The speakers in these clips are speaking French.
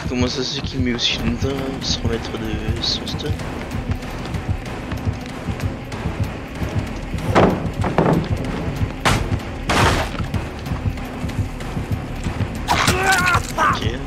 Comment ça se fait qu'il met aussi longtemps à se remettre de son stun? Ok.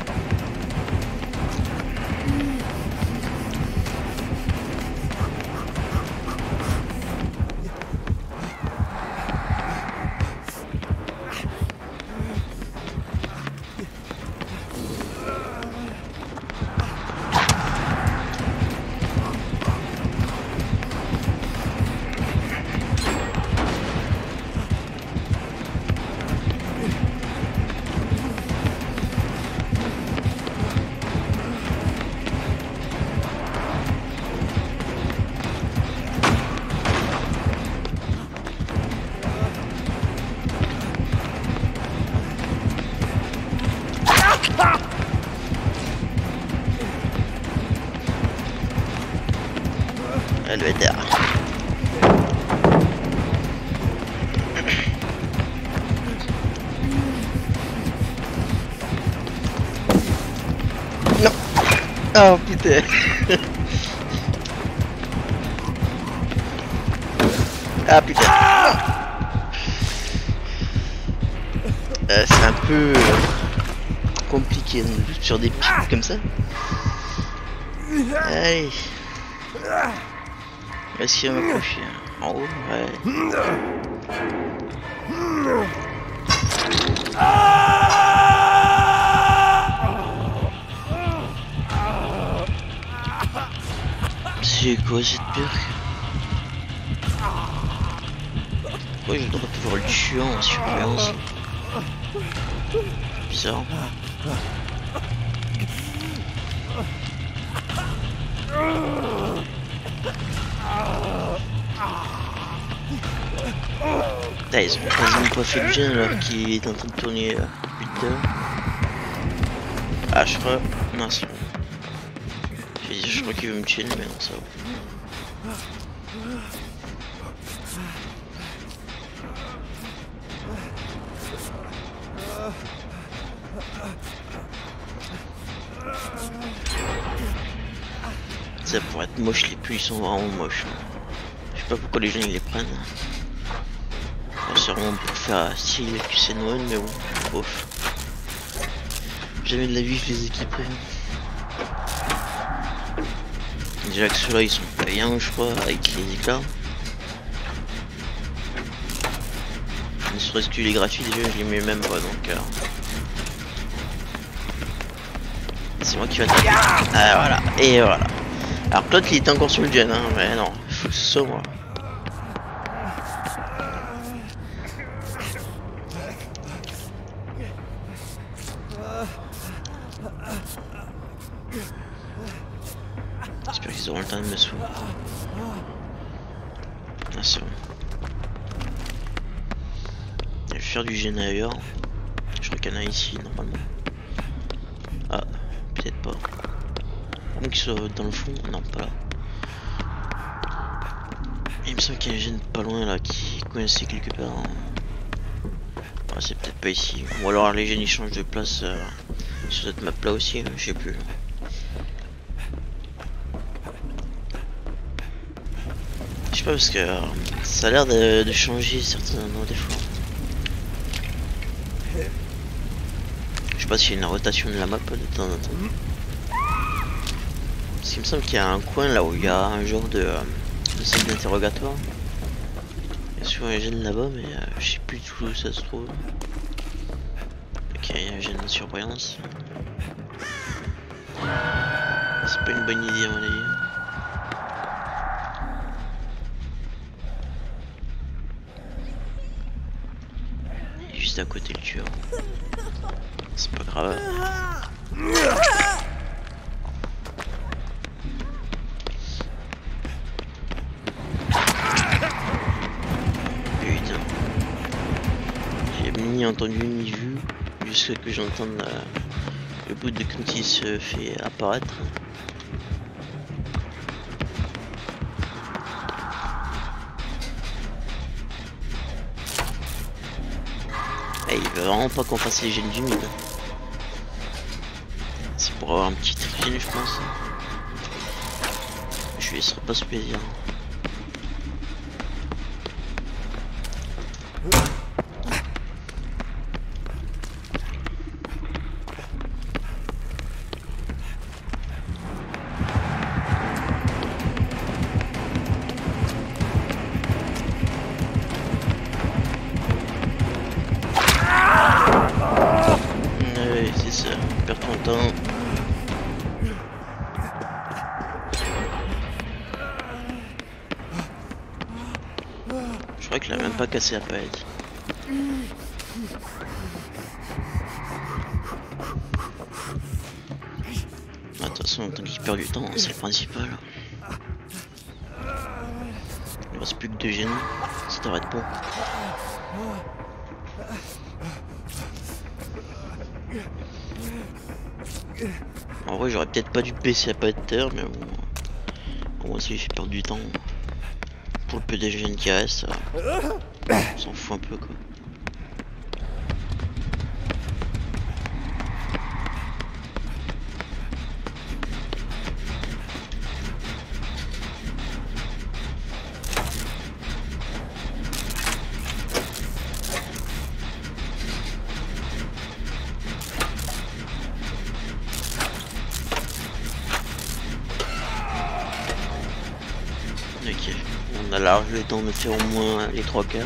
Elle doit être derrière. Non. Oh putain. Ah putain. C'est un peu compliqué sur des pics comme ça. Allez. Est-ce qu'il va m'approcher en haut? Ouais. C'est quoi cette perque? Pourquoi j'ai le droit de pouvoir le tuer en surveillance? Bizarre. Putain, ils ont quasiment pas fait le gène alors qu'il est en train de tourner putain. Ah je crois. Non c'est bon. Je crois qu'il veut me tuer mais non ça va. Ça pourrait être moche, les pluies sont vraiment moches. Je sais pas pourquoi les gens ils les prennent. C'est vraiment pour faire style QC Noël, mais bon, bof. Jamais de la vie je les équiperai. Déjà que ceux-là ils sont payants je crois, avec les éclats. Ne serait-ce que les gratuits déjà je les mets même pas donc c'est moi qui va taper. Ah voilà, et voilà. Alors Claude il était encore sur le gen hein, mais non, il faut que ce soit moi. J'espère qu'ils auront le temps de me soigner. Ah c'est bon. Je vais faire du gen ailleurs. Je crois qu'il y en a ici normalement. Ah, peut-être pas. Ou qu'ils soient dans le fond, non pas là. Il me semble qu'il y a un gène pas loin là qui coincé quelque part. Ah, c'est peut-être pas ici. Ou alors les gènes ils changent de place sur cette map là aussi, je sais plus. Je sais pas parce que ça a l'air de changer certains endroits des fois. Je sais pas s'il y a une rotation de la map de temps en temps. Parce qu'il me semble qu'il y a un coin là où il y a un genre de salle d'interrogatoire. Il y a souvent un gène là-bas, mais je sais plus tout où ça se trouve. Ok, il y a un gène de surveillance. C'est pas une bonne idée à mon avis. Il est juste à côté le tueur. C'est pas grave. Ni entendu ni vu jusqu'à que j'entende le bout de quand il se fait apparaître. Et il veut vraiment pas qu'on fasse les gènes du mid. C'est pour avoir un petit train, je pense. Je lui laisserai pas ce plaisir. Perds ton temps. Je crois qu'il a même pas cassé la palette. De toute façon, tant qu'il perd du temps, c'est le principal. Il ne reste plus que 2 génies, ça t'arrête pas. En vrai, j'aurais peut-être pas dû baisser la palette de terre, mais bon. Au moins, ça lui fait perdre du temps. Pour le peu de génies qui reste, on s'en fout un peu quoi. Ok, on a large le temps de faire au moins les 3 quarts.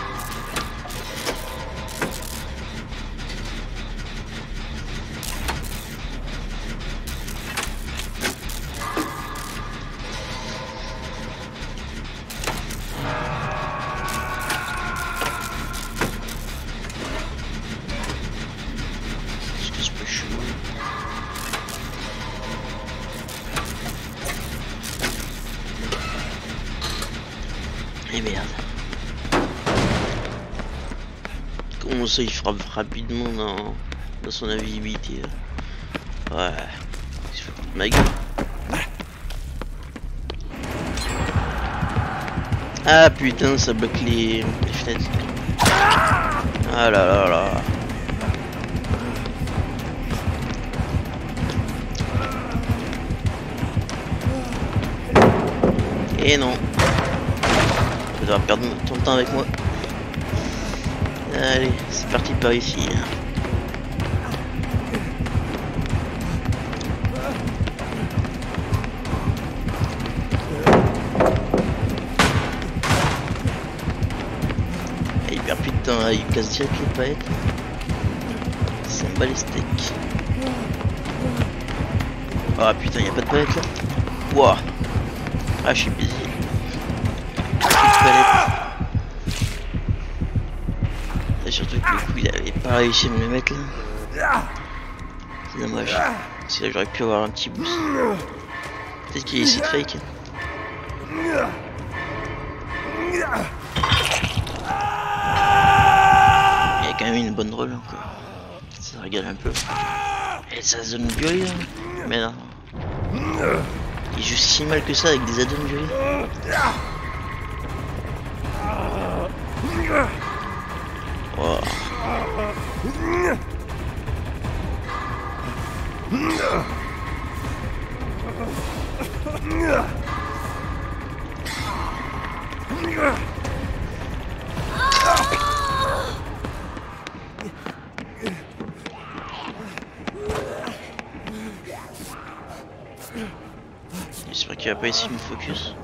Est-ce que c'est pas chelou? Et merde. Comment ça il frappe rapidement dans son invisibilité là? Ouais. Il se fout de ma gueule. Ah putain, ça bloque les fenêtres. Ah là là là. Et non. Tu vas perdre ton temps avec moi. Allez, c'est parti par ici. Et il perd plus de temps, hein. Il casse direct les palettes. Il s'en bat les steaks. Ah putain, y a pas de palette là. Wouah. Ah, je suis busy. Et surtout que le coup il avait pas réussi à me le mettre là. C'est dommage. Si là j'aurais pu avoir un petit boost. Peut-être qu'il essaie de fake. Il y a quand même une bonne roll encore. Ça régale un peu. Et ça zone violée là. Mais non. Il joue si mal que ça avec des add-ons violets. Wow. J'espère qu'il va pas essayer de me focus.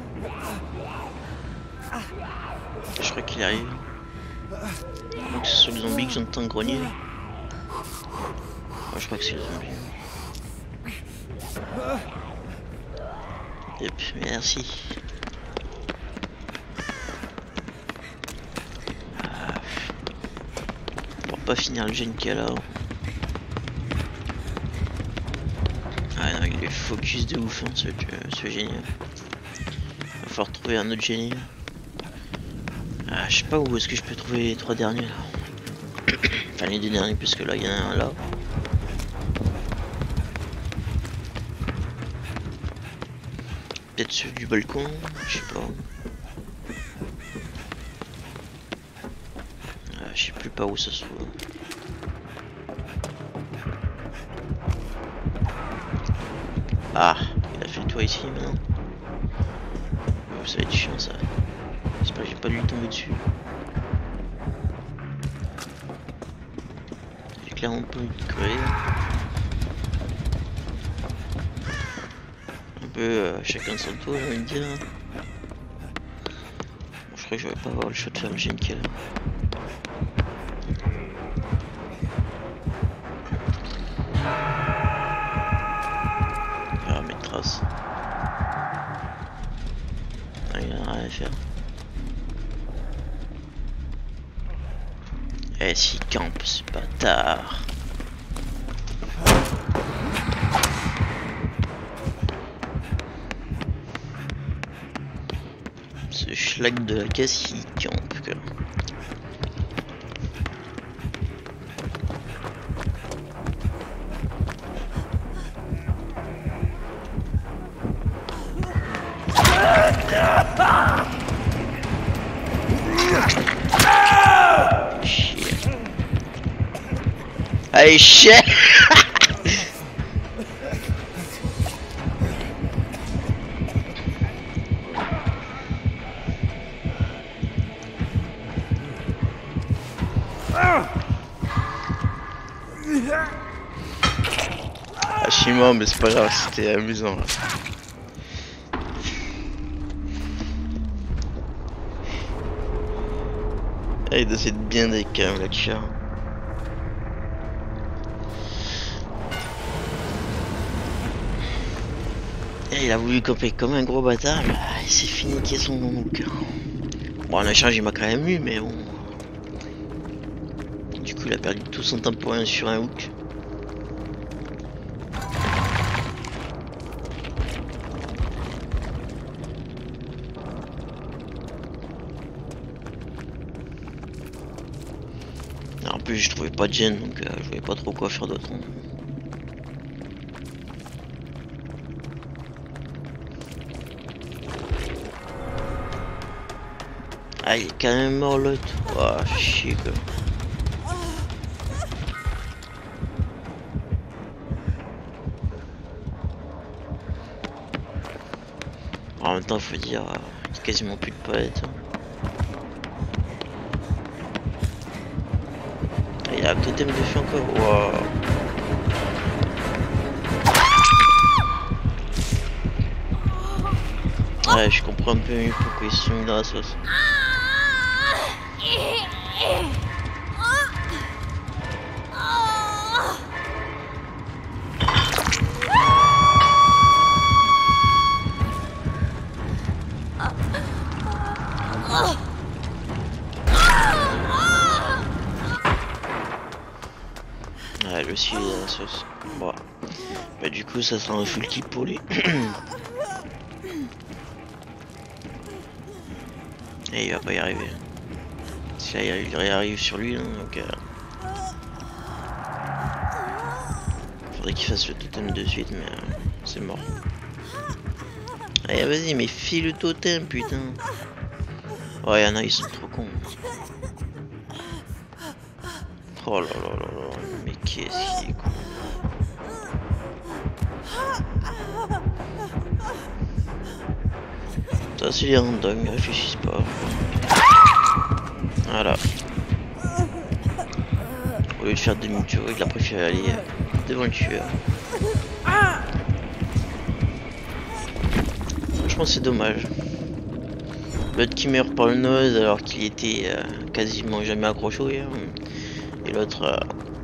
Je crois qu'il arrive. Donc c'est sur le zombie que j'entends grogner. Moi je crois que c'est le zombie. Yep, merci. Pour pas finir le gène qu'il y a là. Ah non, il est focus de ouf hein, ce génie. Il va falloir trouver un autre génie. Ah, je sais pas où est-ce que je peux trouver les 3 derniers là. Enfin les 2 derniers puisque là il y en a un là. Peut-être celui du balcon, je sais pas. Ah, je sais plus pas où ça se trouve. Ah, il a fait toi ici maintenant. Ça va être chiant ça. J'espère que j'ai pas dû tomber dessus. J'ai clairement pas envie de crever. Un peu chacun son tour, j'ai envie de dire. Bon, je crois que je vais pas avoir le choix de faire le GN kill. On verra mes traces. Ah, il a rien à faire. Eh, s'il campe, ce bâtard. Ce schlag de la caisse, il campe, quoi. Chier. Allez, chier. Ah, je suis mort, mais c'est pas grave, c'était amusant là. Ah, il doit être bien des quand même là-dessus. Il a voulu camper comme un gros bâtard, mais il s'est fini qui est son hook. Bon, en échange, il m'a quand même eu, mais bon. Du coup, il a perdu tout son temps pour rien sur un hook. En plus, je trouvais pas de gêne, donc je voyais pas trop quoi faire d'autre. Ah, il est quand même mort l'autre. Oh, chier quoi. En même temps, faut dire, il y a quasiment plus de palettes. Il y a un totem de feu encore. Wow. Ouais, je comprends un peu mieux pourquoi ils se sont mis dans la sauce. Ouais, le aussi il est dans la sauce. Bon. Bah du coup ça sera un full kill pour lui. Et il va pas y arriver. Si là il réarrive sur lui, hein, donc faudrait qu'il fasse le totem de suite, mais c'est mort. Allez vas-y, mais file le totem putain. Ouais, y'en a, ils sont trop cons. Oh là là là là, mais qu'est-ce qu'il est con. Ça c'est les randoms, ils réfléchissent pas. Voilà. Au lieu de faire demi-tour, il a préféré aller devant le tueur. Franchement c'est dommage. L'autre qui meurt par le nose alors qu'il était quasiment jamais accroché. Et l'autre,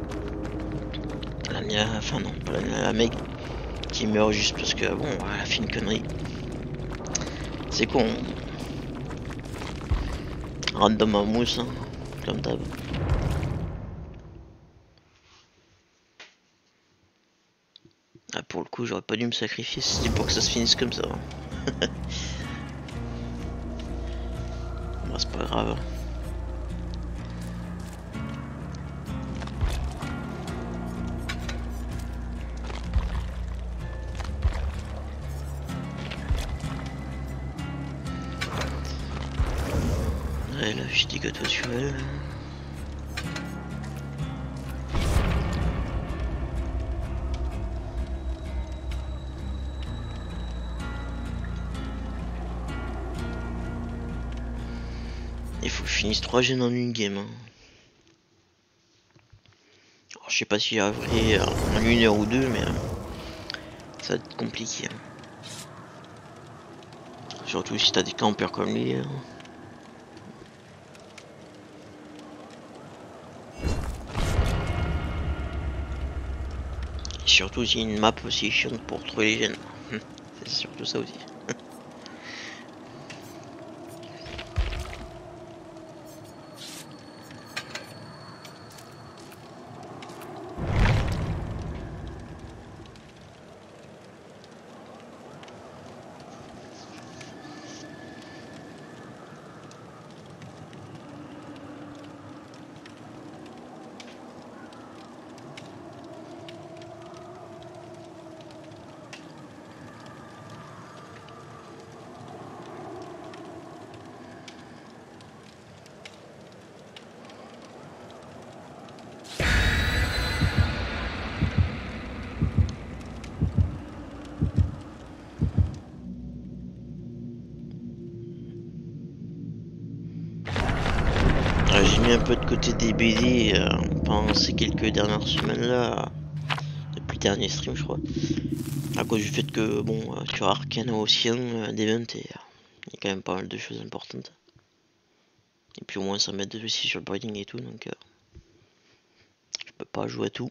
la Nia, enfin non, pas la mec qui meurt juste parce que bon, elle a fait une connerie. C'est con. Random en mousse, hein, comme d'hab. Ah, pour le coup, j'aurais pas dû me sacrifier si c'était pour que ça se finisse comme ça. Bon, c'est pas grave. Ouais, là, je dis que toi tu veux. faut que je finisse 3 gènes en une game. Hein. Alors, je sais pas si j'y arriverai en 1 heure ou 2, mais ça va être compliqué. Hein. Surtout si t'as des campeurs comme lui. Hein. Et surtout si une map aussi chiante pour trouver les gènes. C'est surtout ça aussi. J'ai mis un peu de côté des BD pendant ces quelques dernières semaines là, depuis le dernier stream je crois, à cause du fait que bon sur Arcane aussi d'event et il y a quand même pas mal de choses importantes. Et puis au moins ça m'aide aussi sur le breeding et tout, donc je peux pas jouer à tout.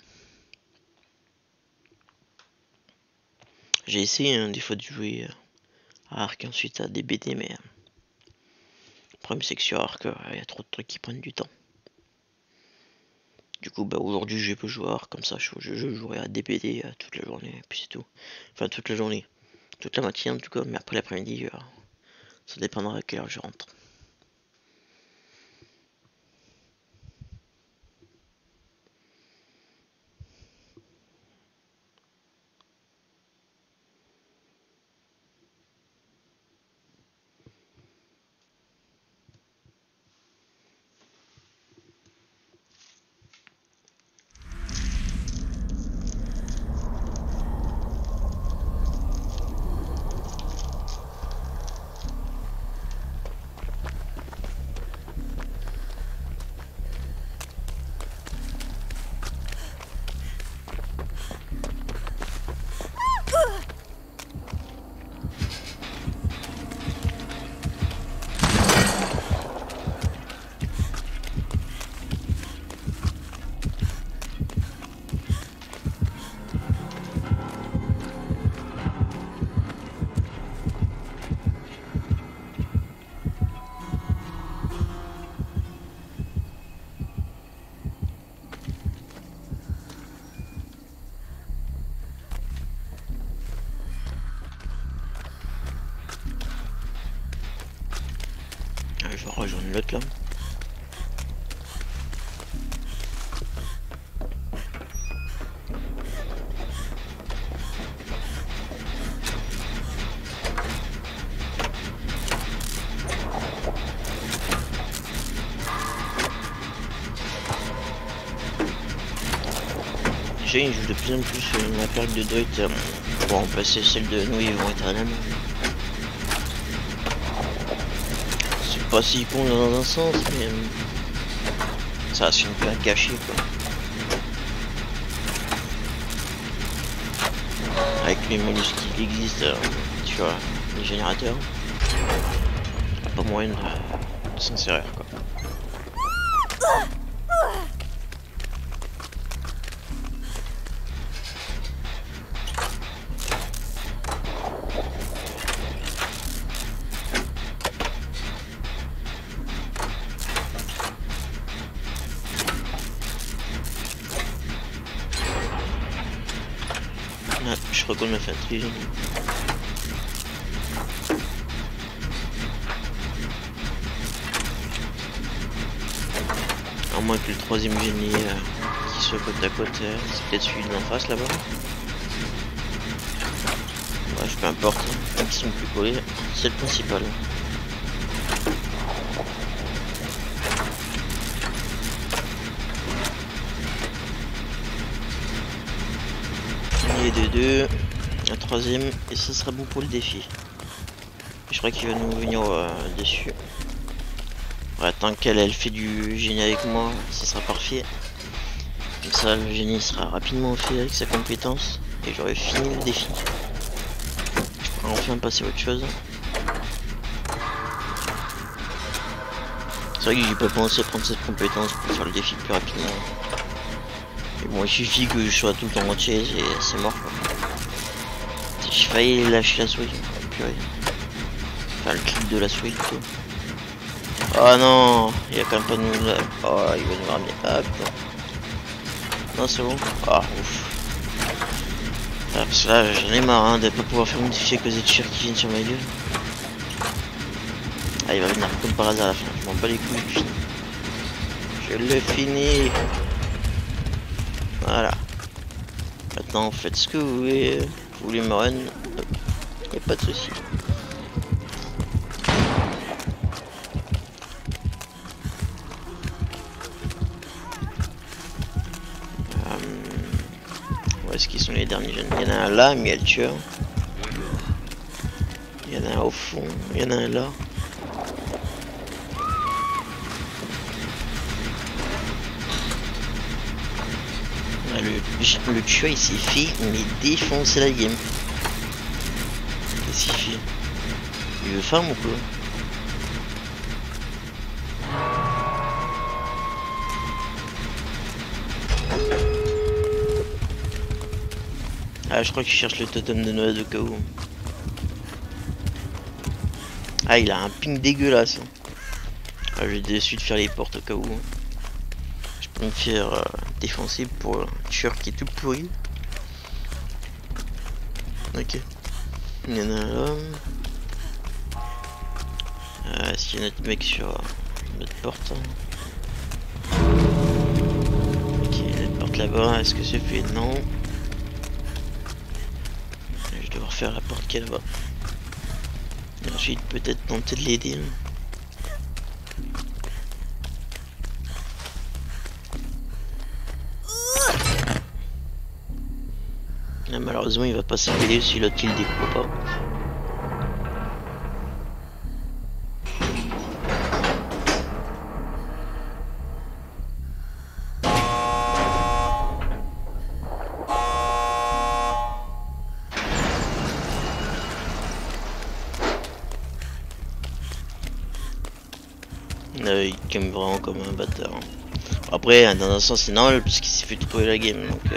J'ai essayé des fois de jouer à Arc ensuite à des BD, mais le problème c'est que sur Arc il y a trop de trucs qui prennent du temps. Du coup bah aujourd'hui je peux jouer à Arc, comme ça je jouerai à DBD toute la journée et puis c'est tout. Enfin toute la journée, toute la matinée en tout cas, mais après l'après-midi ça dépendra à quelle heure je rentre. Je vais rejoindre l'autre là. Déjà il joue de plus en plus la perle de Druid pour remplacer celle de Noé vont éternellement. C'est pas si con dans un sens, mais ça reste une perle cachée quoi. Avec les bonus qui existent sur les générateurs, y a pas moyen de s'en servir quoi. Je crois qu'on a fait un trigène. À moins que le troisième génie qui soit côte à côte, c'est peut-être celui d'en face là-bas. Bref, peu importe, tant qu'ils sont plus collés, c'est le principal. De 2, un troisième et ça sera bon pour le défi. Je crois qu'il va nous venir dessus. Ouais, tant qu'elle elle fait du génie avec moi, ce sera parfait. Comme ça, le génie sera rapidement fait avec sa compétence. Et j'aurai fini le défi. Je pourrai enfin passer à autre chose. C'est vrai que j'ai pas pensé à prendre cette compétence pour faire le défi plus rapidement. Mais bon, il suffit que je sois tout le temps entier et c'est mort quoi. J'ai failli lâcher la souris. Purée. Enfin, le clic de la souris plutôt. Oh non, il y a quand même pas de nous. Oh, il va nous ramener. Ah putain. Non, c'est bon. Ah, ouf. Ah, parce que là, j'en ai marre hein, de pas pouvoir faire modifier à cause des tirs qui viennent sur ma gueule. Ah, il va venir comme par hasard à la fin. Je m'en bats les couilles, je finis. Je le finis. Voilà. Maintenant, faites ce que vous voulez. Vous voulez me run. Y'a pas de soucis. Où est-ce qu'ils sont les derniers jeunes? Il y en a un là, mais il y a le tueur. Il y en a un au fond. Il y en a un là. Le tueur il s'est fait mais défoncer la game. Qu'est-ce qu'il fait? Il veut femme ou quoi? Ah je crois qu'il cherche le totem de Noël au cas où. Ah il a un ping dégueulasse. Ah, je vais déçu de faire les portes au cas où. Je peux me faire défoncer pour un tueur qui est tout pourri. Ok. Il y en a un là. Est-ce qu'il y a notre mec sur notre porte? Ok, notre porte là-bas, est-ce que c'est fait? Non. Je vais devoir faire la porte qui est là-bas. Et ensuite peut-être tenter de l'aider. Malheureusement il va pas s'appeler si l'autre il le découvre pas. Il game vraiment comme un bâtard. Après dans un sens c'est normal puisqu'il s'est fait trouver la game donc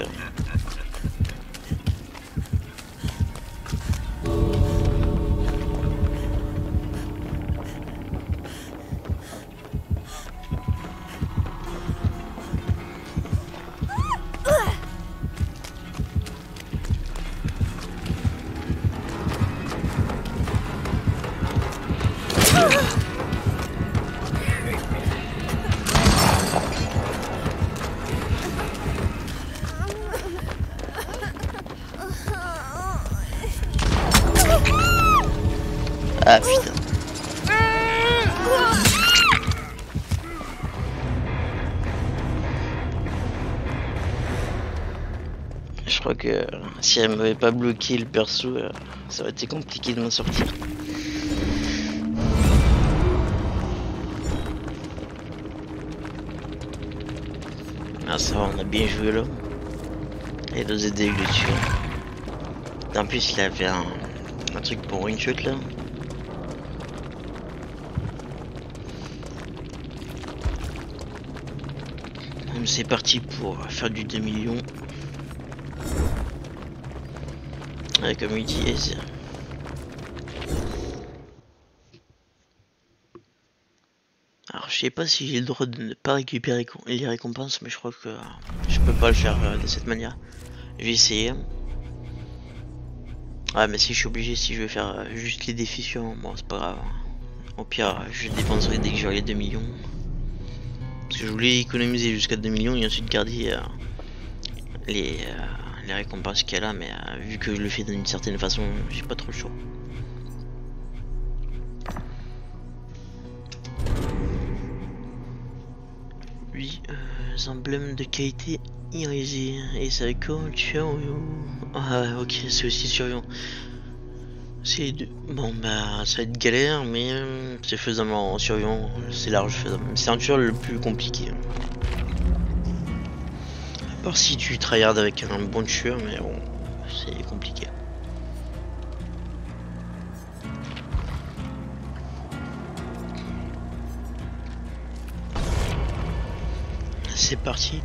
ah putain. Je crois que si elle m'avait pas bloqué le perso, ça aurait été compliqué de m'en sortir. Ah ça va, on a bien joué là. Et nous aider avec le tueur. En plus il avait un truc pour une shot là. C'est parti pour faire du 2 millions. Comme il dit. Alors je sais pas si j'ai le droit de ne pas récupérer les récompenses, mais je crois que je peux pas le faire de cette manière. Je vais essayer. Ouais mais si je suis obligé, si je veux faire juste les défis sur, bon c'est pas grave. Au pire je dépenserai dès que j'aurai les 2 millions. Parce que je voulais économiser jusqu'à 2 millions et ensuite garder les récompenses qu'il y a là, mais vu que je le fais d'une certaine façon, j'ai pas trop le choix. Oui, emblèmes de qualité irisé et ça compte. Ah ok, c'est aussi surveillant. C'est de... Bon bah ça va être galère mais c'est faisable en survivant, c'est large faisable. C'est un tueur le plus compliqué. À part si tu tryhard avec un bon tueur mais bon c'est compliqué. C'est parti.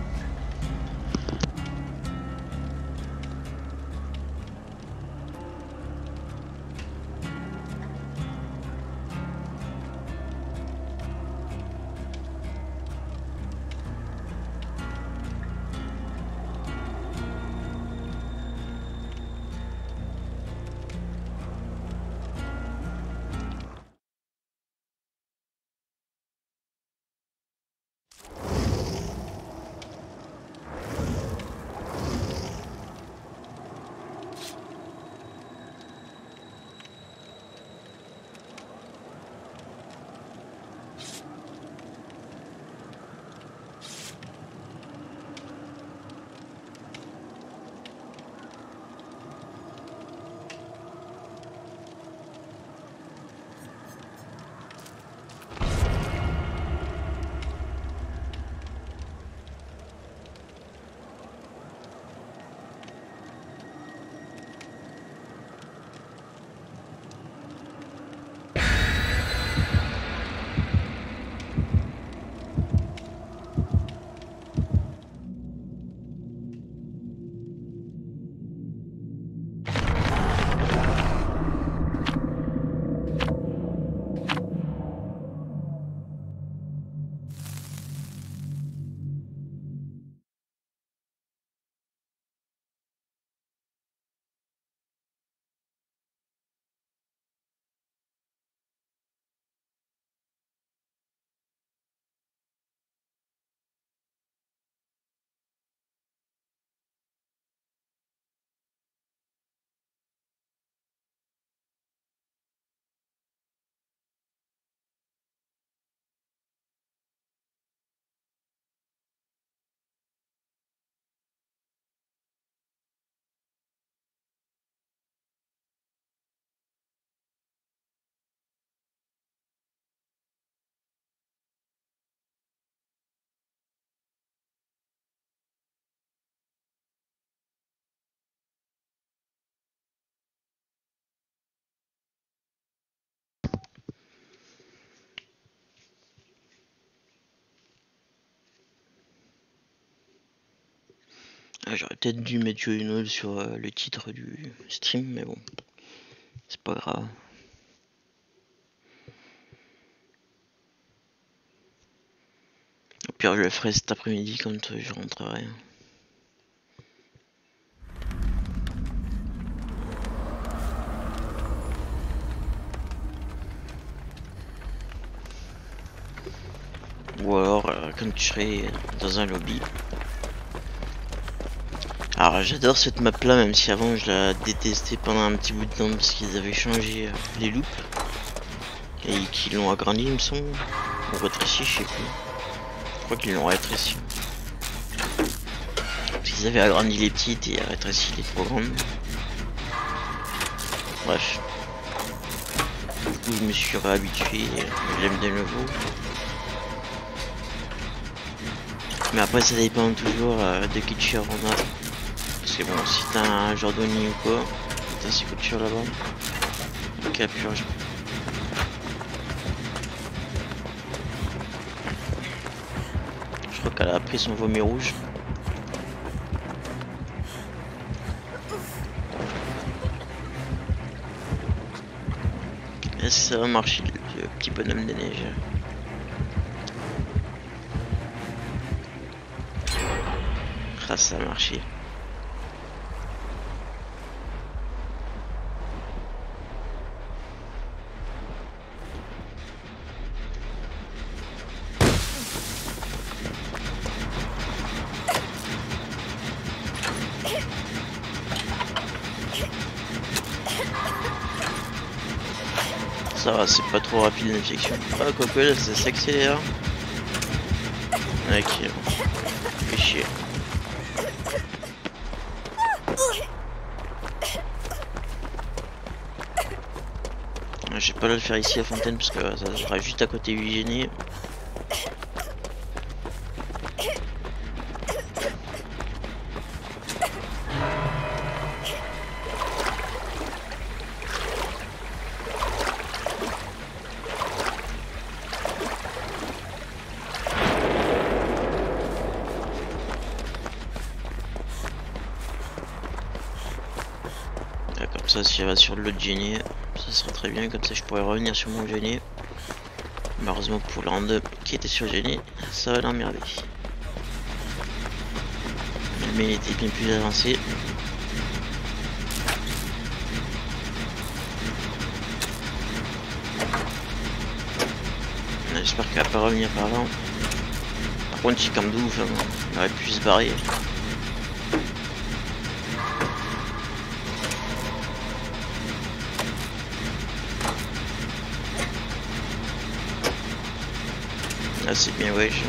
Ah, j'aurais peut-être dû mettre une autre sur le titre du stream mais bon c'est pas grave. Au pire je le ferai cet après-midi quand je rentrerai. Ou alors quand je serai dans un lobby. Alors j'adore cette map là même si avant je la détestais pendant un petit bout de temps parce qu'ils avaient changé les loops. Et qu'ils l'ont agrandi il me semble. Ou rétréci je sais plus. Je crois qu'ils l'ont rétréci. Parce qu'ils avaient agrandi les petites et rétréci les trop grandes. Bref. Du coup je me suis réhabitué, je l'aime de nouveau. Mais après ça dépend toujours de qui tu en as. Parce que bon si t'as un Jordani ou quoi, t'as ces coutures là-bas. Ok purge. Je crois qu'elle a pris son vomi rouge. Est-ce que ça va marcher le petit bonhomme de neige? Ah ça a marché. Ça va, c'est pas trop rapide l'infection. Ah, quoique là, ça s'accélère. Ok, fait chier. J'ai pas le faire ici à Fontaine parce que ça sera juste à côté du génie. Comme ça, si elle va sur l'autre génie, ça sera très bien. Comme ça, je pourrais revenir sur mon génie. Malheureusement pour le random qui était sur le génie, ça va l'emmerder. Mais il était bien plus avancé. J'espère qu'elle va pas revenir par là. Par contre, si comme d'ouf, il aurait pu se barrer. Là c'est bien wesh.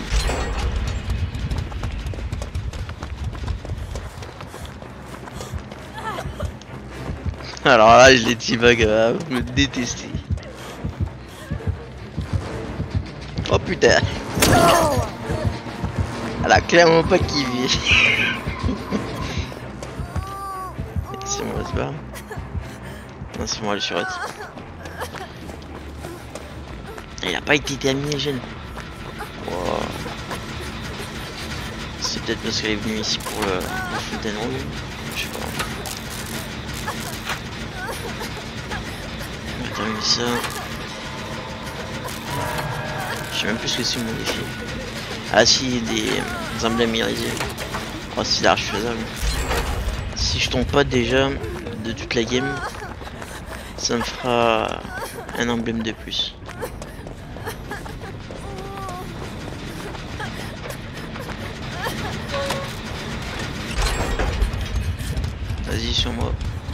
Alors là je l'ai teabag, vous me détestez. Oh putain. Elle a clairement pas kiffé. C'est moi se barre. Non c'est moi le surette. Il a pas été terminé jeune. Wow. C'est peut-être parce qu'elle est venue ici pour le Fontaine Rouge. Je sais pas. On va terminer ça. Je sais même plus ce que c'est mon défi. Ah si, des emblèmes irisés. Oh c'est large faisable. Si je tombe pas déjà de toute la game, ça me fera un emblème de plus. Vas-y sur moi.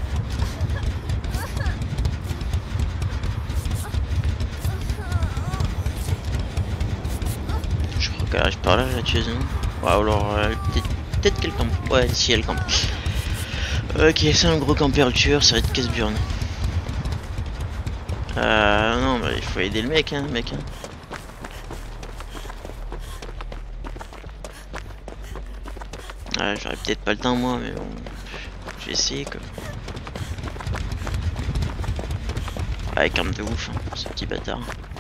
Je crois qu'elle arrive par là la tueuse. Ou alors peut-être qu'elle campe. Ouais si elle campe. Ok c'est un gros campeur le tueur, ça va être casse-burn. Non bah il faut aider le mec hein mec. J'aurais peut-être pas le temps moi mais bon. Je vais essayer quoi. Avec arme de ouf, hein, ce petit bâtard.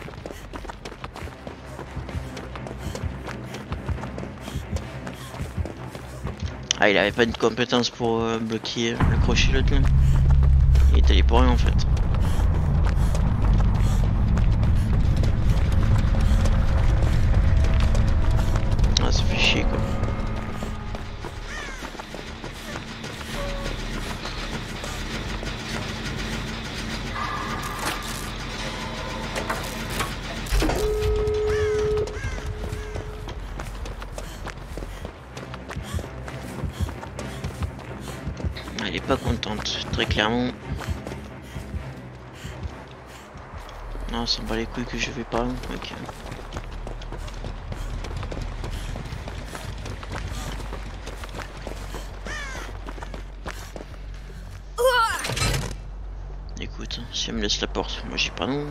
Ah il avait pas une compétence pour bloquer le crochet l'autre là. Il est allé pour rien en fait. Ah ça fait chier quoi. Elle est pas contente, très clairement. Non, ça me bat les couilles que je vais pas. Ok. Écoute, si elle me laisse la porte, moi j'ai pas non.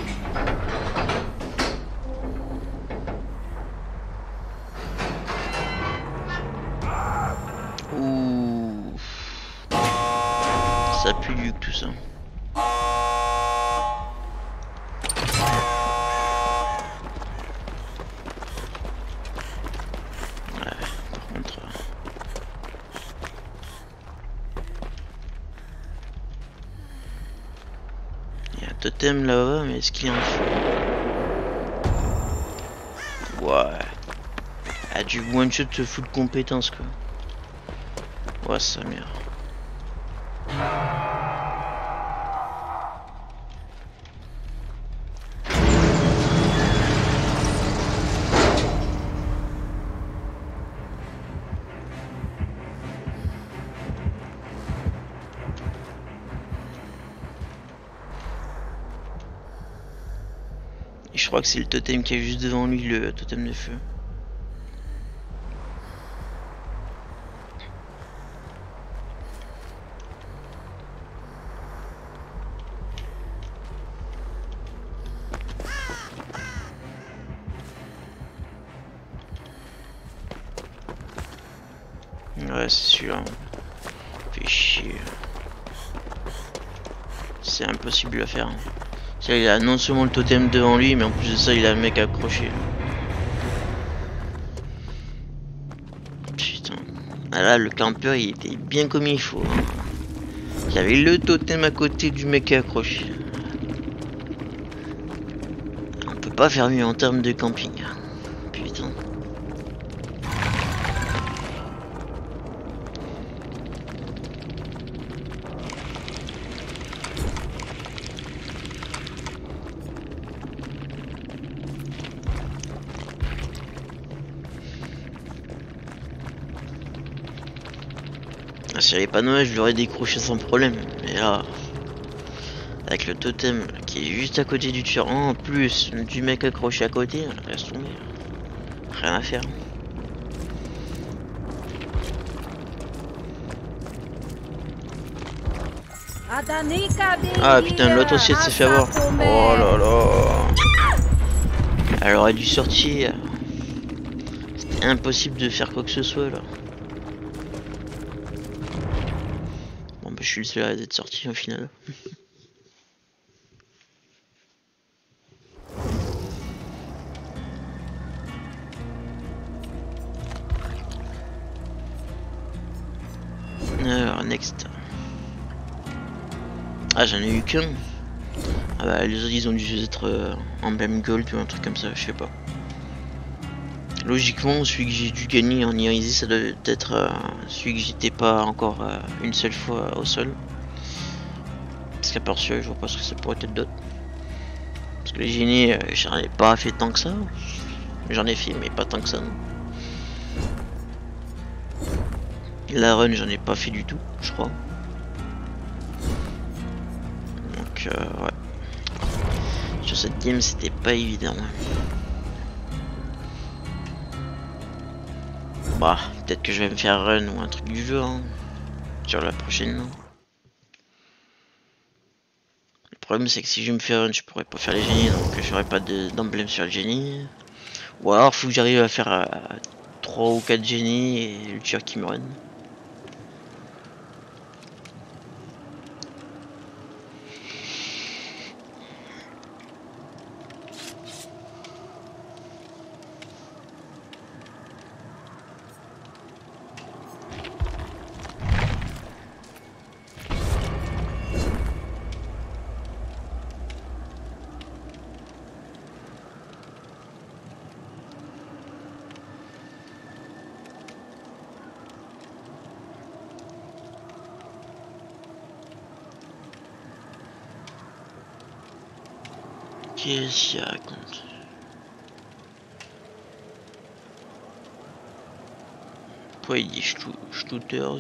Ouh. Ça pue du tout ça. Totem là-bas, mais est-ce qu'il est en feu? Ouais. Ah, du one shot te fout de compétence quoi. Ouais, sa mère. Et je crois que c'est le totem qui est juste devant lui, le totem de feu. Ouais, c'est sûr. Fait chier. C'est impossible à faire. Il a non seulement le totem devant lui, mais en plus de ça, il a le mec accroché. Putain. Ah là, le campeur, il était bien comme il faut. Hein. Il avait le totem à côté du mec accroché. On peut pas faire mieux en termes de camping. Putain. Si j'avais pas Noël, je l'aurais décroché sans problème. Mais là, avec le totem qui est juste à côté du tyran, en plus du mec accroché à côté, laisse tomber. Rien à faire. Ah putain, l'autre aussi elle s'est fait avoir. Oh là là. Elle aurait dû sortir. C'était impossible de faire quoi que ce soit là. Bon bah je suis le seul à être sorti au final. Alors next. Ah j'en ai eu qu'un. Ah bah les autres ils ont dû être emblème gold ou un truc comme ça, je sais pas. Logiquement celui que j'ai dû gagner en Irisie ça doit être celui que j'étais pas encore une seule fois au sol. Parce qu'à part celui-là je vois pas ce que ça pourrait être d'autre. Parce que les génies j'en ai pas fait tant que ça. J'en ai fait mais pas tant que ça non. La run j'en ai pas fait du tout je crois. Donc ouais. Sur cette game c'était pas évident. Bah peut-être que je vais me faire run ou un truc du jeu hein, sur la prochaine. Le problème c'est que si je me fais run je pourrais pas faire les génies donc j'aurai pas d'emblème sur le génie. Ou alors faut que j'arrive à faire 3 ou 4 génies et le tueur qui me run. Qu'est-ce qu'il raconte? Pourquoi il dit shooters?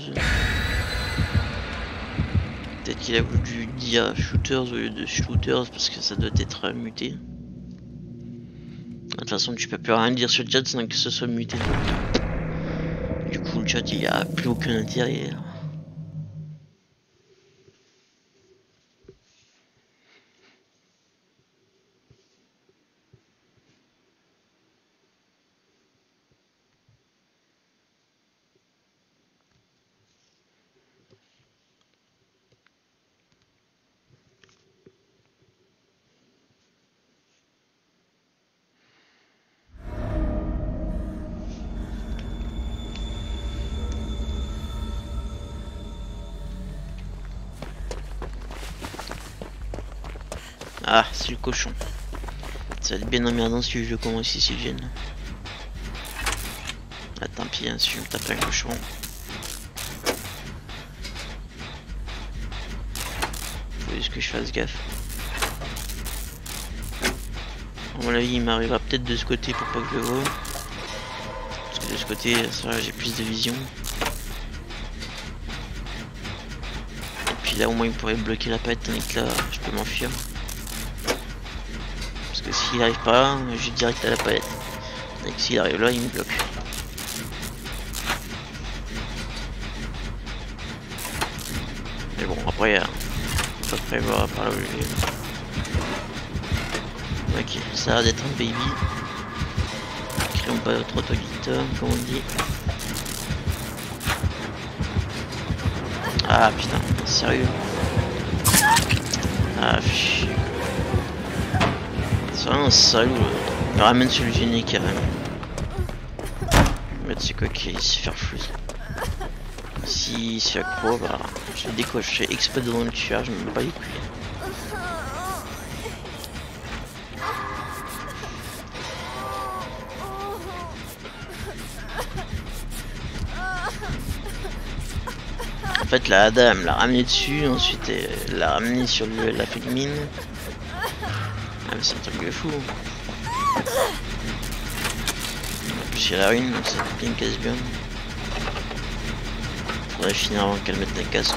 Peut-être qu'il a voulu dire shooters au lieu de shooters parce que ça doit être muté. De toute façon tu peux plus rien dire sur le chat sans que ce soit muté. Du coup le chat il a plus aucun intérêt. Ah, c'est le cochon. Ça va être bien emmerdant si je commence ici, Jen. Ah, tant pis, hein, si je me tape un cochon. Faut juste que je fasse gaffe. À mon avis, il m'arrivera peut-être de ce côté pour pas que je le voie. Parce que de ce côté, ça va, j'ai plus de vision. Et puis là, au moins, il pourrait bloquer la palette, tandis que là, je peux m'enfuir. Parce que s'il arrive pas là, je vais direct à la palette. Et que s'il arrive là, il me bloque. Mais bon, après, faut pas prévoir par là où je vais. Ok, ça a l'air d'être un baby. Créons pas trop vite, comme on dit. Ah putain, sérieux. Ah fichu. C'est vraiment un salaud. Il me ramène sur le génie carrément. Mais tu sais quoi qu'il se faire foutre. S'il se fait accro, bah je le décoche, je fais exprès devant le tueur, je me mets pas les couilles. En fait la Ada elle me l'a ramené dessus, ensuite elle l'a ramené sur la fémine. Ah mais c'est un truc de fou. En plus il y a la rune, donc ça fait une casse bien. Faudrait finir avant qu'elle mette la casque.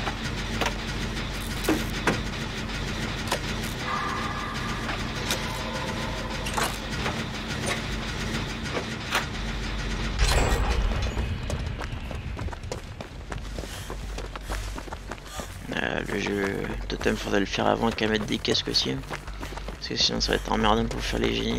Le jeu Totem faudrait le faire avant qu'elle mette des casques aussi. Parce que sinon ça va être emmerdant pour faire les génies.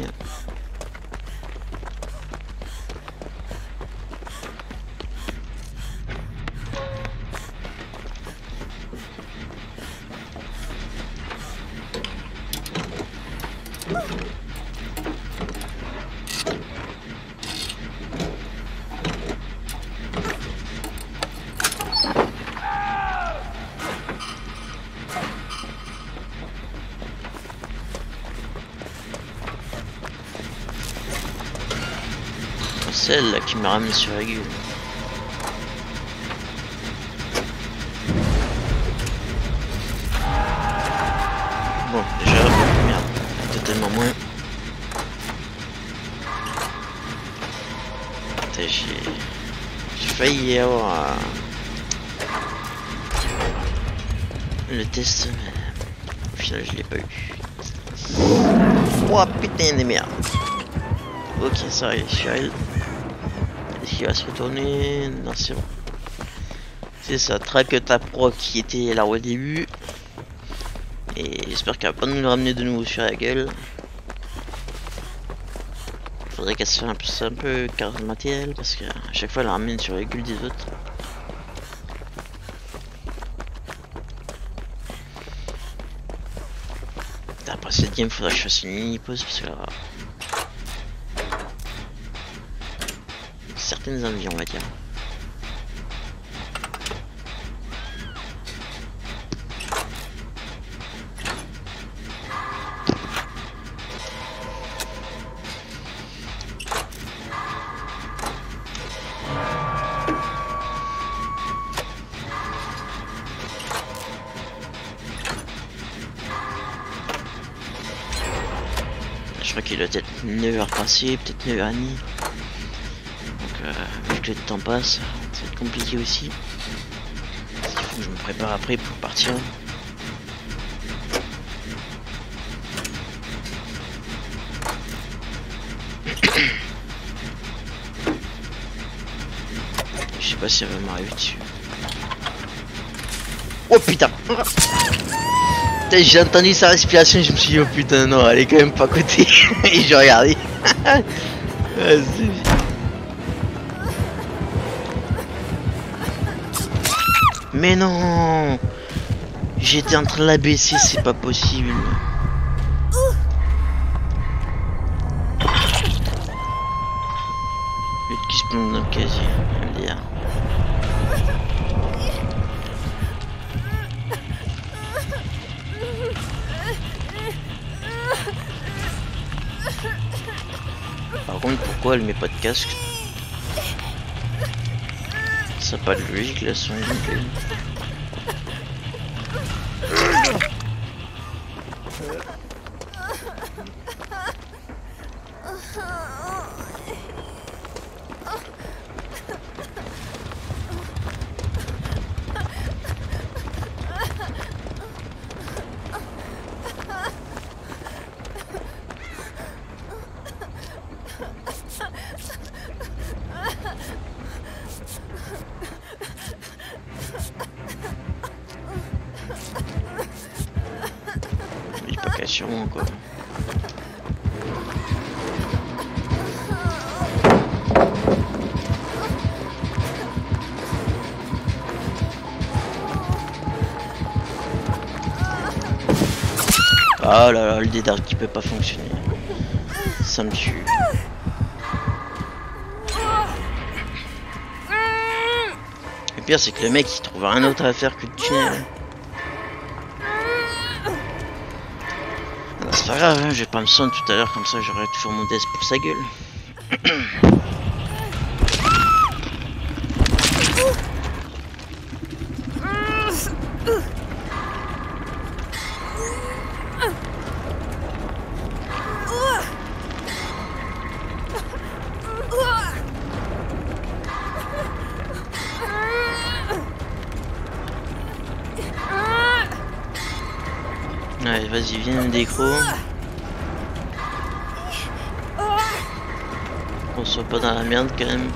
Celle là qui me ramène sur la gueule. Bon, déjà, merde, totalement moins. J'ai failli avoir le test, mais au final je l'ai pas eu. Oh putain de merde. Ok, ça y est, je suis à elle. Est-ce qu'il va se retourner? Non, c'est bon. C'est ça, traque ta pro qui était là au début. Et j'espère qu'elle va pas nous le ramener de nouveau sur la gueule. Faudrait qu'elle se fasse un peu charismatique parce qu'à chaque fois elle la ramène sur la gueule des autres. Après cette game, faudra que je fasse une mini pause parce que là. Certaines envies, on va dire. Je crois qu'il doit être 9h passé, peut-être 9h30. Vu que le temps passe, ça va être compliqué aussi. Il faut que je me prépare après pour partir. Je sais pas si elle va m'arriver dessus. Oh putain! J'ai entendu sa respiration, je me suis dit oh putain non, elle est quand même pas à côté. Et j'ai regardé. Vas-y. Mais non, j'étais en train de la baisser, c'est pas possible. L'autre qui se plombe dans le casier, MDR. Par contre, pourquoi elle met pas de casque? Ça n'a pas de logique là, son gameplay. Sûrement quoi. Ah là là, le dé d'arc qui peut pas fonctionner. Ça me tue. Le pire c'est que le mec il trouve rien d'autre à faire que de tunnel. Ah, c'est pas grave, hein, je vais pas me soigner tout à l'heure comme ça j'aurai toujours mon death pour sa gueule. Allez, vas-y, viens me décro. Qu'on soit pas dans la merde quand même.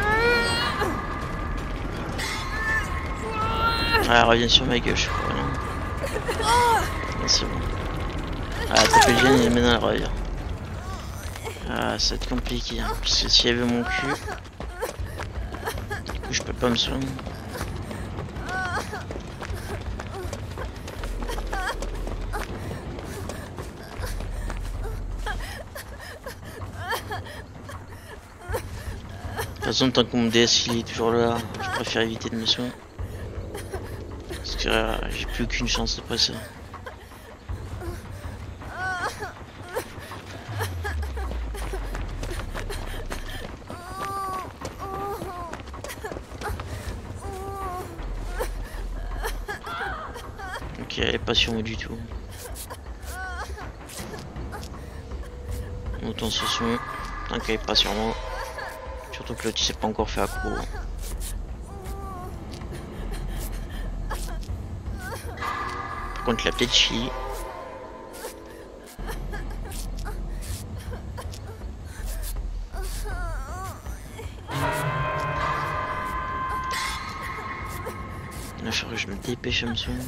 Ah, reviens sur ma gueule, je crois. Ah, c'est bon. Ah, taper le gène et maintenant elle revient. Ah, ça va être compliqué. Hein, parce que s'il y avait mon cul, du coup, je peux pas me soigner. De toute façon, tant que mon DS il est toujours là, je préfère éviter de me soigner. Parce que j'ai plus aucune chance de passer. Ok, elle est pas sur moi du tout. Autant se soigner, tant qu'elle est pas sur moi. Surtout que l'autre il s'est pas encore fait accro. Par contre, il a peut-être chié. Là, je crois que je me dépêche à me soigner.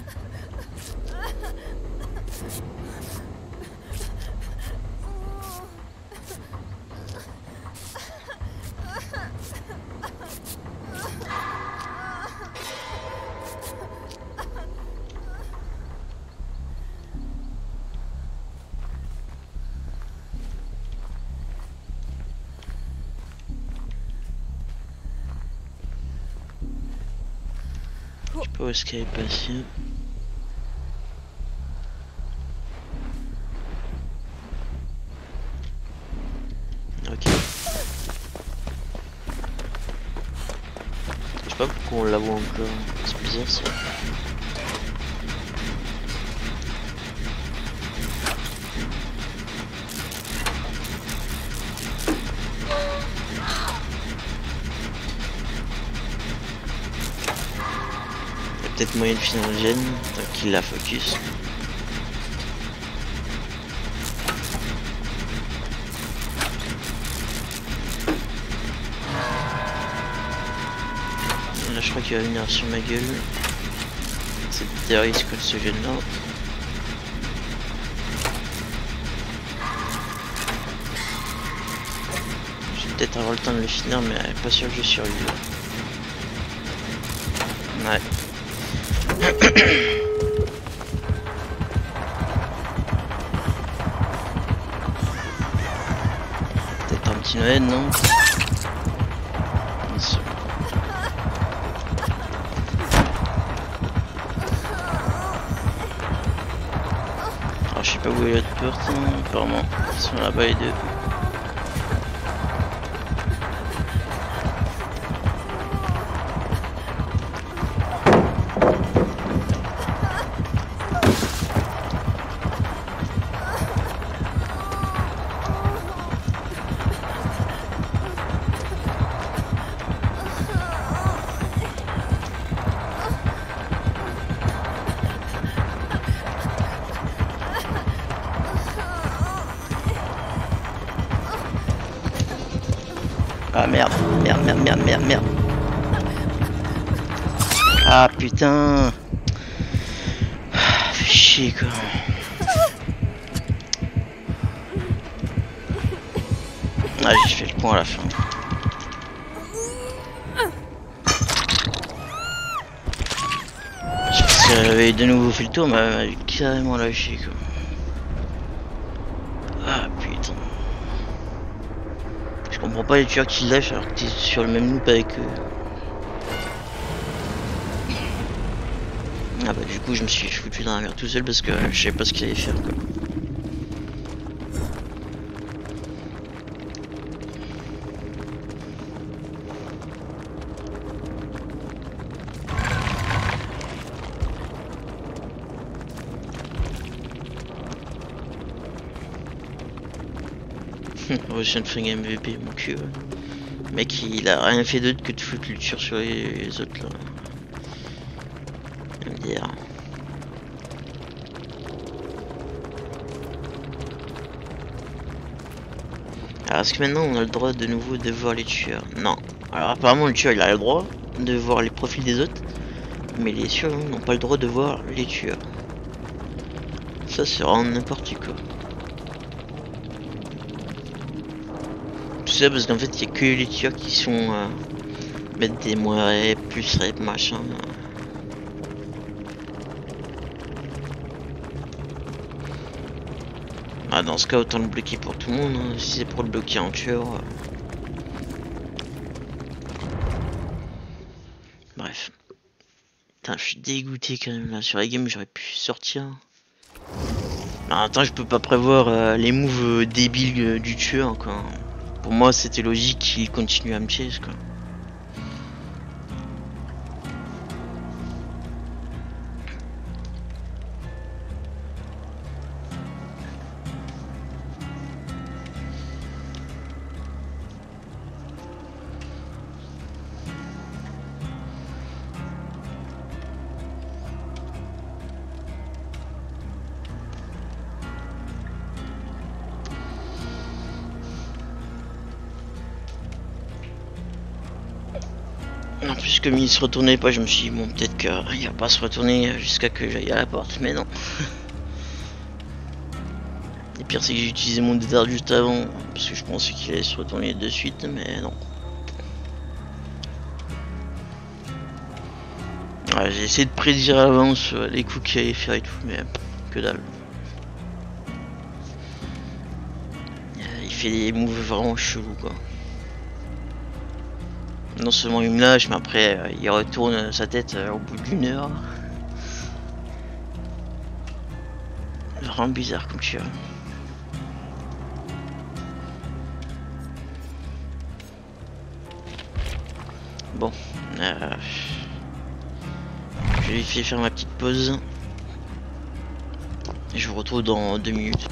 Je sais pas où est-ce qu'elle est passée. Ok. Je sais pas pourquoi on la voit encore. C'est bizarre ça. Peut-être moyen de finir le gène, tant qu'il la focus. Là je crois qu'il va venir sur ma gueule. C'est des risques de ce gène là. Je vais peut-être avoir le temps de le finir mais pas sûr que je survive. Ouais. Peut-être un petit Noël, non? Alors je sais pas où est l'autre porte, apparemment ils sont là-bas les deux. Ah merde, merde. Ah putain. Fais chier quoi. Ah j'ai fait le point à la fin. Je pense qu'elle avait de nouveau fait le tour mais elle m'a carrément lâché quoi. comprends pas les tueurs qui lâchent alors que t'es sur le même loop avec eux. Ah bah du coup je me suis foutu dans la merde tout seul parce que je savais pas ce qu'il allait faire quoi. Russian Fring MVP mon cul. Mec il a rien fait d'autre que de foutre le tir sur les autres là. MDR. Alors est-ce que maintenant on a le droit de nouveau de voir les tueurs? Non. Alors apparemment le tueur il a le droit de voir les profils des autres, mais les tueurs n'ont pas le droit de voir les tueurs. Ça c'est vraiment n'importe quoi. Tout ça parce qu'en fait il n'y a que les tueurs qui sont mettre des moins rep, plus rep, machin. Ah, dans ce cas autant le bloquer pour tout le monde, hein. Si c'est pour le bloquer en tueur. Bref. Putain, je suis dégoûté quand même là. Sur la game j'aurais pu sortir. Ah, attends, je peux pas prévoir les moves débiles du tueur quoi. Pour moi c'était logique qu'il continue à me chase quoi. En plus comme il se retournait pas, je me suis dit bon peut-être qu'il va pas se retourner jusqu'à que j'aille à la porte, mais non. Le pire c'est que j'ai utilisé mon désert juste avant, parce que je pensais qu'il allait se retourner de suite, mais non. Ouais, j'ai essayé de prédire à l'avance les coups qu'il allait faire et tout, mais que dalle. Il fait des moves vraiment chelous quoi. Non seulement il me lâche, mais après il retourne sa tête au bout d'une heure. Vraiment bizarre comme tu vois. Bon, je vais vite faire ma petite pause. Et je vous retrouve dans 2 minutes.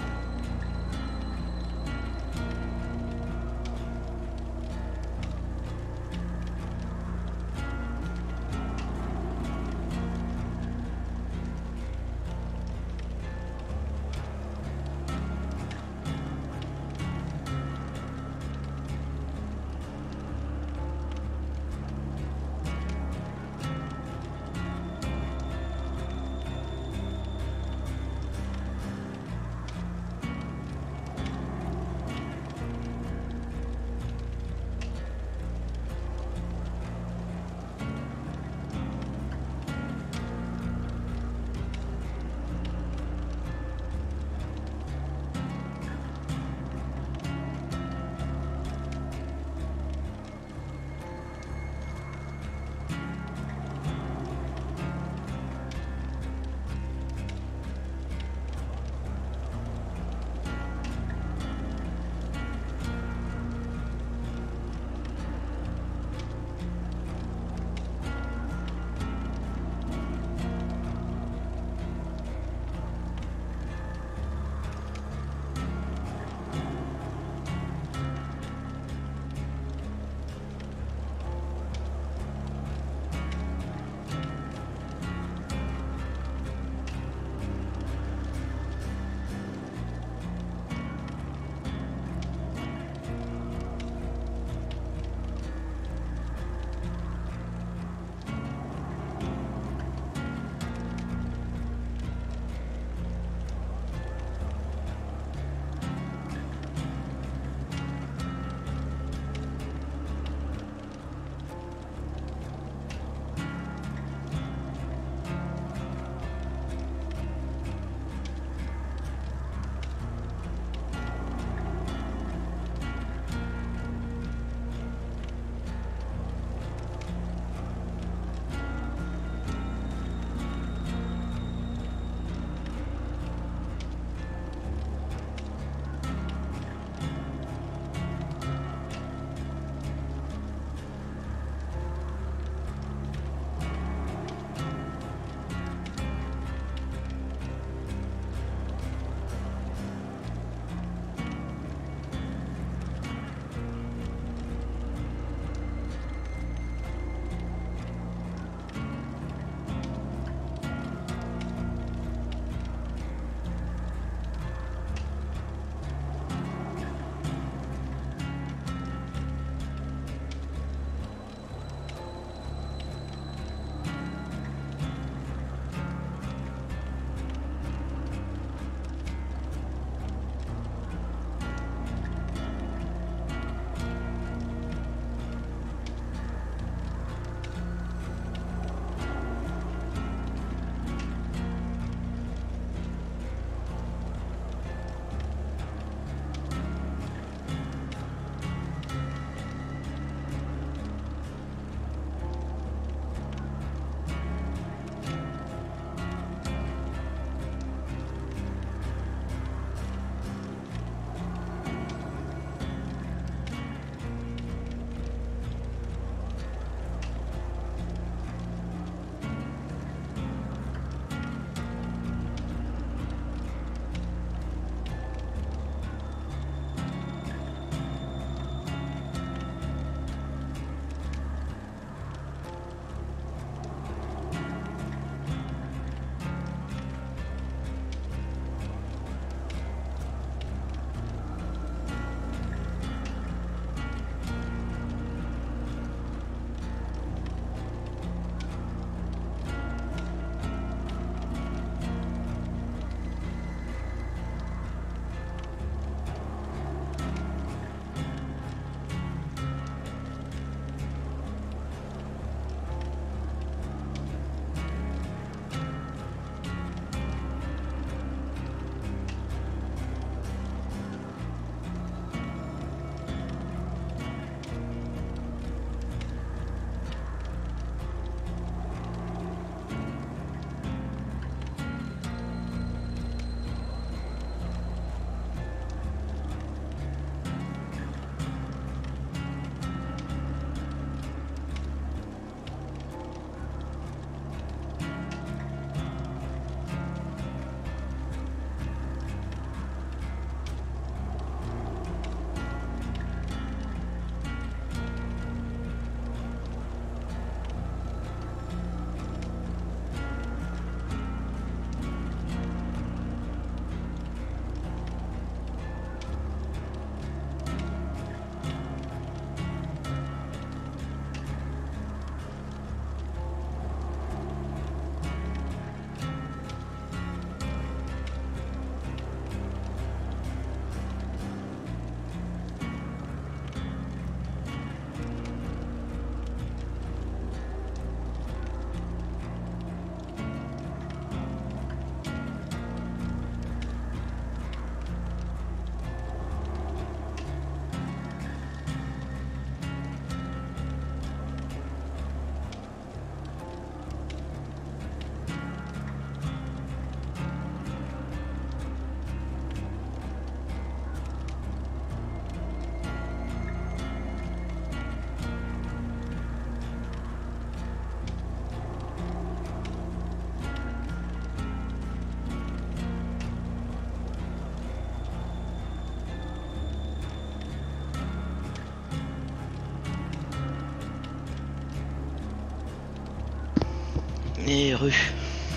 Et rue.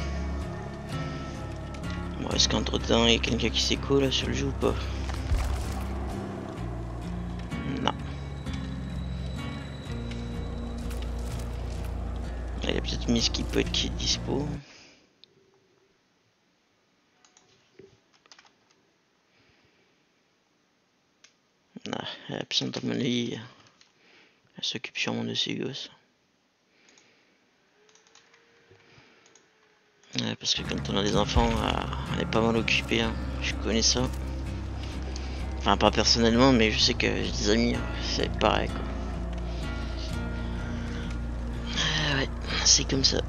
Bon, est-ce qu'entre temps il y a quelqu'un qui s'écho là sur le jeu ou pas? Non. Il y a peut-être Miss qui peut être qui est dispo. Ah, elle est absente à mon avis. Elle s'occupe sûrement de ses gosses. Ouais, parce que quand on a des enfants, on est pas mal occupé. Hein. Je connais ça. Enfin, pas personnellement, mais je sais que j'ai des amis, c'est pareil quoi. Ah ouais, c'est comme ça.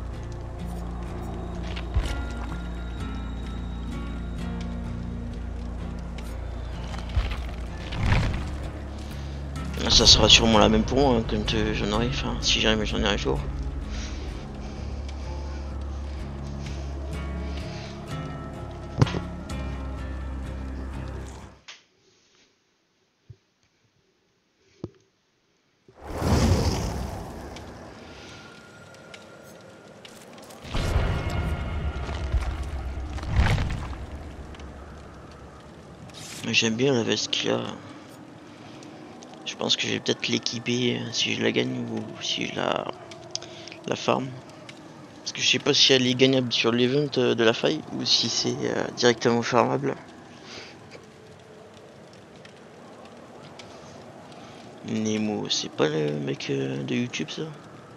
Ça sera sûrement la même pour moi hein, quand j'en aurai, enfin si jamais j'en ai un jour. J'aime bien la veste qu'il a. Je pense que je vais peut-être l'équiper si je la gagne ou si je la farm. Parce que je sais pas si elle est gagnable sur l'event de la faille ou si c'est directement farmable. Nemo, c'est pas le mec de YouTube ça?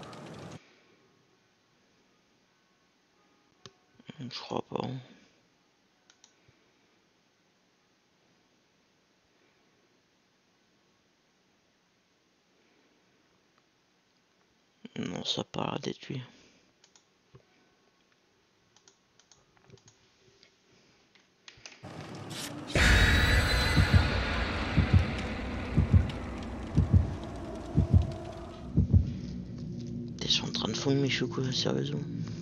Je crois pas. Non, ça part d'être lui. Ils sont en train de fondre mes choux quoi, sérieusement.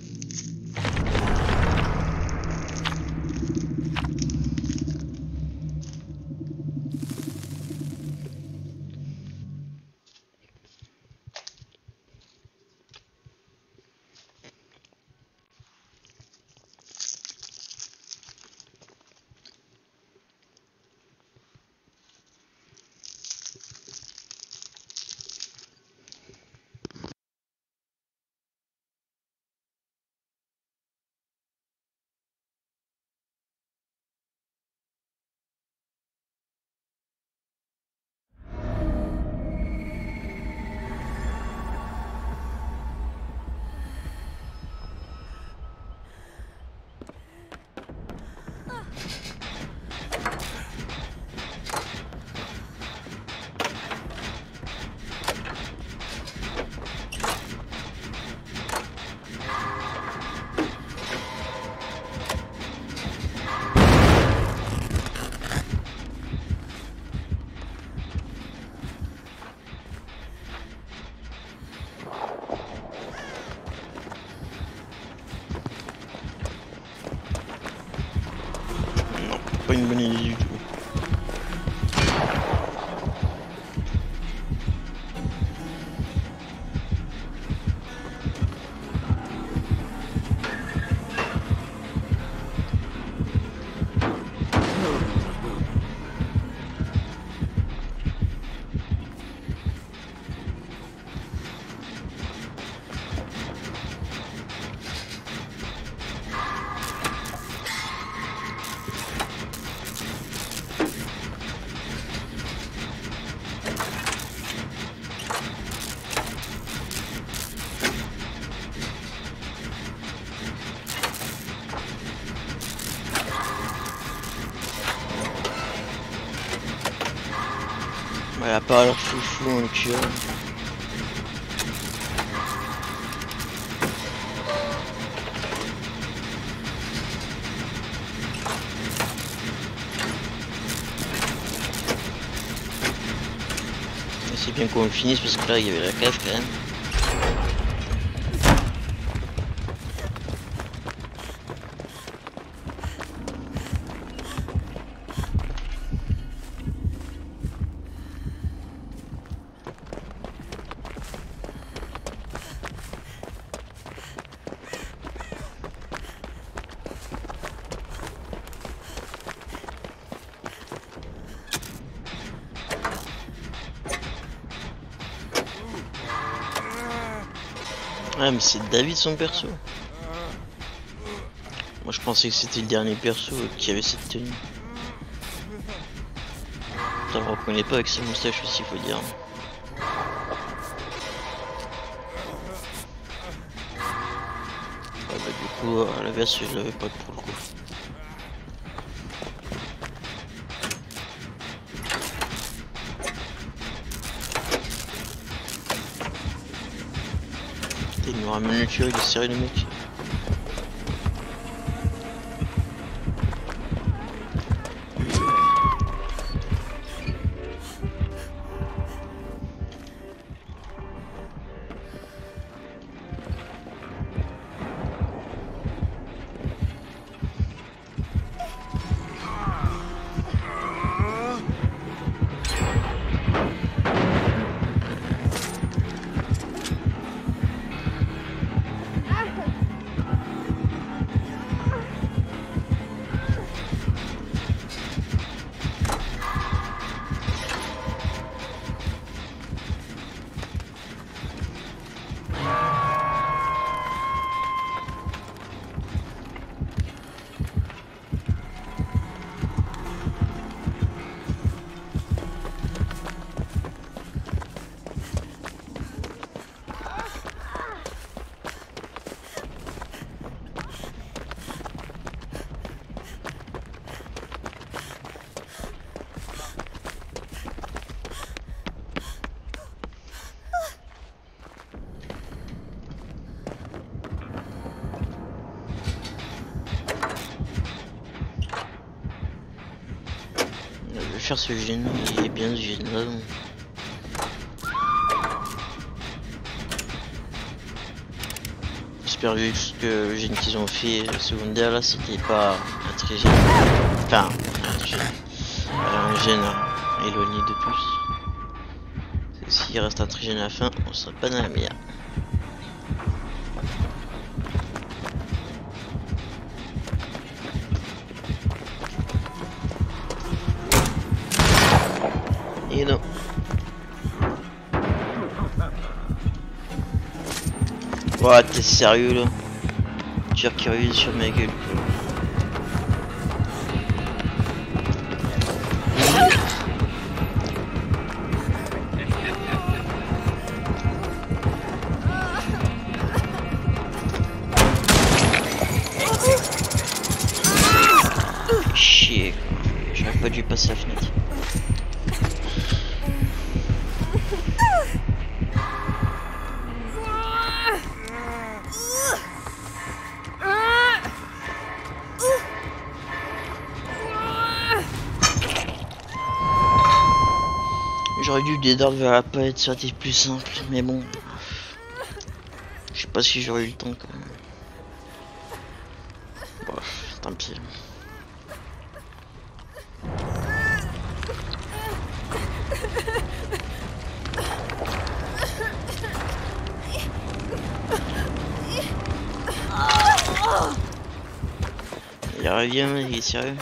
Pas une bonne idée du tout. Elle a pas l'air foufou en l'occurrence. C'est bien qu'on finisse parce que là il y avait la cave quand même. Ouais, mais c'est David son perso. Moi je pensais que c'était le dernier perso qui avait cette tenue. Je le reconnais pas avec sa moustache aussi, faut dire. Ouais, bah du coup, à l'inverse, je l'avais pas pour le coup. Il nous ramène le tueur, il est sérieux le mec. Je vais faire ce gène, il est bien ce gène là. J'espère juste que le gène qu'ils ont fait secondaire là c'était pas un trigène. Enfin, un gène éloigné de tous. S'il reste un trigène à la fin, on sera pas dans la merde. Et non. Ouais, t'es sérieux là? Tu as curieux sur ma gueule. Chier quoi. J'aurais pas dû passer la fenêtre. J'aurais dû dédordre vers la palette, ça aurait été plus simple, mais bon. Je sais pas si j'aurais eu le temps quand même. Bon, tant pis. Il revient, il est sérieux.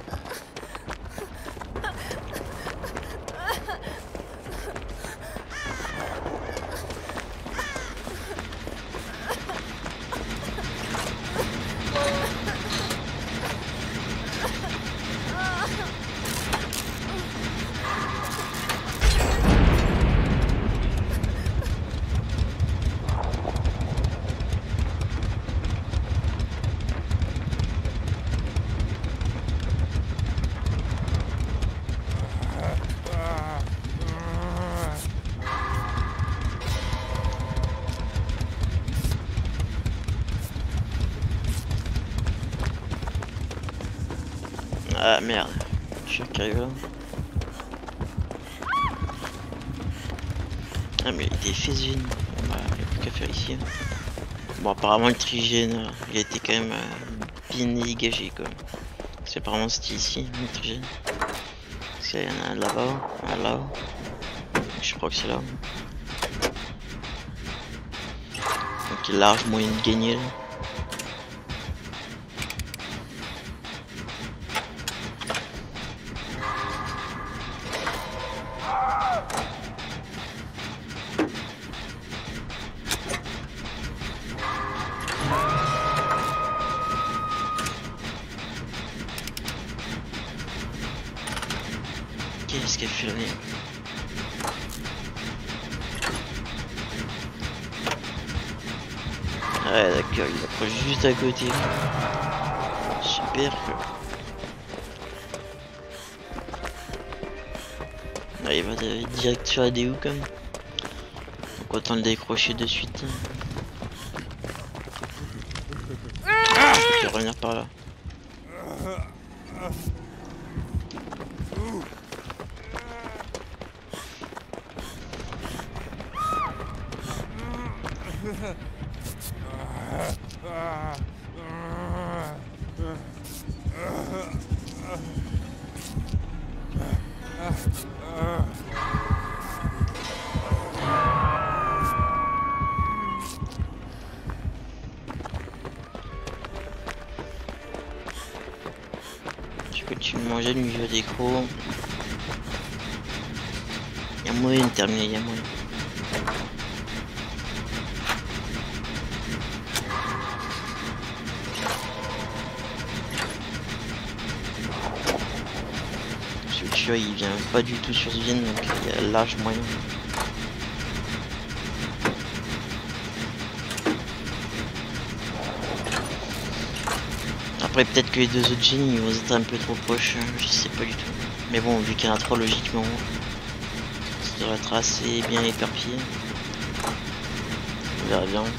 Ah merde, je suis qui arrive là. Ah mais il est physine, bah, il n'y a plus qu'à faire ici. Bon apparemment le trigène, il a été quand même bien dégagé quoi. Parce qu'apparemment c'était ici, le trigène. Parce qu'il y en a un là-bas, un là. Je crois que c'est là. Donc il y a large moyen de gagner là. Qu'est-ce qu'elle fait là? Ouais d'accord, il approche juste à côté. Super. Là, il va direct sur la DU comme. Donc autant le décrocher de suite. Je vais revenir par là. Je continue de manger le milieu des crocs. Y'a moyen de terminer, y'a moyen. Celui-là il vient pas du tout sur ce Vienne, donc il y a large moyen. Après peut-être que les deux autres génies ils vont être un peu trop proches, je sais pas du tout. Mais bon, vu qu'il y en a trois logiquement, ça devrait être assez bien éparpillé. On verra bien.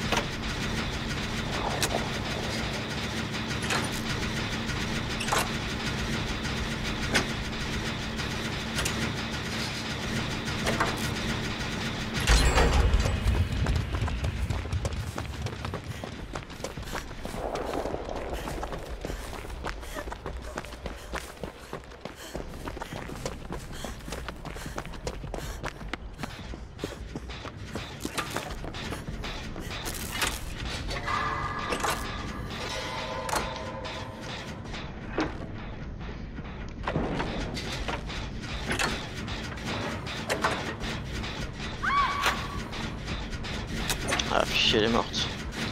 Ah, puis elle est morte.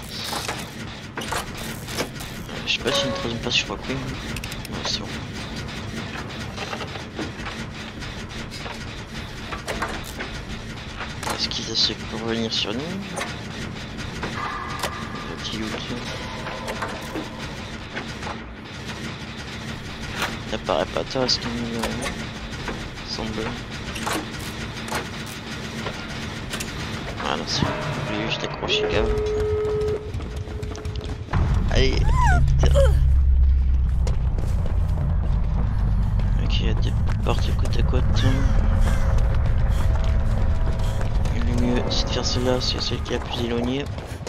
Je sais pas si une troisième place, je crois que oui. Non, c'est bon. Est-ce qu'ils essaient de revenir sur nous? Le petit loot. Il apparaît pas tard, ce qu'il me semble. Ah non, c'est bon. Je voulais juste accrocher le câble. Allez. Ok, il y a des portes côte à côte. Le mieux c'est de faire celle-là, c'est celle qui est la plus éloignée.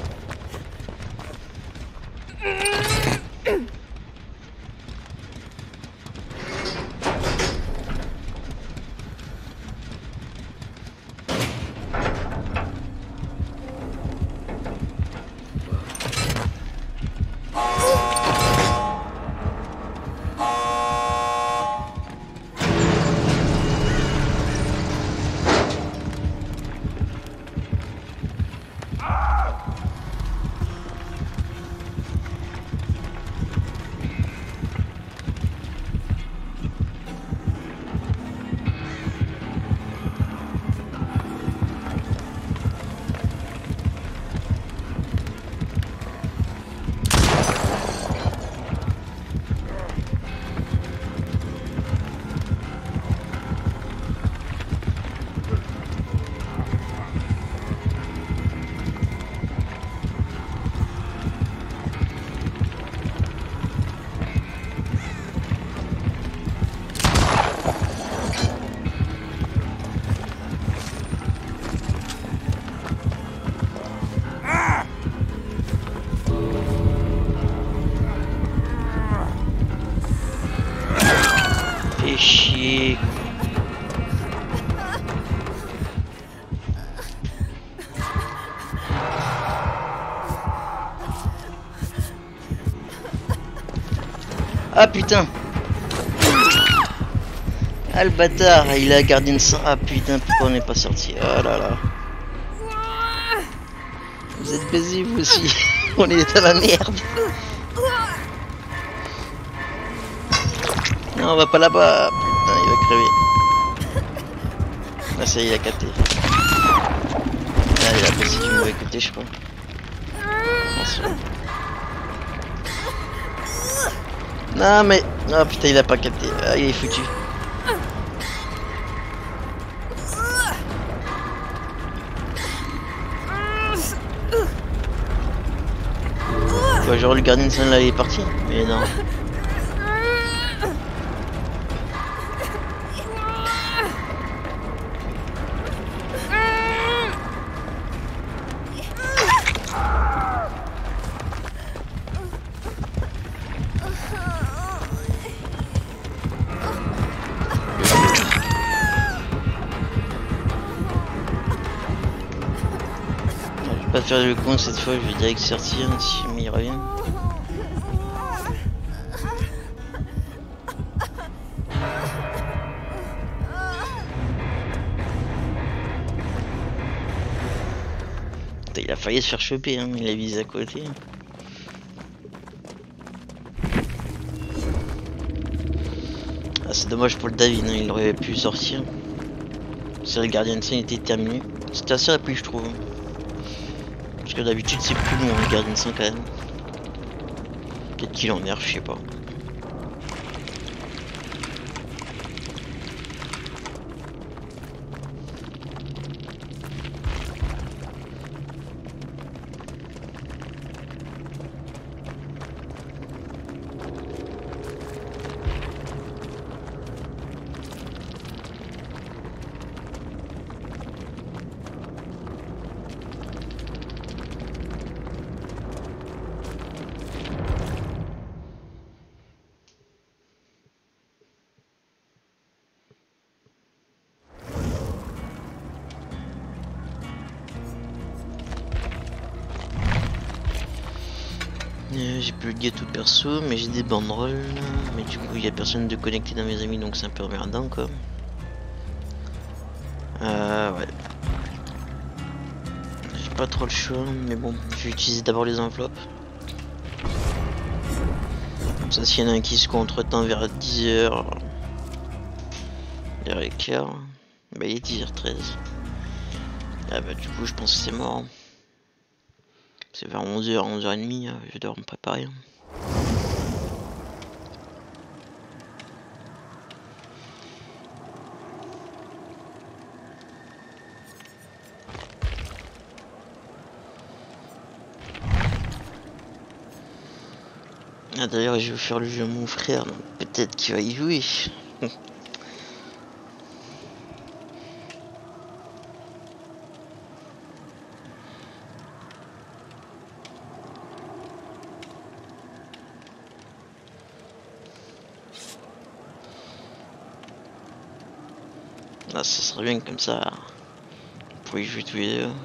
Chier. Ah putain. Ah le bâtard, il a gardé une sang. Ah putain, pourquoi on n'est pas sorti? Oh là là. Vous êtes baisés vous aussi. On est dans la merde. Non, on va pas là-bas. Putain, il va crever. Ah ça y est, il a capté. Ah, il a passé du mauvais côté, je crois. Attention. Non mais... Oh putain, il a pas capté. Ah, il est foutu. Bah, genre le gardien de scène là il est parti. Mais non. Je vais pas faire le con cette fois, je vais direct sortir si il revient. Putain, il a failli se faire choper, hein. Il a visé à côté. Ah, c'est dommage pour le David, hein. Il aurait pu sortir. C'est le gardien de scène était terminé. C'était assez rapide je trouve. Parce que d'habitude c'est plus long le gardien de scène quand même. Peut-être qu'il en nerf, je sais pas. J'ai plus le gâteau perso, mais j'ai des banderoles. Mais du coup, il n'y a personne de connecté dans mes amis, donc c'est un peu emmerdant quoi. Ouais. J'ai pas trop le choix, mais bon, je vais utiliser d'abord les enveloppes. Comme ça, s'il y en a un qui se contre-temps vers 10h, vers les quart, bah il est 10h13. Ah bah du coup, je pense que c'est mort. C'est vers 11h, 11h30, je vais devoir me préparer. Ah d'ailleurs je vais faire le jeu à mon frère, donc peut-être qu'il va y jouer. Ah ça serait bien comme ça, on pourrait y jouer tous les deux.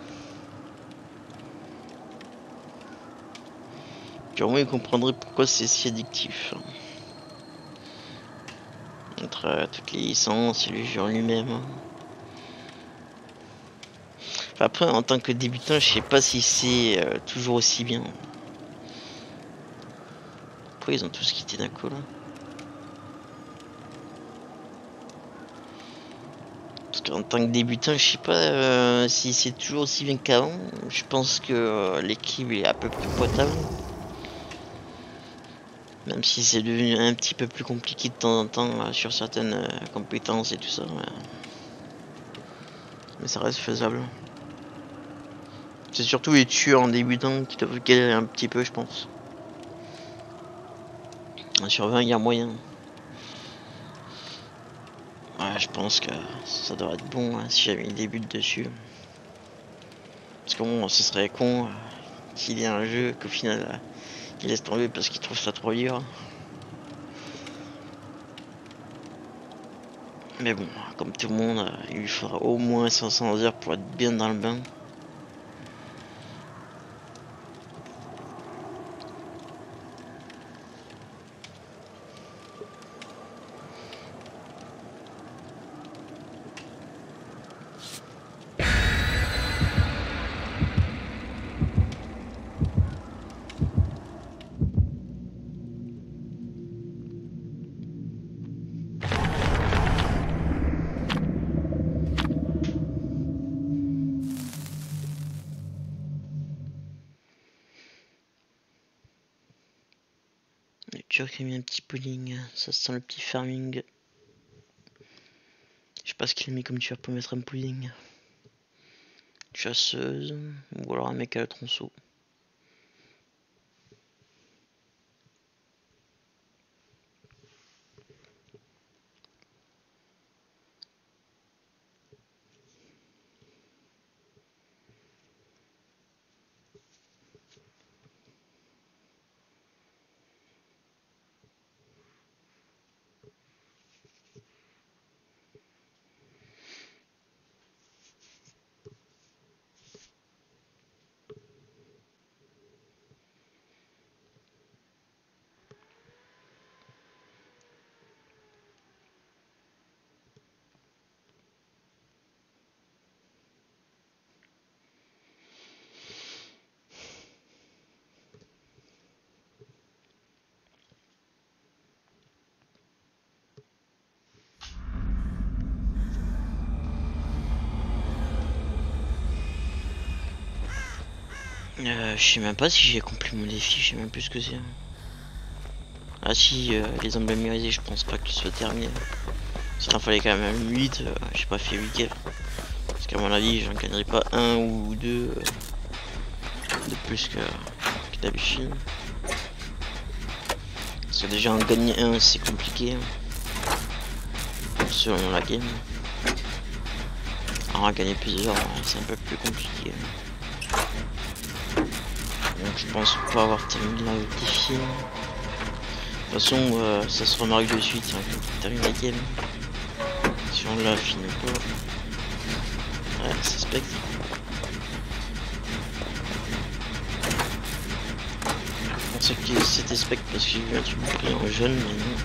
Puis au moins il comprendrait pourquoi c'est si addictif. Entre toutes les licences et le jeu en lui-même. Enfin, après en tant que débutant je sais pas si c'est toujours aussi bien. Pourquoi ils ont tous quitté d'un coup là? Parce qu'en tant que débutant je sais pas si c'est toujours aussi bien qu'avant. Je pense que l'équipe est à peu près potable. Même si c'est devenu un petit peu plus compliqué de temps en temps sur certaines compétences et tout ça. Mais ça reste faisable. C'est surtout les tueurs en débutant qui doivent galérer un petit peu je pense. Sur 20 il y a moyen. Ouais je pense que ça devrait être bon hein, si jamais il débute dessus. Parce que bon ce serait con qu'il y ait un jeu qu'au final il laisse tomber parce qu'il trouve ça trop dur. Mais bon, comme tout le monde, il lui faudra au moins 500 heures pour être bien dans le bain. nourriture qui a mis un petit pudding. Ça sent le petit farming. Je sais pas ce qu'il a mis comme tueur pour mettre un pudding. Chasseuse. Ou alors un mec à la tronçon. Je sais même pas si j'ai accompli mon défi, je sais même plus ce que c'est. Ah si, les emblèmes mérisés, je pense pas qu'ils soient terminés. Parce qu'il en fallait quand même 8, j'ai pas fait 8 games. Parce qu'à mon avis, j'en gagnerai pas un ou deux de plus que d'habitude. Parce que déjà en gagner un, c'est compliqué. Selon la game. Alors en gagner plusieurs, c'est un peu plus compliqué. Donc je pense pas avoir terminé le défi. De toute façon, ça se remarque de suite hein, quand on termine la game. Si on l'a fini pas. Ouais, c'est spectre. Je pensais que c'était spectre parce que j'ai vu un truc pris en jaune, mais non.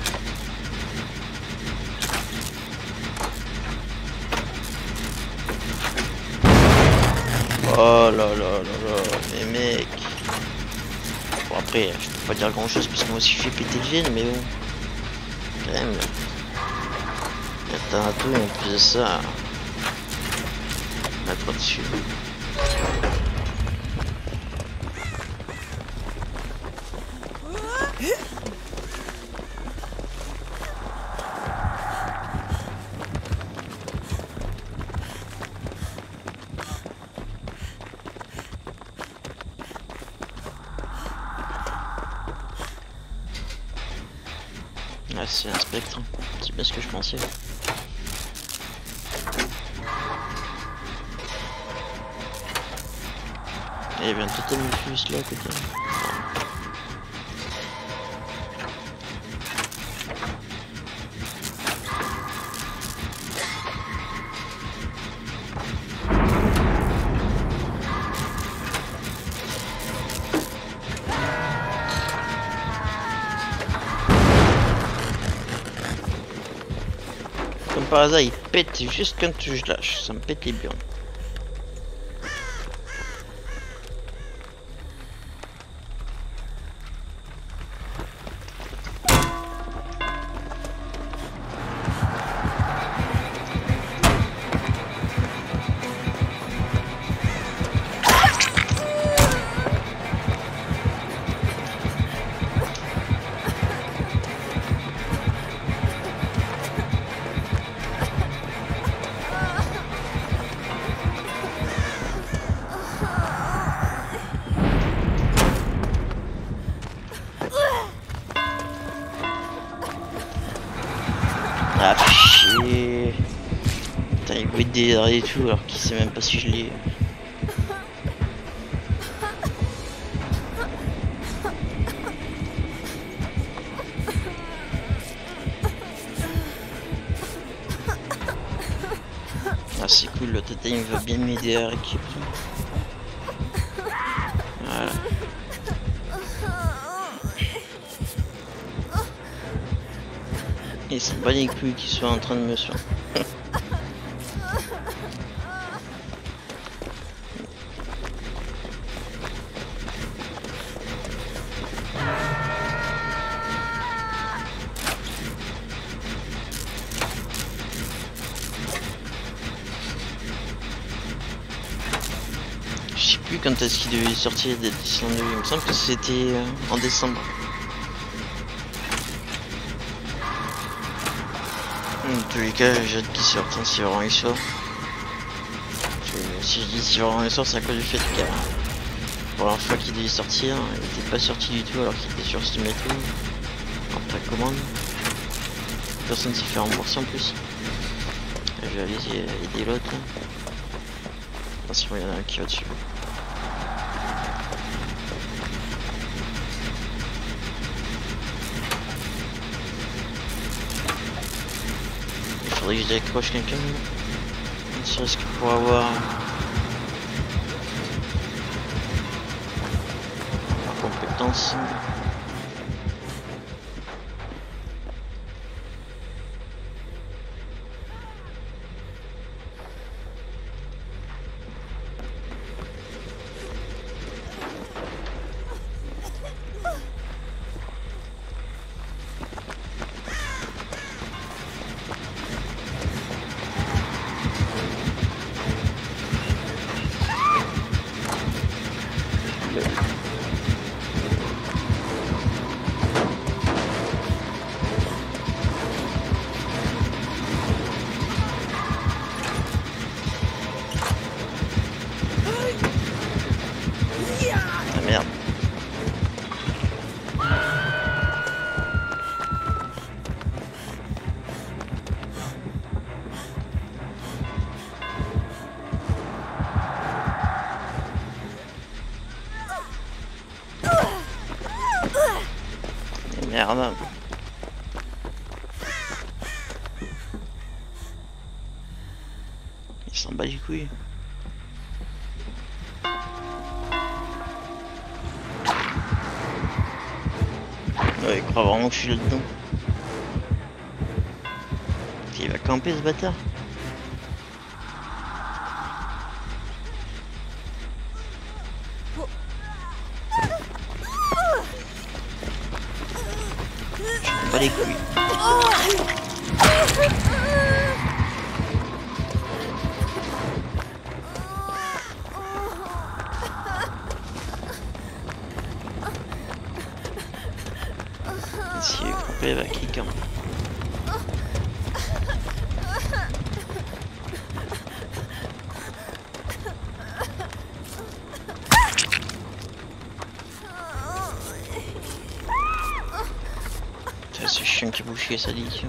Oh là là là là, mais mec. Bon après, je peux pas dire grand chose parce que moi aussi je fais péter le gène, mais bon. Quand même. T'as un tout en plus de ça. Mettre dessus. Ah, c'est un spectre, c'est bien ce que je pensais. Et il y avait un totem fus là à côté. Comme par hasard, il pète juste quand je lâche, ça me pète les burnes. Ah chier. Putain il bruit des airs et tout alors qu'il sait même pas si je l'ai. Ah c'est cool, le tata il va bien m'aider à récupérer. Voilà. Et c'est pas les couilles qui soient en train de me soigner. Je sais plus quand est-ce qu'il devait sortir des Disneyland, il me semble que c'était en décembre. Dans tous les cas, j'ai hâte qu'il sorte, hein, si vraiment il sort. Si je dis si vraiment il sort, c'est à cause du fait que pour la fois qu'il devait sortir, il était pas sorti du tout alors qu'il était sur Steam et tout. En précommande. Personne s'est fait rembourser en plus. Je vais aller aider l'autre. Attention, il y en a un qui va dessus. Il faudrait que je décroche quelqu'un. Ne serait-ce que pour avoir compétence. Ah merde. Merde. Il s'en bat les couilles. Ouais, il croit vraiment que je suis là-dedans. Il va camper ce bâtard. Je m'en bats les couilles. Si il est coupé, va qui campe. C'est chiant qui bouchait ça dit.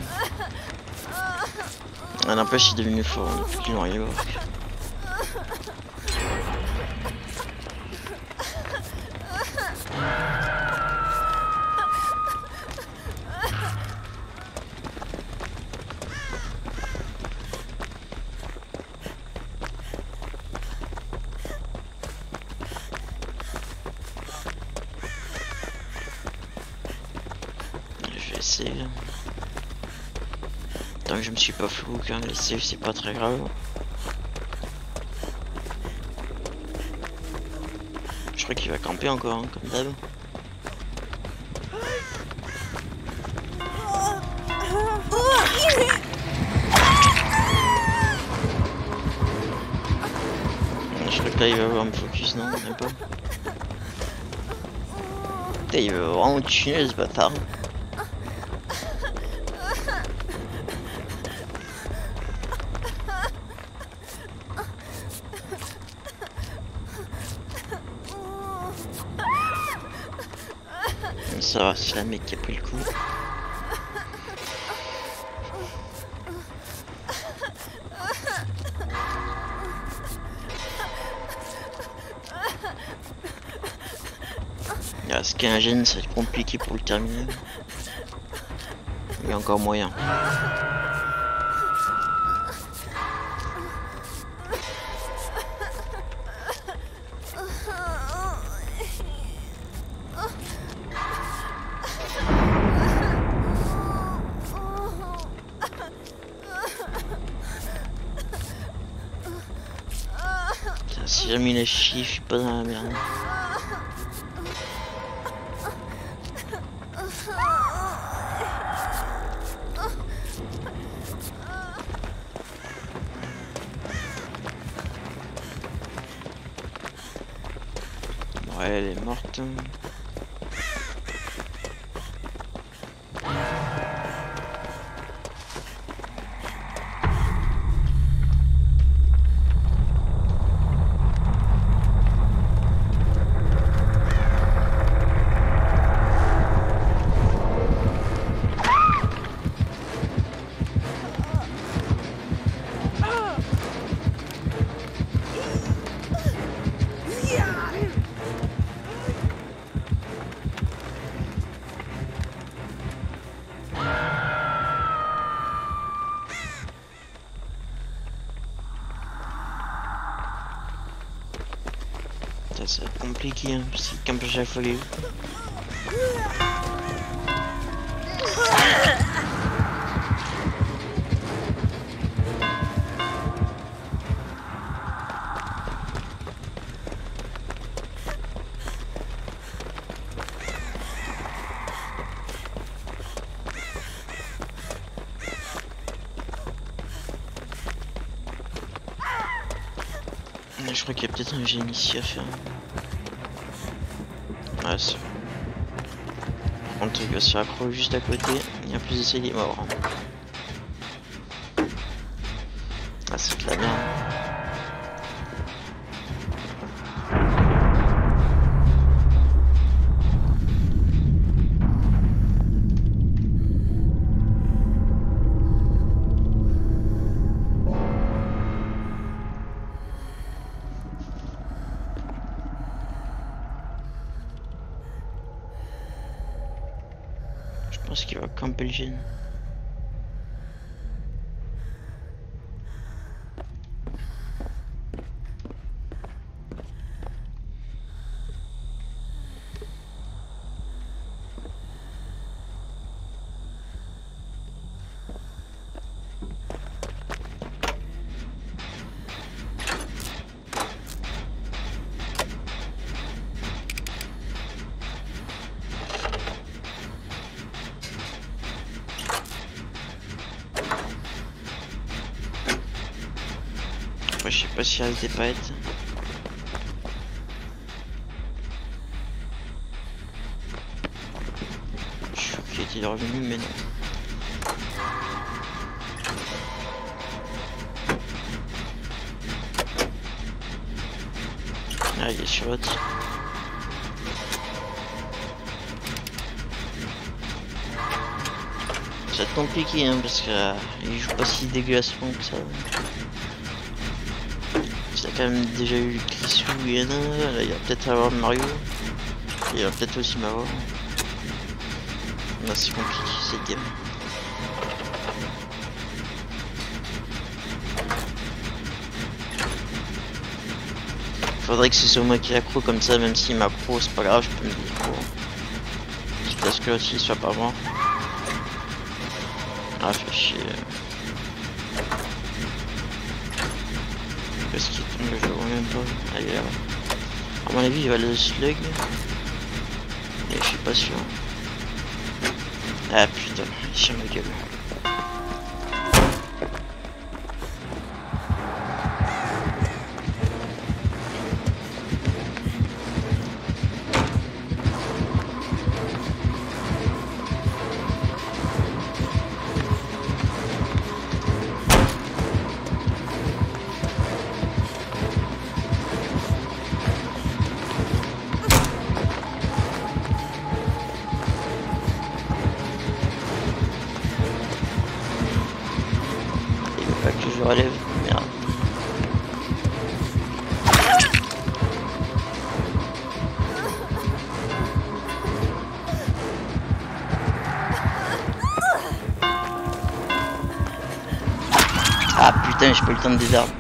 Ah n'empêche il est devenu fort depuis qu'ils l'ont arrivé. Save. Tant que je me suis pas flou, quand les saves c'est pas très grave. Je crois qu'il va camper encore, hein, comme d'hab. Je crois que là il va avoir me focus, non, même pas. Putain, il veut vraiment tuer ce bâtard. Ça va, c'est la mec qui a pris le coup. Ce qui est un gène, ça va être compliqué pour le terminer. Il y a encore moyen. Si jamais il a chié, je suis pas dans la merde. Ouais, elle est morte. Ça va être compliqué, hein, parce qu'il campe à chaque fois les loups. Je crois qu'il y a peut-être un génie ici à faire. Ouais, c'est vrai. On te va se faire accro juste à côté. Il y a plus d'essai, il est mort. Ah, c'est de la merde. Je pense qu'il va camper le gène. Après, je sais pas s'il reste des paillettes. Je suis sûr qu'il était revenu, mais non. Ah, il est sur l'autre. Ça va être compliqué, hein, parce que il joue pas si dégueulassement que ça. Il a quand même déjà eu Chris ou Yana, là il va peut-être avoir Mario. Il va peut-être aussi m'avoir. Là c'est compliqué cette game. Faudrait que ce soit moi qui l'accro comme ça, même s'il m'accro, c'est pas grave, je peux me dire. Quitte à ce que l'autre il soit pas mort. Ah, fait chier. Qu'est-ce qu'il tombe, je le vois même pas. Allez là. À mon avis il va le slug. Mais je suis pas sûr. Ah putain, il tire ma gueule. Que je relève, merde. Ah putain, j'ai pas eu le temps de désarmer.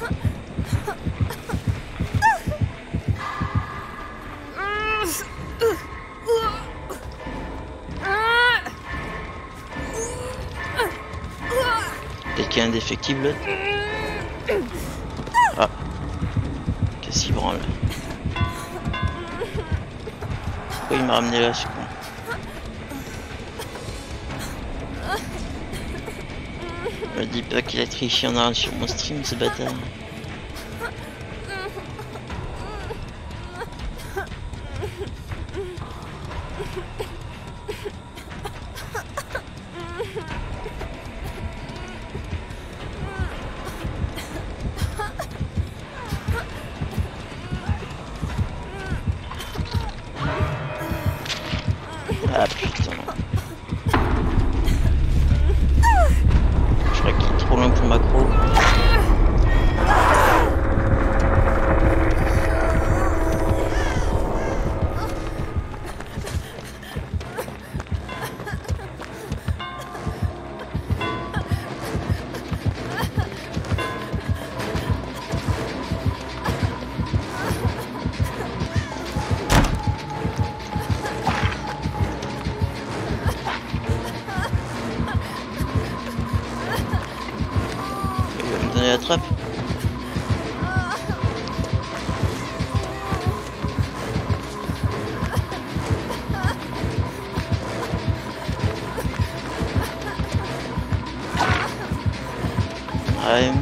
Peut-être qu'il y a un défectible. Ah. Qu'est-ce qu'il branle? Pourquoi il m'a ramené là ce con? Me dis pas qu'il a triché en arrière sur mon stream ce bâtard. Ah putain. Je crois qu'il est trop loin pour macro. Tenez la trappe. Ouais.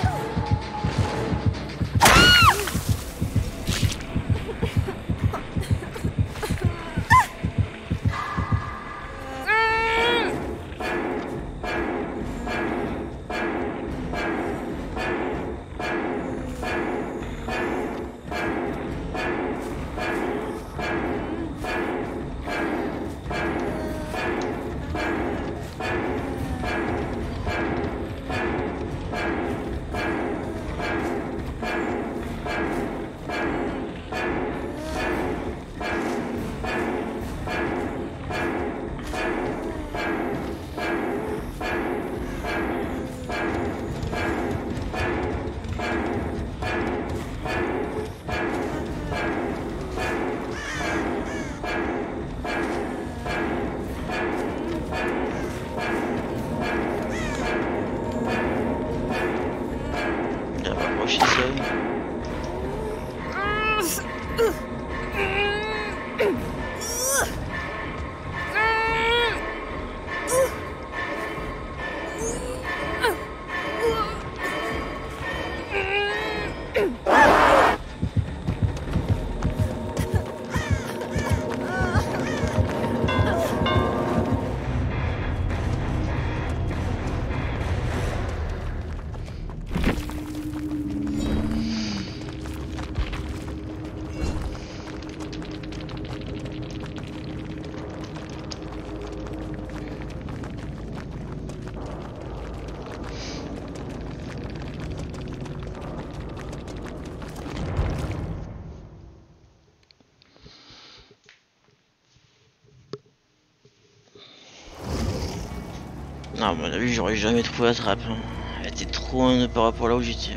Non, à mon avis, j'aurais jamais trouvé la trappe. Hein. Elle était trop loin par rapport à là où j'étais.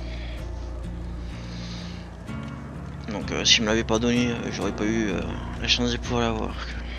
Donc, s'il me l'avait pas donné, j'aurais pas eu la chance de pouvoir l'avoir.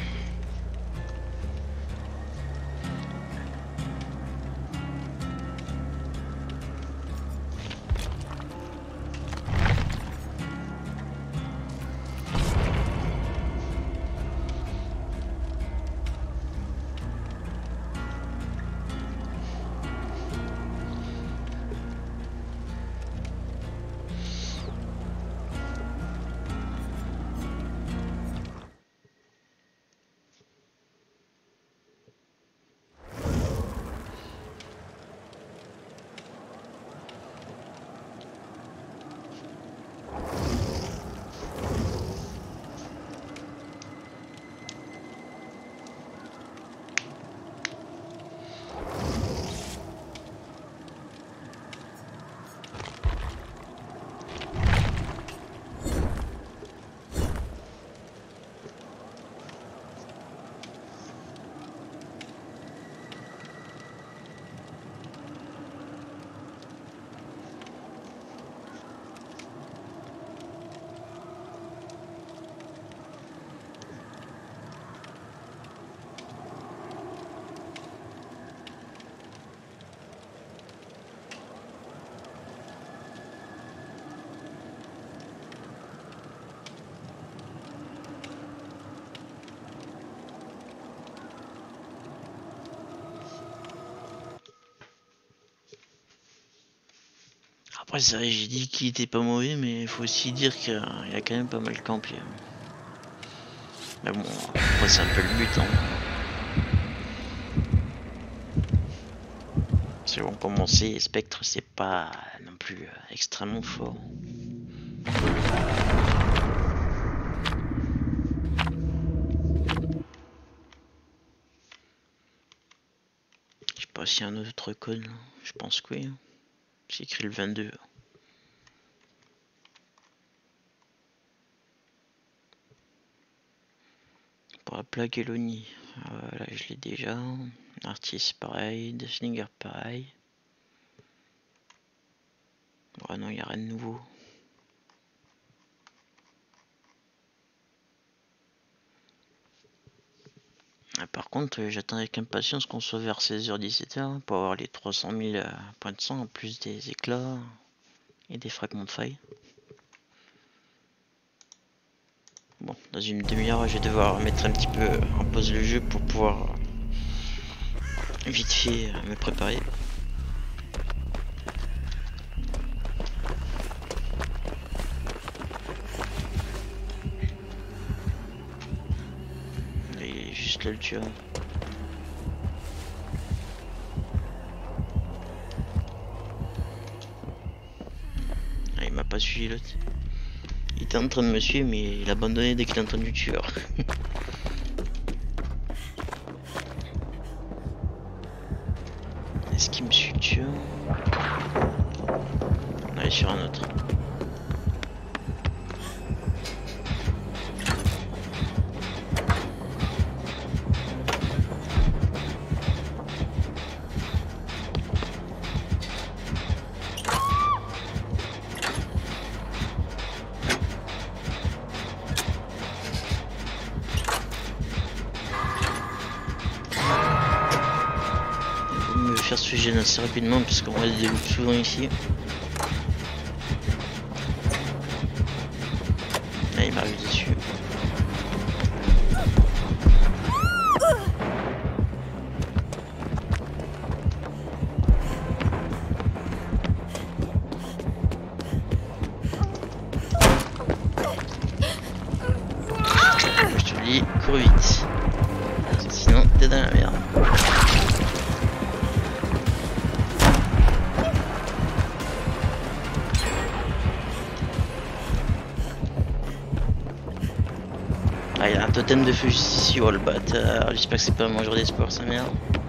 Après, c'est vrai, j'ai dit qu'il était pas mauvais, mais il faut aussi dire qu'il a quand même pas mal campé. Mais bon, après, c'est un peu le but. Hein. Si on commençait, Spectre, c'est pas non plus extrêmement fort. Je sais pas s'il y a un autre code, là. Je pense que oui. C'est écrit le 22. Pour la plaque Eloni, là je l'ai déjà. Artiste pareil, Deathlinger pareil. Ouais, non, il n'y a rien de nouveau. Par contre, j'attends avec impatience qu'on soit vers 16h-17h pour avoir les 300 000 points de sang en plus des éclats et des fragments de faille. Bon, dans une demi-heure, je vais devoir mettre un petit peu en pause le jeu pour pouvoir vite fait me préparer. Il est juste là le tueur. Ah, il m'a pas suivi l'autre. Il était en train de me suivre mais il a abandonné dès qu'il a entendu le tueur. Est-ce qu'il me suit le tueur? Allez sur un autre. Faire ce gène assez rapidement parce qu'on va des loops souvent ici. Ah, il m'arrive dessus. Je te le dis, cours vite. Sinon t'es dans la merde. Ah, il y a un totem de feu juste ici, oh le bâtard. J'espère que c'est pas un mangeur d'espoir, sa merde.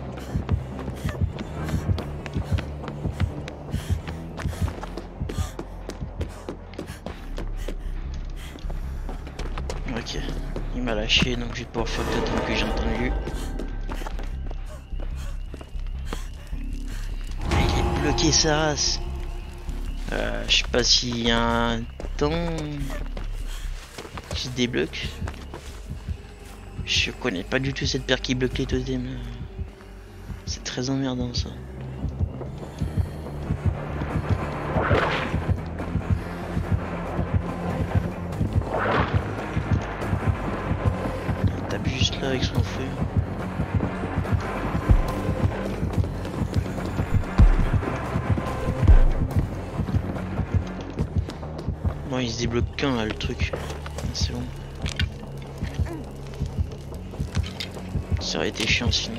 Ok, il m'a lâché donc je vais pouvoir faire le totem que j'ai entendu. Il est bloqué sa race. Je sais pas s'il y a un temps qui se débloque. Je connais pas du tout cette paire qui bloque les totems. C'est très emmerdant ça. Il tape juste là avec son feu. Bon, il se débloque qu'un là le truc. C'est bon. Ça aurait été chiant sinon.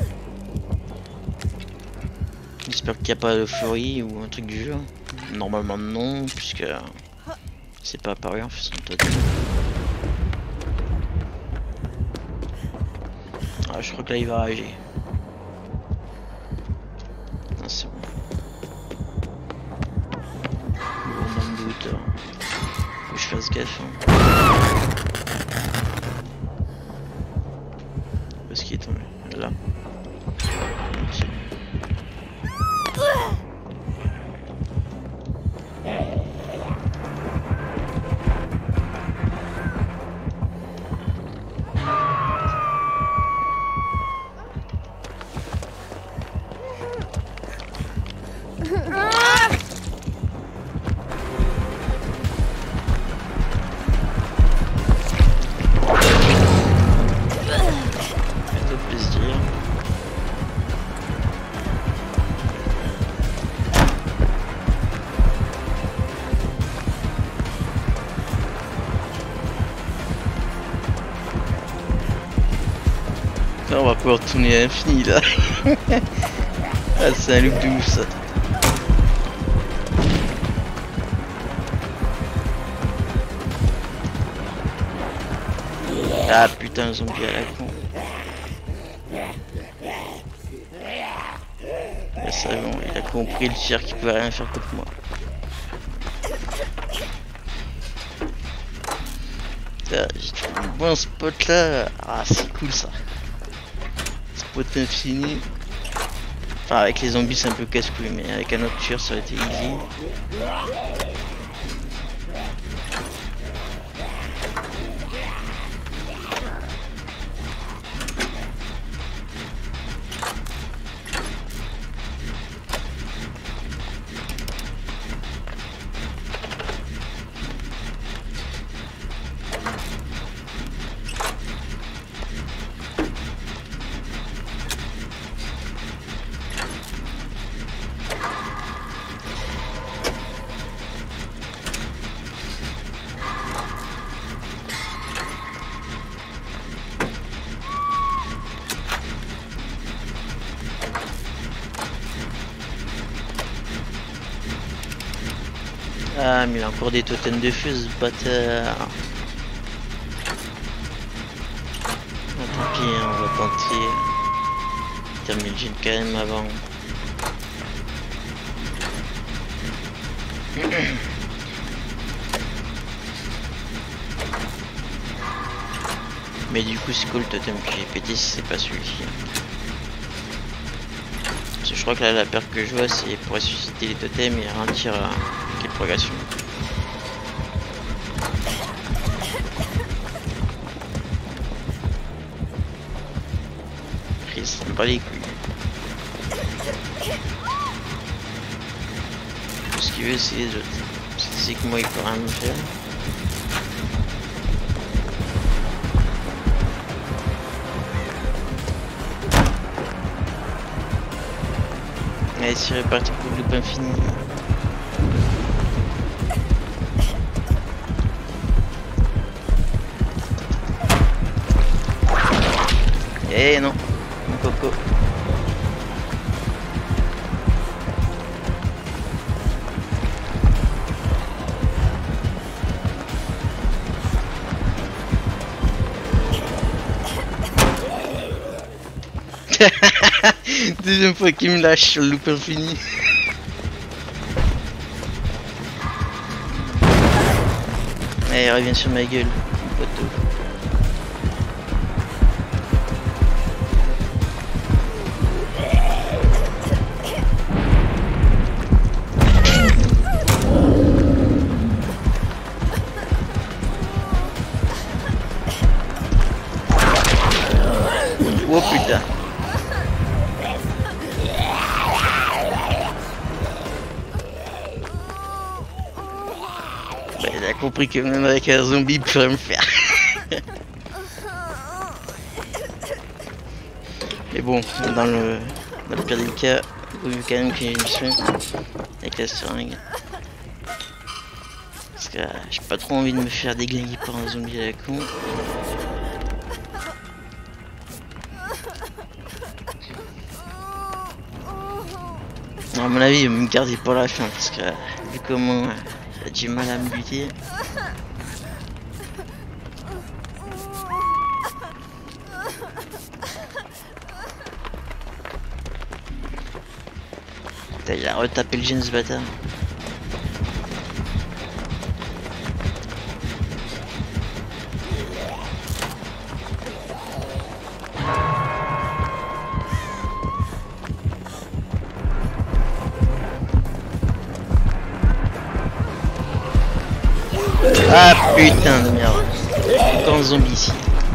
J'espère qu'il n'y a pas de furie ou un truc du jeu. Normalement non, puisque c'est pas apparu en faisant totem. Ah, je crois que là il va rager. Ah, c'est bon. Bon, dans le doute, faut que je fasse gaffe. Hein. Parce qu'il est tombé là. Okay. Là, on va pouvoir tourner à l'infini là. Ah, c'est un loop de ouf ça. Ah putain, zombie à la con. Là, c'est bon, il a compris le tir qu'il pouvait rien faire contre moi. J'ai trouvé un bon spot là. Ah, c'est cool ça. Spot infini. Enfin, avec les zombies c'est un peu casse-couille, mais avec un autre tir ça aurait été easy. Ah mais il a encore des totems de feu ce bâtard. Ah, tant pis, hein, on va tenter. Terminer le gym quand même avant. Mais du coup c'est quoi le totem que j'ai pété si c'est pas celui-ci? Parce que je crois que là la paire que je vois c'est pour ressusciter les totems et ralentir les progressions. Il se rend pas les couilles. Tout ce qu'il veut c'est les autres. C'est que moi il peut rien me faire. Allez, c'est reparti pour le loop infini. Eh non, mon coco. Deuxième fois qu'il me lâche sur le loop infini. Allez, reviens sur ma gueule, mon poteau. Oh putain. Bah, il a compris que même avec un zombie il peut rien me faire. Mais bon, dans le pire des cas, il vaut mieux quand même que j'ai une soin avec la seringue. Parce que j'ai pas trop envie de me faire déglinguer par un zombie à la con. À mon avis, il va me garder pour la fin parce que vu comment il a du mal à me buter. Putain, il a retapé le gène ce bâtard. Ah putain de merde. Encore un zombie ici.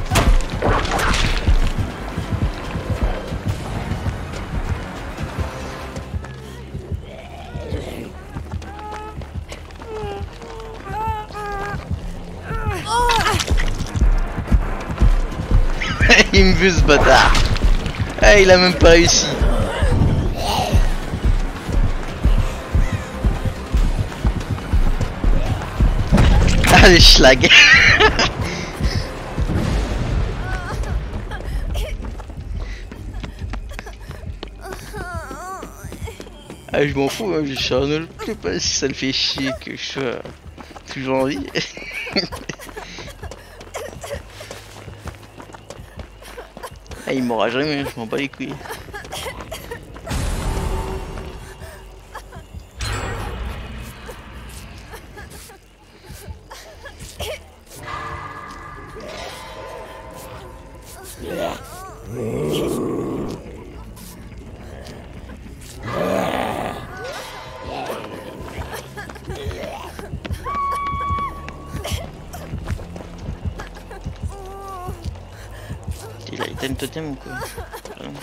Il me veut ce bâtard. Ah, il a même pas réussi. Ah, les schlag. Ah, je m'en fous, hein, je suis un autre club, hein, si ça le fait chier que je sois toujours en vie. Ah, il m'aura jamais, je m'en bats les couilles. Il a éteint le totem ou quoi? Pardon.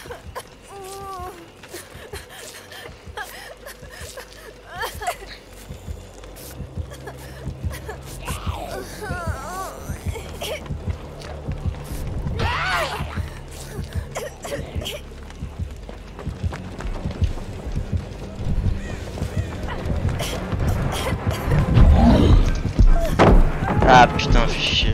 Ah putain, fais chier.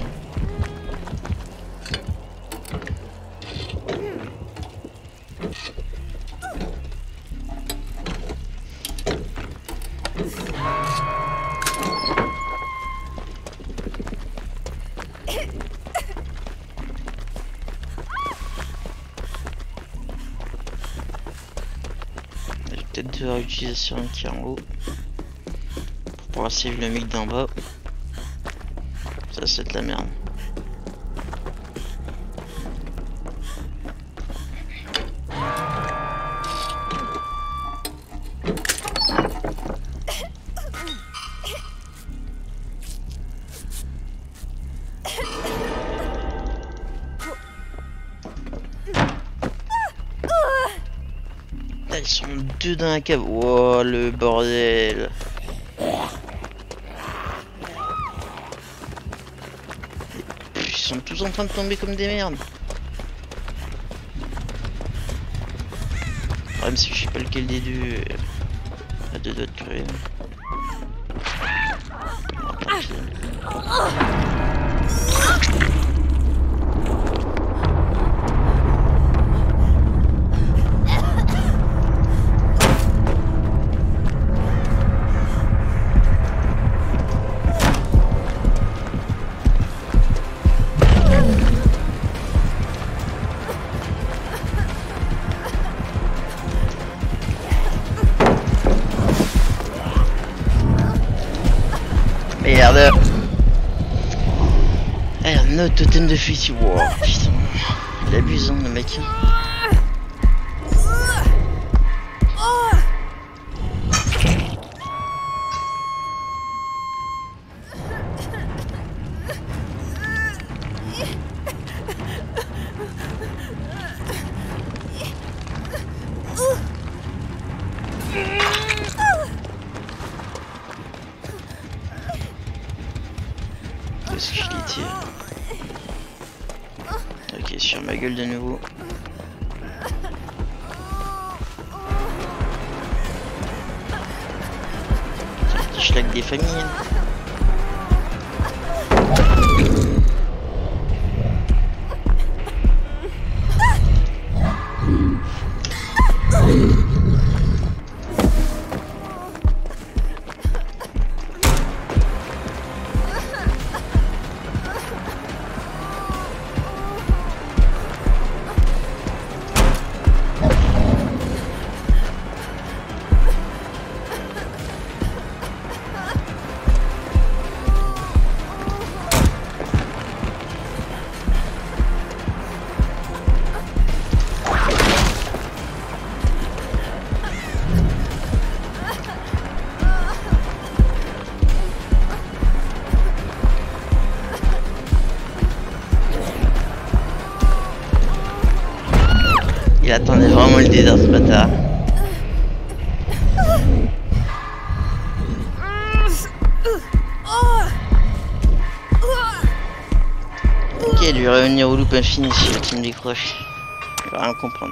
Peut-être devoir utiliser sur un qui est en haut. Pour pouvoir suivre le mec d'en bas. Ça c'est de la merde. Ils sont deux dans la cave. Wow, le bordel. Ils sont tous en train de tomber comme des merdes. Même si je sais pas lequel des deux a deux doigts de crever. Merde. Eh, un autre totem de fuite. Wow, putain. Il abuse hein, le mec. Qu'est-ce qu'il tire? Ok, sur ma gueule de nouveau. C'est un petit schlag des familles. Il attendait vraiment le désert ce bâtard. Ok, lui revenir au loop infini si tu me décroche. Il va rien comprendre.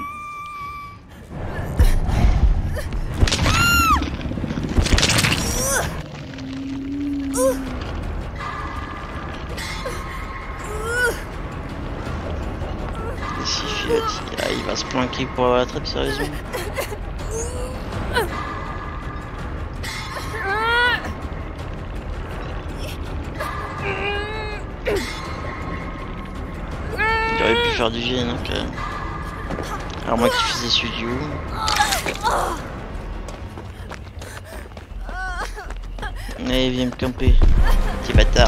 Il va se planquer pour avoir la trappe, sérieusement. Il aurait pu faire du gène, hein, quand même. Alors moi qui faisais celui du haut. Allez, viens me camper, petit bâtard.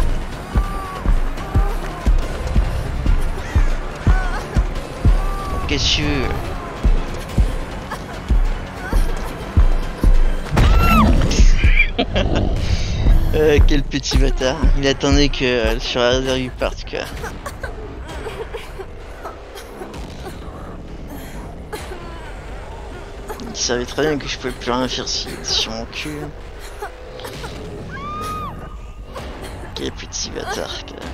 Qu'est-ce que quel petit bâtard. Il attendait que sur la réserve il parte quoi. Il savait très bien que je pouvais plus rien faire s'il était sur mon cul. Quel petit bâtard quoi.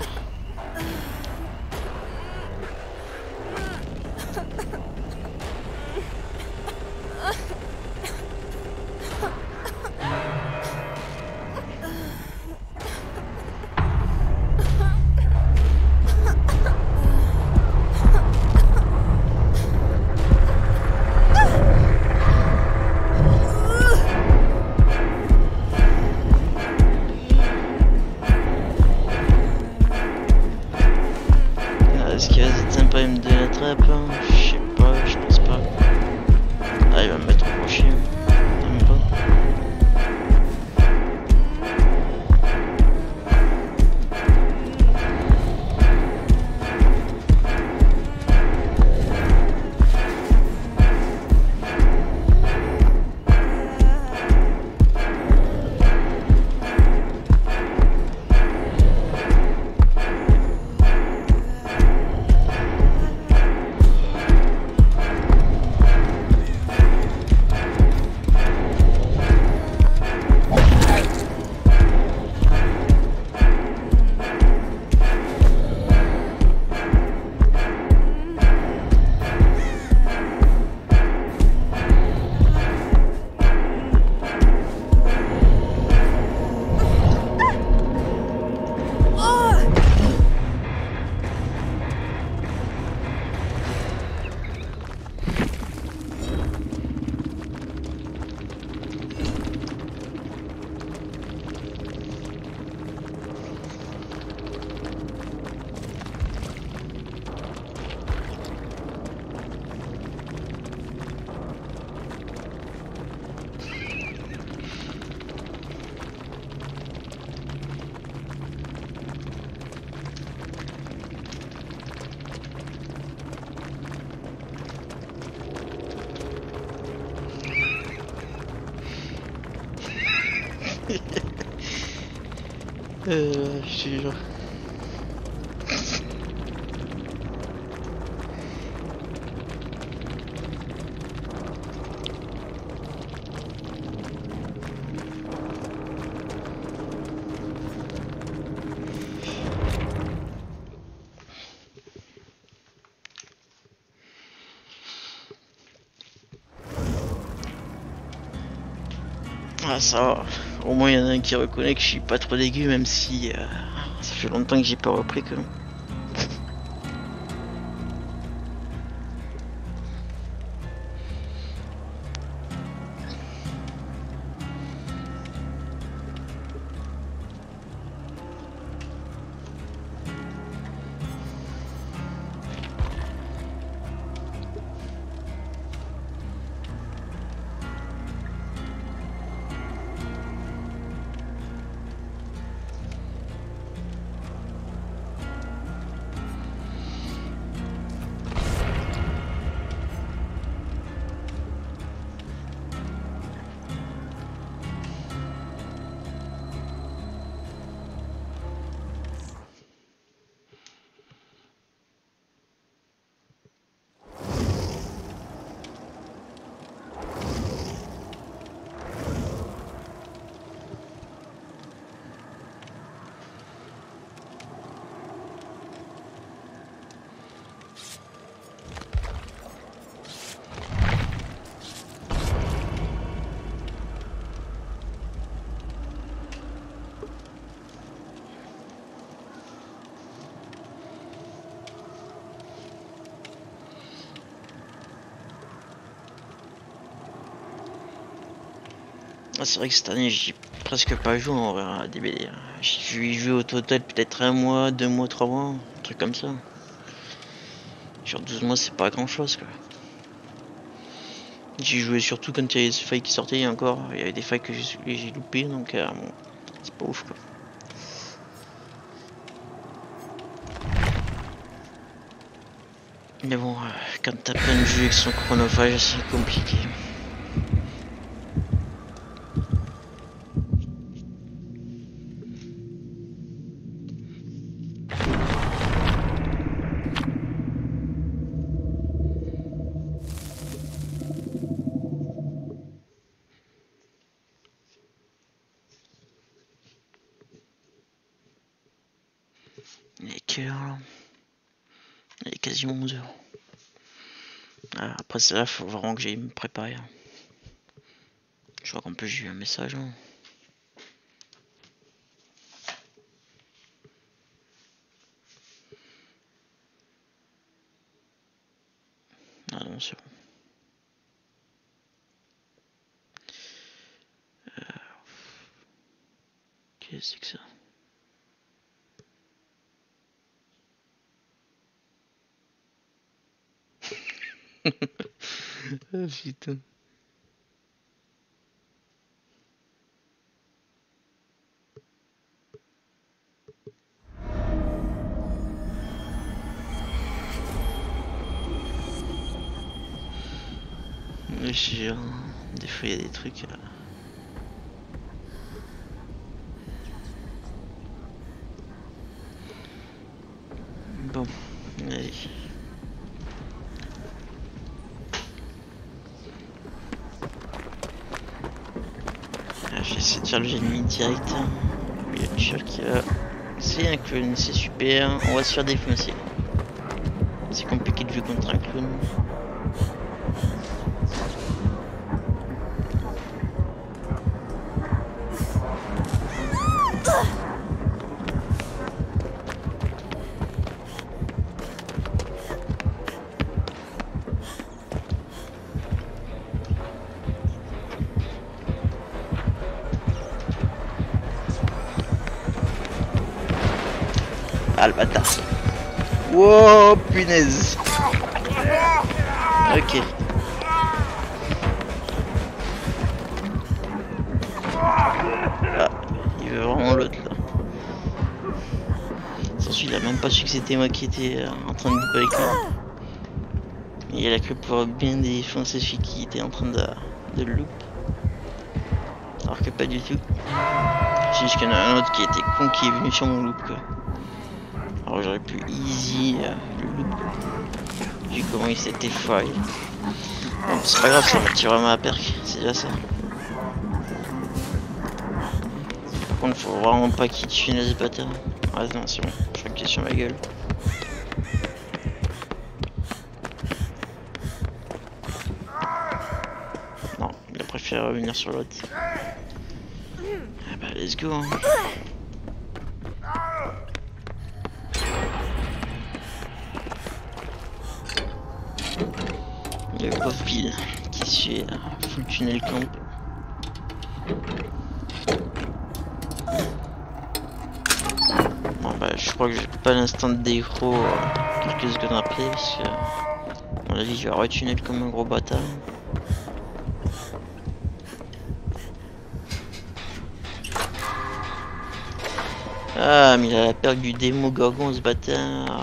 Je te jure. Ah ça va. Au moins il y en a un qui reconnaît que je suis pas trop dégueu, même si ça fait longtemps que j'ai pas repris que. Ah, c'est vrai que cette année j'ai presque pas joué en vrai à DBD. J'ai joué au total peut-être 1 mois, 2 mois, 3 mois, un truc comme ça. Sur 12 mois c'est pas grand chose quoi. J'ai joué surtout quand il y avait des failles qui sortaient encore. Il y avait des failles que j'ai loupées donc bon, c'est pas ouf quoi. Mais bon, quand t'as plein de jeux qui sont chronophages c'est compliqué. Il est quelle heure là? Il est quasiment 11 h. Après c'est là, faut vraiment que j'aille me préparer. Je crois qu'en plus j'ai eu un message. Hein. Ah non, c'est bon. Qu'est-ce que c'est que ça? Ah putain. Je jure, des fois il y a des trucs. Bon, allez. Je vais essayer de faire le génie direct. Il y a le chat qui va. C'est un clown, c'est super. On va se faire défoncer. C'est compliqué de jouer contre un clown. Ah le bâtard. Wow, punaise. Ok. Ah, il veut vraiment l'autre là. Sans celui il a même pas su que c'était moi qui étais en train de couper avec lui. Et il a cru pouvoir bien défoncer celui qui était en train de le loop. Alors que pas du tout. C'est juste qu'il y en a un autre qui était con qui est venu sur mon loop quoi. Alors j'aurais pu easy le loop. Vu comment il s'était foiré. Bon c'est pas grave, ça retirera ma perk, c'est déjà ça. Par contre faut vraiment pas qu'il tue ce bâtard. Ah non c'est bon, je crois qu'il est sur ma gueule. Non, il a préféré revenir sur l'autre. Ah bah let's go hein. Le pauvre Bill qui suit full tunnel camp. Bon bah je crois que j'ai pas l'instant de décro quelques secondes après parce que à mon avis je vais retunnel comme un gros bâtard. Ah mais il a la perque du démo gorgon ce bâtard.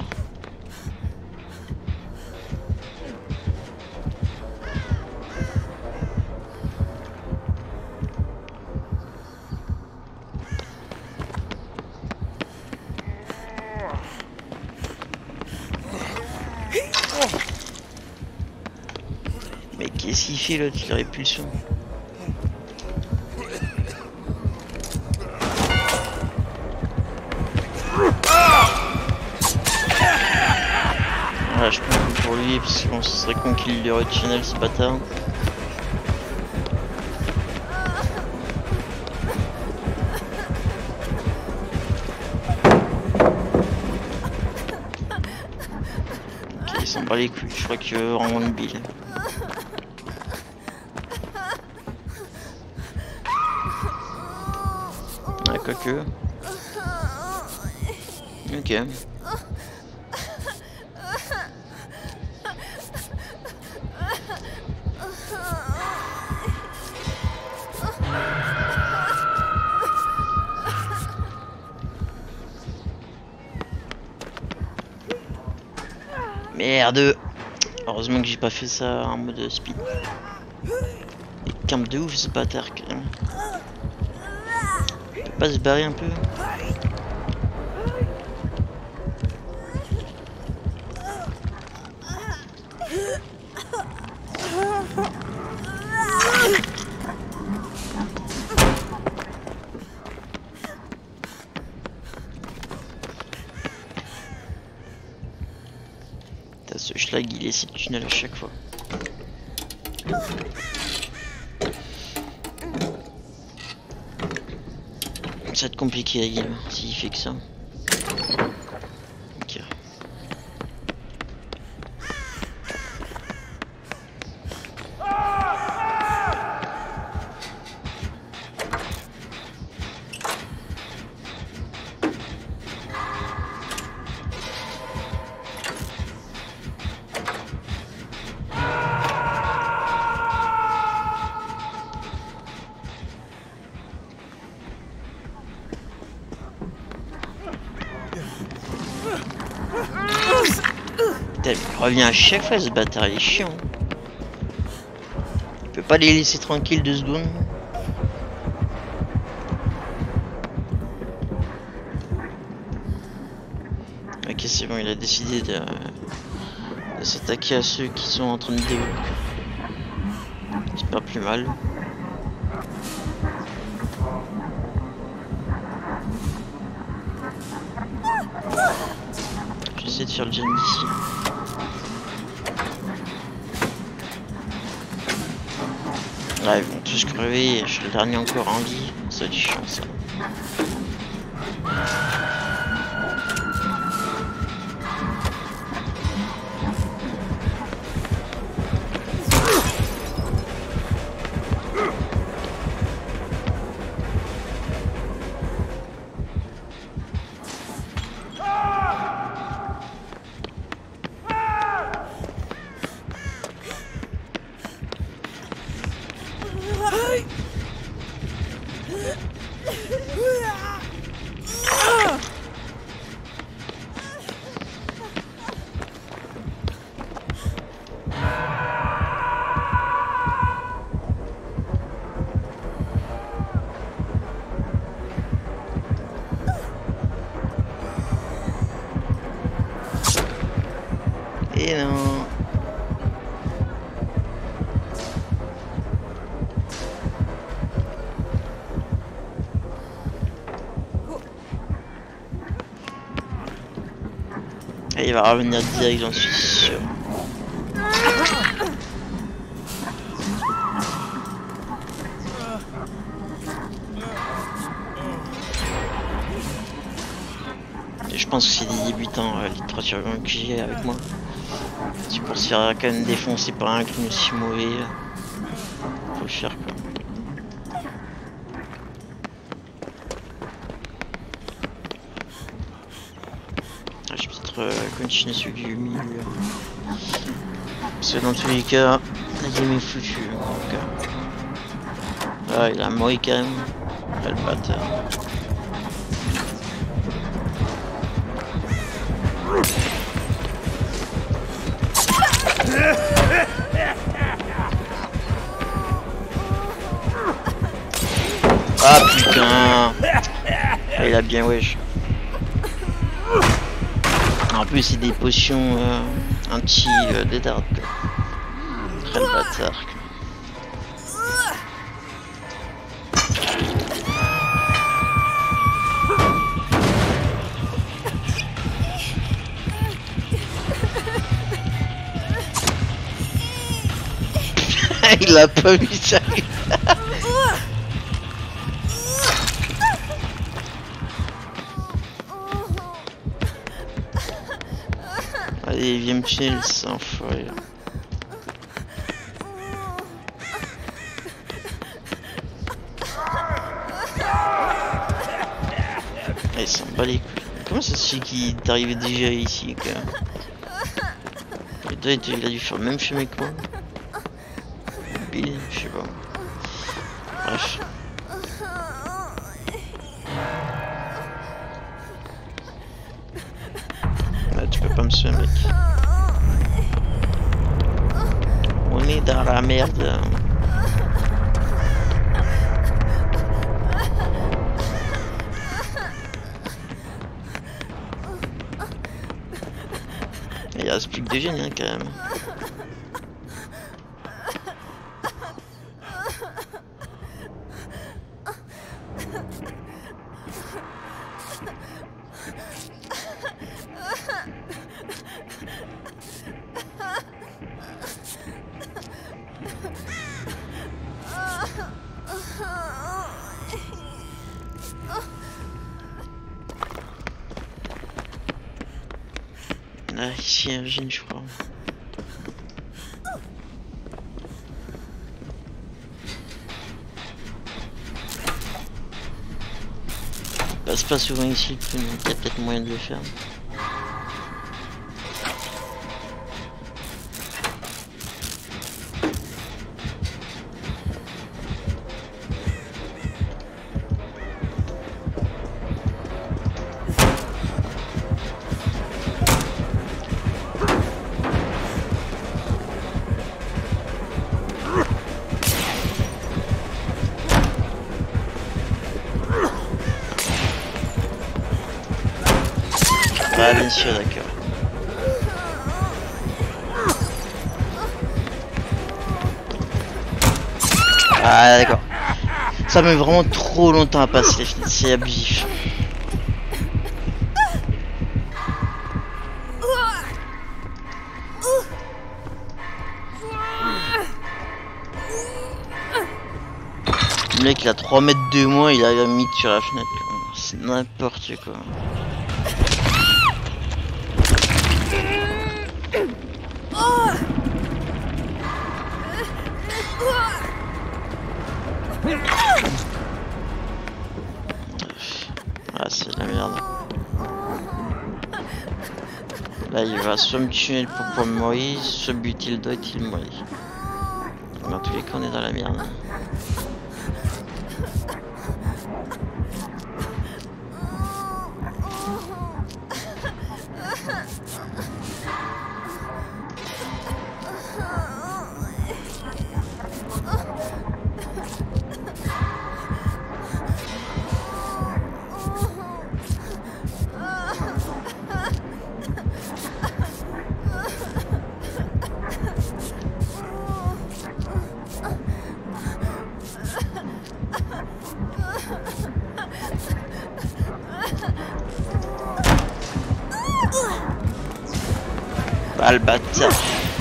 Mais qu'est-ce qu'il fait l'autre, il a répulsion. Voilà, je prends un coup pour lui parce que bon, ce serait con qu'il le retunnel ce bâtard. Ok, il s'en bat les couilles, je crois qu'il veut vraiment une bille. Ah, quoique. Ok. Merde. Heureusement que j'ai pas fait ça en mode speed. Il campe de ouf ce bâtard quand même. Il peut pas se barrer un peu. Ce schlag il essaie de tunnel à chaque fois. Ça va être compliqué la game s'il fait que ça. Ok. Putain, il revient à chaque fois ce bâtard, il est chiant. Il peut pas les laisser tranquilles 2 secondes. Ok, c'est bon, il a décidé de s'attaquer à ceux qui sont en train de dévorer. C'est pas plus mal. J'essaie de faire le jump d'ici. Là, ils vont tous crever, je suis le dernier encore en vie. Ça a du chiant ça. il va revenir direct, j'en suis sûr. Et je pense que c'est des débutants, les 3 survivants que j'ai avec moi. C'est pour se faire quand même défoncer par un clown aussi mauvais. Faut le faire quoi. Je vais peut-être continuer celui du milieu. Parce que dans tous les cas, la game est foutue. Ah, il a mori quand même. Quel bâtard. Ah putain. Ah, il a bien wesh. En plus c'est des potions anti des dards. Très le bâtard. Il a pas vu ça. Allez, viens me chier le sang folle. Il s'en bat les couilles. Comment ça se fait qu'il est arrivé déjà ici quoi? Et toi il a dû faire le même chemin que moi. Je sais pas. Bref. Là, tu peux pas me suivre mec. On est dans la merde. Il reste plus que 2 gènes hein, quand même. Ah, ici un gène je crois. Il passe pas souvent ici, il y a peut-être moyen de le faire. Ah bien sûr d'accord. Ah d'accord. Ça met vraiment trop longtemps à passer, c'est abusif. Le mec il a 3 mètres de moi, il a mis sur la fenêtre. C'est n'importe quoi. Ah c'est de la merde. Là il va soit me tuer pour pouvoir me mourir, soit buter le doigt et il mourit. Dans tous les cas on est dans la merde. Ah le bâtard.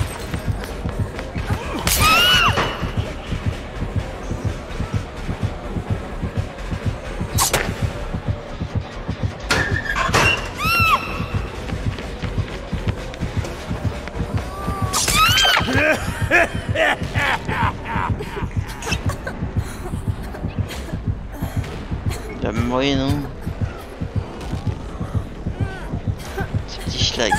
La moyen non. Ce petit schlag.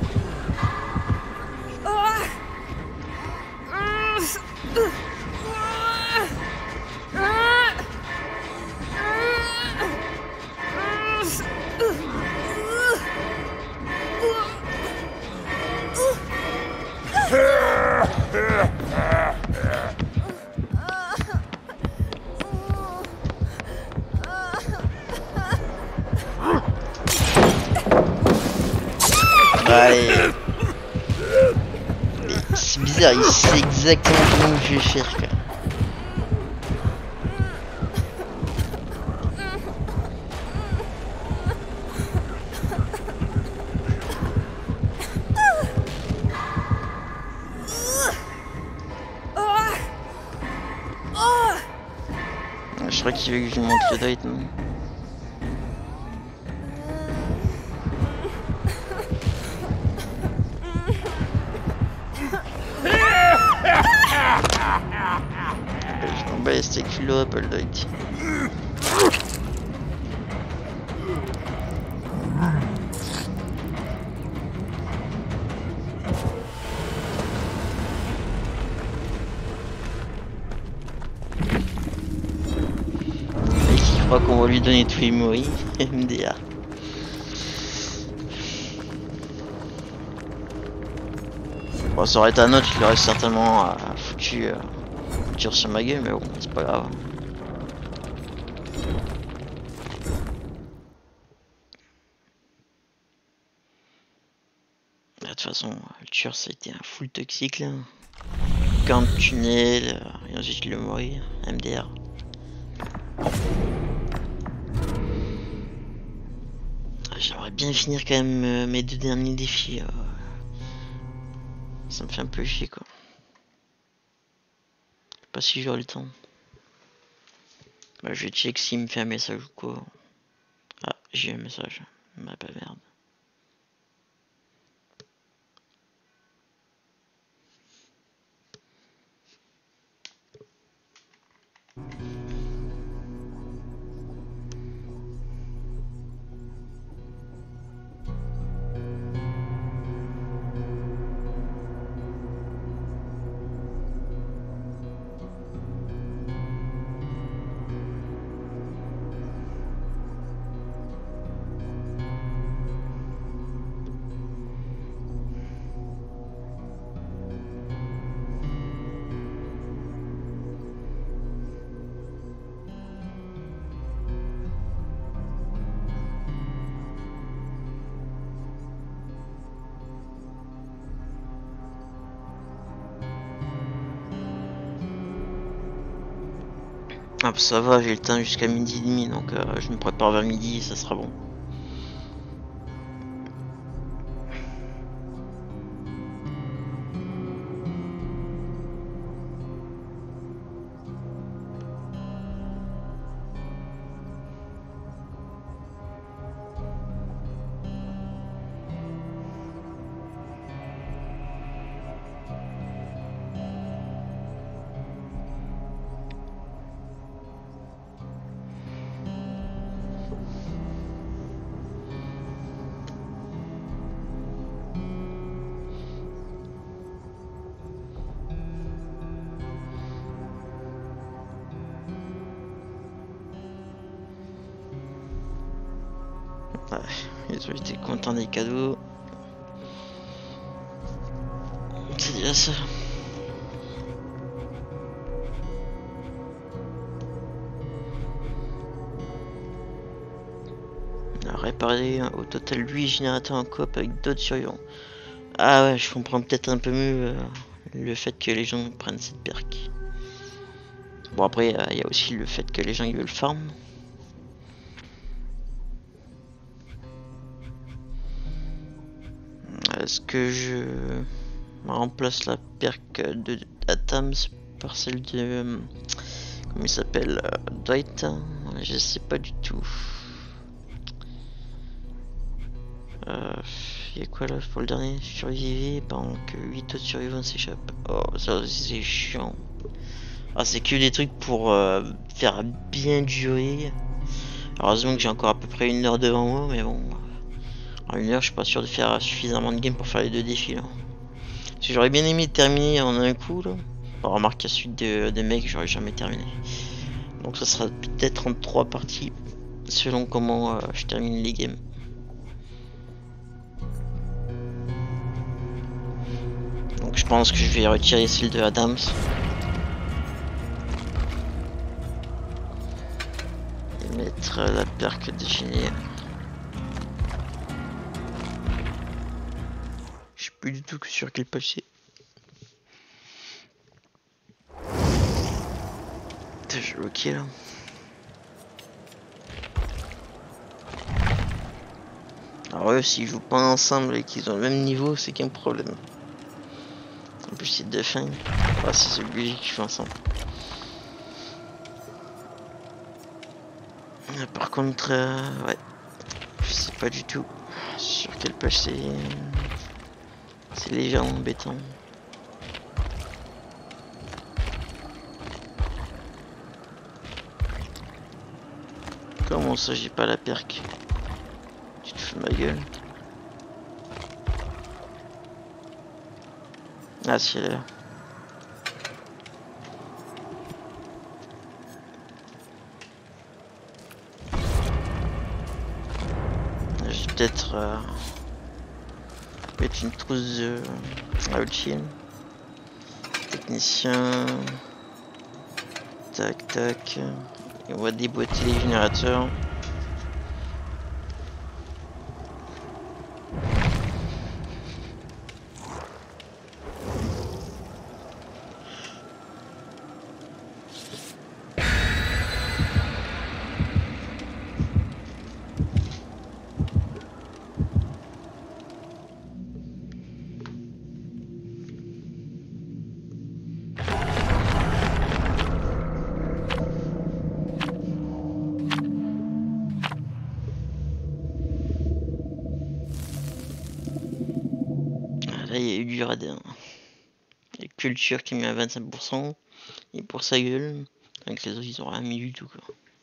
Allez. C'est bizarre, il sait exactement comment je vais faire quoi. Je crois qu'il veut que je lui montre le date, non? Je m'en bats les steaks philo, pas le date. Je crois qu'on va lui donner tous les moris. MDR. Bon, ça aurait été un autre, il aurait certainement foutu tir sur ma gueule, mais bon, c'est pas grave. De toute façon, le tueur ça a été un full toxique là. 40 tunnels, et ensuite le mourir. MDR. J'aimerais bien finir quand même mes 2 derniers défis. Ça me fait un peu chier quoi. Je sais pas si j'aurai le temps. Bah, je vais check s'il me fait un message ou quoi. Ah, j'ai eu un message. Bah, pas merde. Ah bah ça va, j'ai le temps jusqu'à 12h30, donc je me prépare vers midi, ça sera bon. Ouais, ils ont été contents des cadeaux. C'est déjà ça. On a réparé au total 8 générateurs en coop avec d'autres survivants. Ah ouais, je comprends peut-être un peu mieux le fait que les gens prennent cette perk. Bon après, il y a aussi le fait que les gens ils veulent farm. Est-ce que je remplace la perque de Adams par celle de... comment il s'appelle, Dwight? Je sais pas du tout. Il y a quoi là pour le dernier? Survivez pendant que 8 autres survivants s'échappent. Oh, ça c'est chiant. Ah, c'est que des trucs pour faire bien durer. Heureusement que j'ai encore à peu près 1 heure devant moi, mais bon. En 1 heure, je suis pas sûr de faire suffisamment de game pour faire les 2 défis là. Parce que j'aurais bien aimé terminer en un coup là. Bon, remarque qu'à suite des mecs, j'aurais jamais terminé. Donc ça sera peut-être en 3 parties, selon comment je termine les games. Donc je pense que je vais retirer celle de Adams. Et mettre la perque de Génie. Je sais plus du tout sur quel page c'est. Putain, je ok là. Alors eux, s'ils jouent pas ensemble et qu'ils ont le même niveau, c'est qu'un problème. En plus c'est de fin. Ah, c'est obligé qu'ils jouent ensemble. Par contre, ouais. Je sais pas du tout sur quelle page c'est. C'est légèrement embêtant. Comment ça j'ai pas la perque? Tu te fous de ma gueule? Ah si elle est là. Je vais peut-être mettre une trousse de outchin. Technicien. Tac tac. Et on va déboîter les générateurs. Là il y a eu du radin. Il y a Culture qui met à 25%. Et pour sa gueule. Donc les autres ils ont rien mis du tout quoi.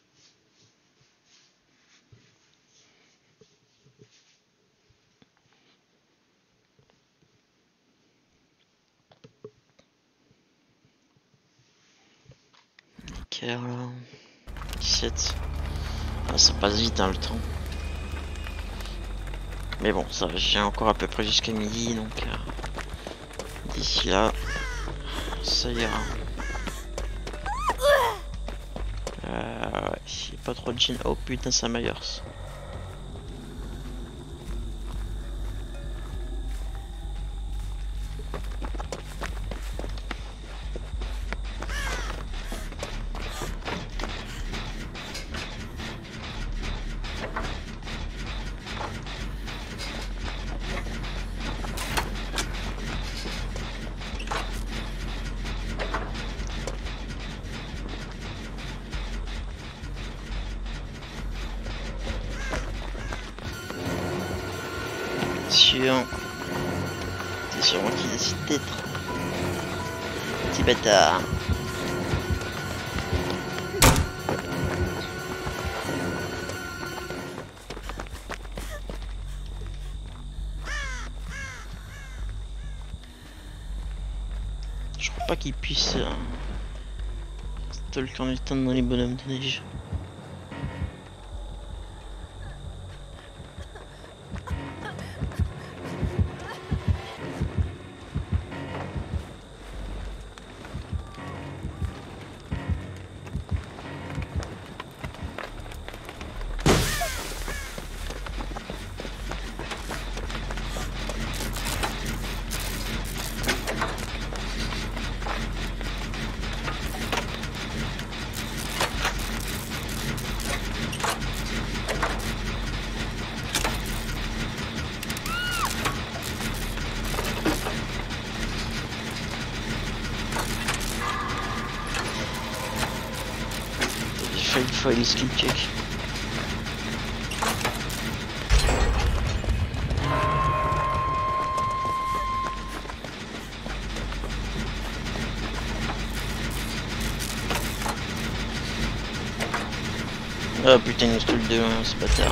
Quelle heure là? 17. Ah, ça passe vite dans le temps. Mais bon, ça j'ai encore à peu près jusqu'à midi, donc d'ici là, ça ira. Ouais, j'ai pas trop de jeans. Oh putain, ça Myers. C'est sur moi qui décide d'être. Petit bâtard. Je crois pas qu'il puisse stalker du temps dans les bonhommes de neige. chaque fois les skill check. Oh putain, il nous stole de loin, ce bâtard.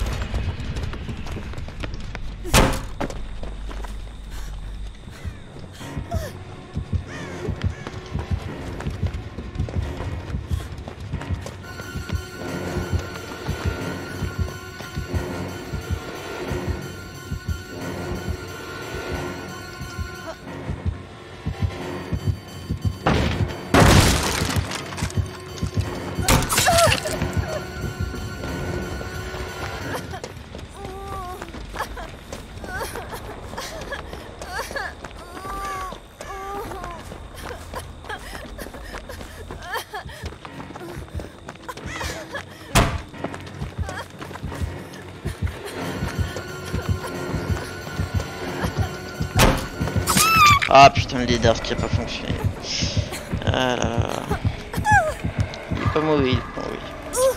Ah putain, le leader qui a pas fonctionné. Ah là là. Il est pas mauvais, il est pas mauvais.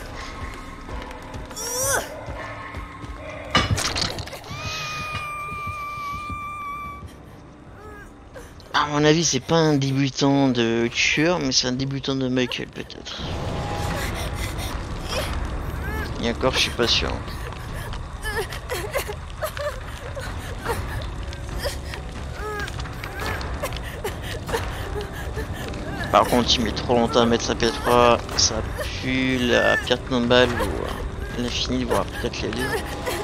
À mon avis, c'est pas un débutant de tueur, mais c'est un débutant de Michael peut-être. Et encore, je suis pas sûr. Par contre, il met trop longtemps à mettre sa P3, ça pue la perte normale ou l'infini, voire peut-être les deux.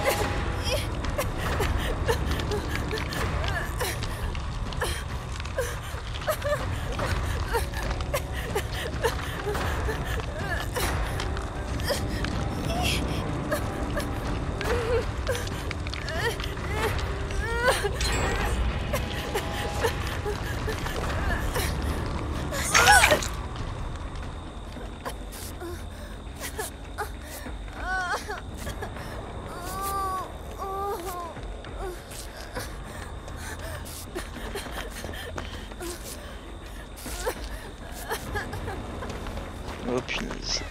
Oh punaise.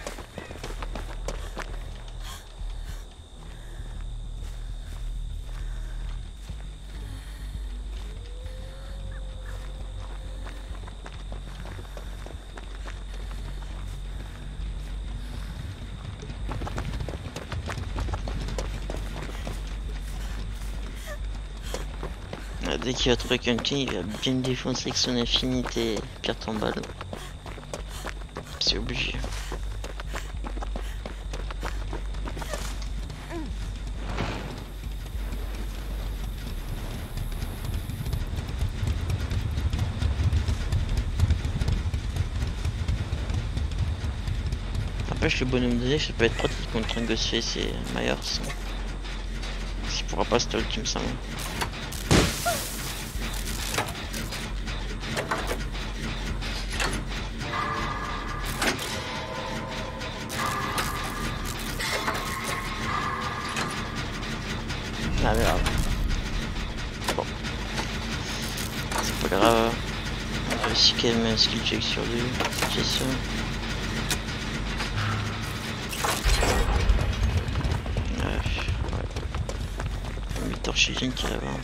Dès qu'il va trouver quelqu'un, il va bien défoncer avec son infinité perte en balle. C'est obligé. N'empêche, le bonhomme de neige, ça peut être pratique contre un Ghostface et Myers. Il pourra pas stall me semble. Ah merde. Bon. C'est pas grave. On a réussi quand même un skill check sur lui. C'est ça. Ouais. On met Torchigine qui est là-bas.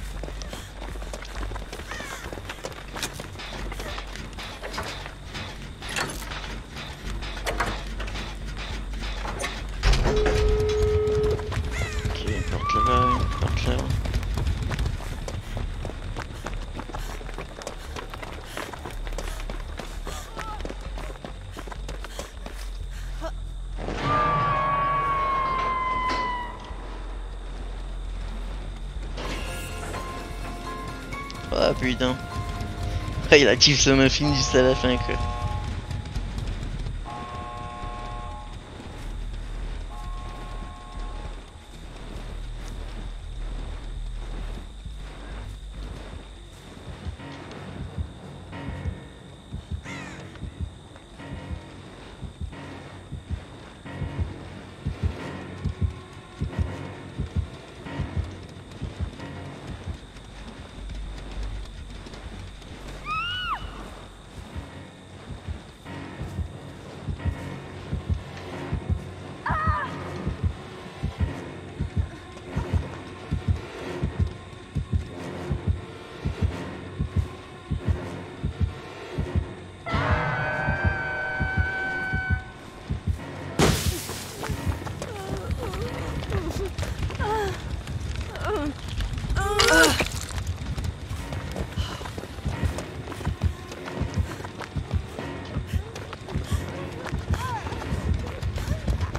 Ah putain. Ah, il active son infini juste à la fin quoi.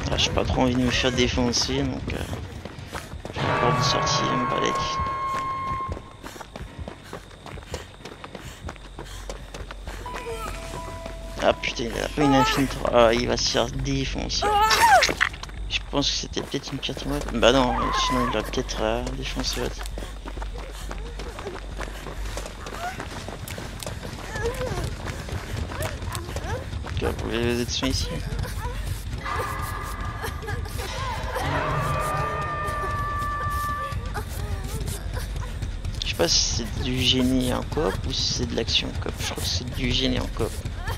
Ah, j'ai pas trop envie de me faire défoncer, donc j'ai peur de sortir, me balèque. Ah putain, il a pas une infinite. Ah, il va se faire défoncer. Je pense que c'était peut-être une carte mode. Bah non, sinon il va peut-être défoncer l'autre. Les autres sont ici. Je sais pas si c'est du génie en coop ou si c'est de l'action en coop. Je crois que c'est du génie en coop.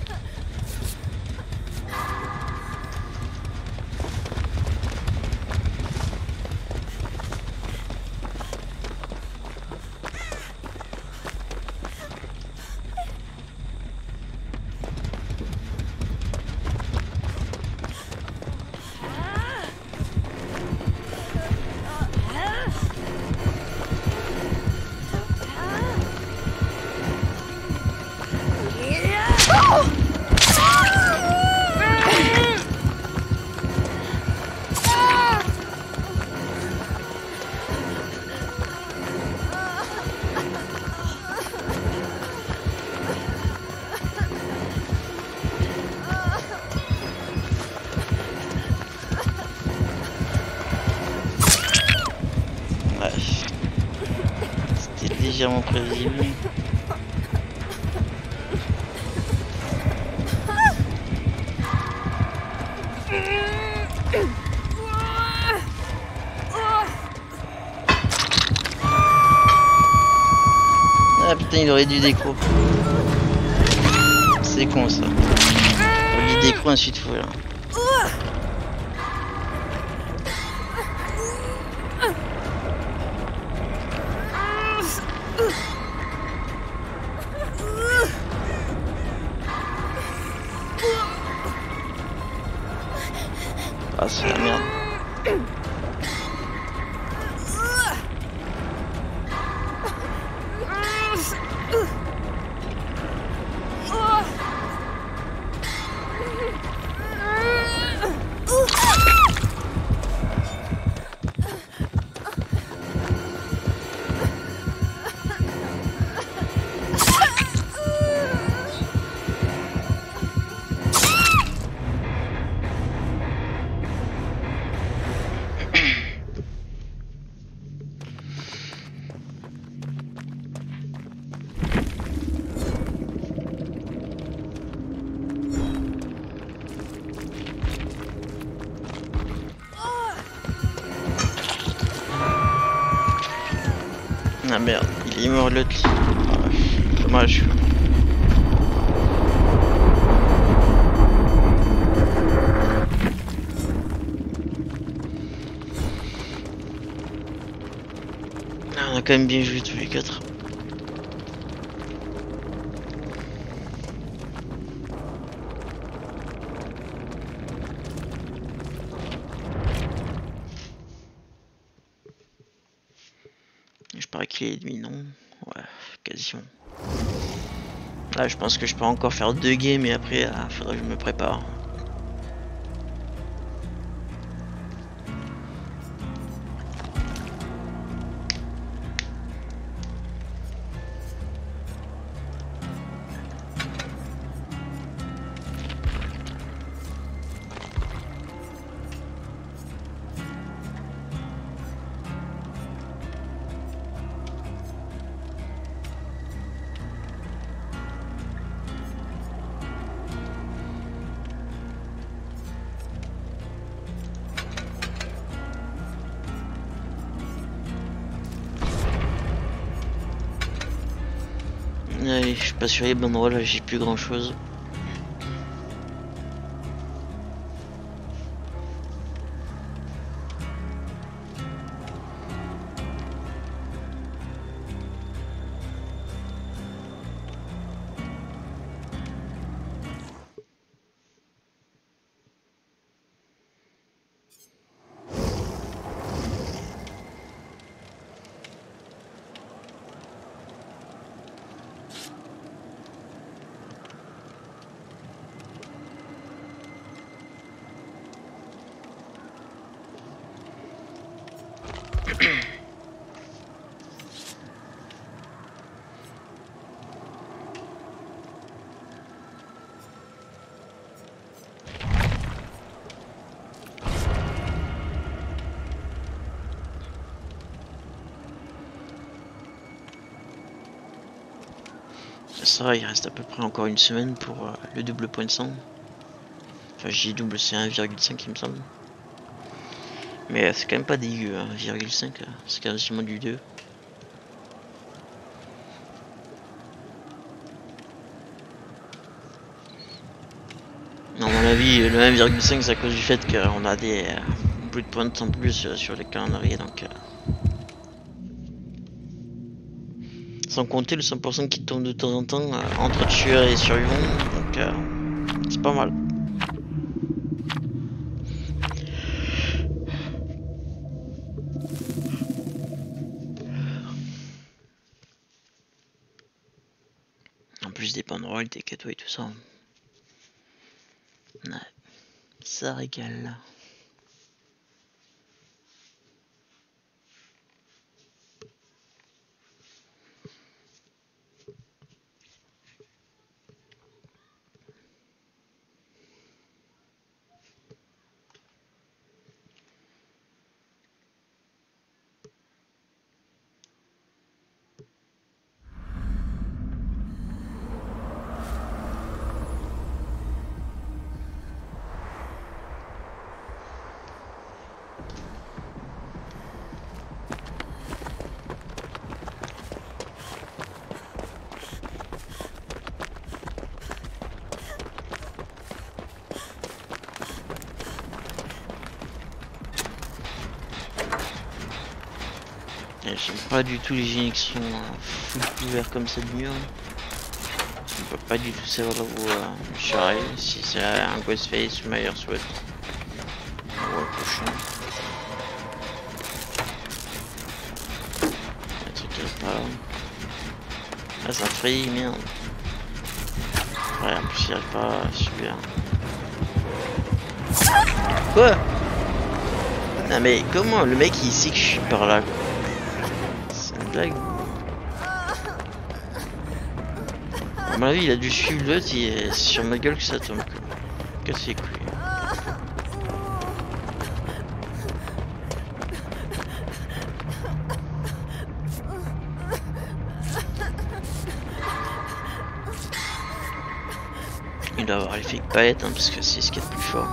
C'était légèrement prévisible. Ah putain, il aurait dû décro. C'est con ça. Il aurait dû décro ensuite faut là. Ah c'est la merde. Ah merde, il est mort l'autre. Ah, dommage. Ah, on a quand même bien joué tous les quatre. Je parie qu'il est ennemi, non? Ouais, quasiment. Là, je pense que je peux encore faire 2 games et après, faudrait que je me prépare. Ouais, je suis pas sur les bonnes rolls, j'ai plus grand chose. ça, il reste à peu près encore une semaine pour le double point de 100. Enfin, j'ai double, c'est 1,5 il me semble. Mais c'est quand même pas dégueu, 1,5, c'est quasiment du 2. Non, à mon avis, le 1,5 c'est à cause du fait qu'on a des bullet points en plus sur les calendriers, donc... sans compter le 100% qui tombe de temps en temps entre tueurs et survivants, donc c'est pas mal. En plus des banderoles, des cadeaux et tout ça. Ouais, ça régale. J'aime pas du tout les génies qui sont full couverts comme ça de mur. On peut pas du tout savoir où je serai, si c'est un Ghostface ou Myers Sweat ou un cochon. Un truc qui pas. Ah, ça frayit, merde. Ouais, en plus il arrive pas, super. Quoi? Non mais comment le mec il sait que je suis par là? C'est une blague. À mon avis il a dû suivre l'autre et c'est sur ma gueule que ça tombe. Casse les couilles. Il doit avoir l'effet palette parce que c'est ce qu'il y a de plus fort.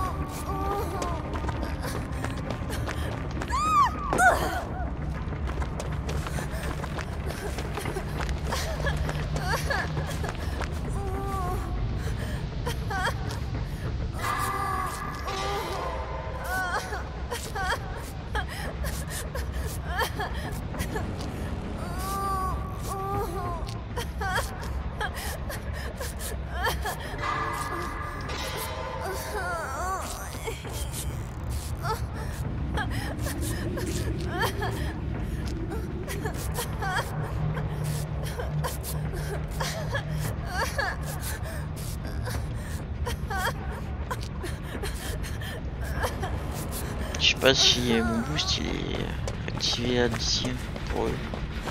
Je sais pas si mon boost il est activé d'ici pour eux.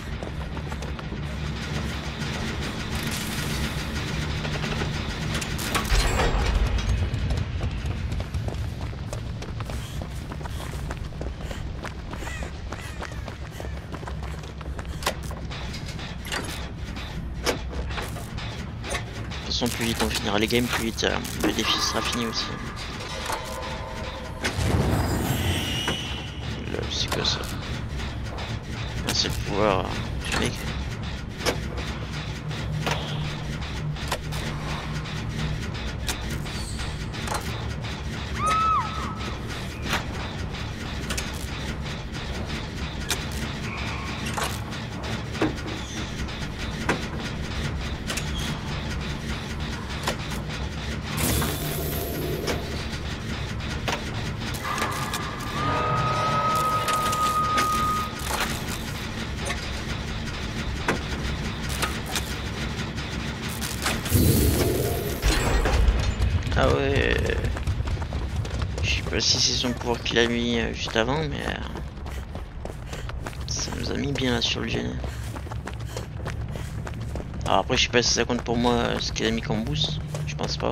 De toute façon, plus vite on finira les games, plus vite le défi sera fini aussi. C'est quoi ça? C'est le pouvoir du mec. Ah ouais, je sais pas si c'est son pouvoir qu'il a mis juste avant, mais ça nous a mis bien là sur le gène. Alors après je sais pas si ça compte pour moi ce qu'il a mis comme boost, je pense pas.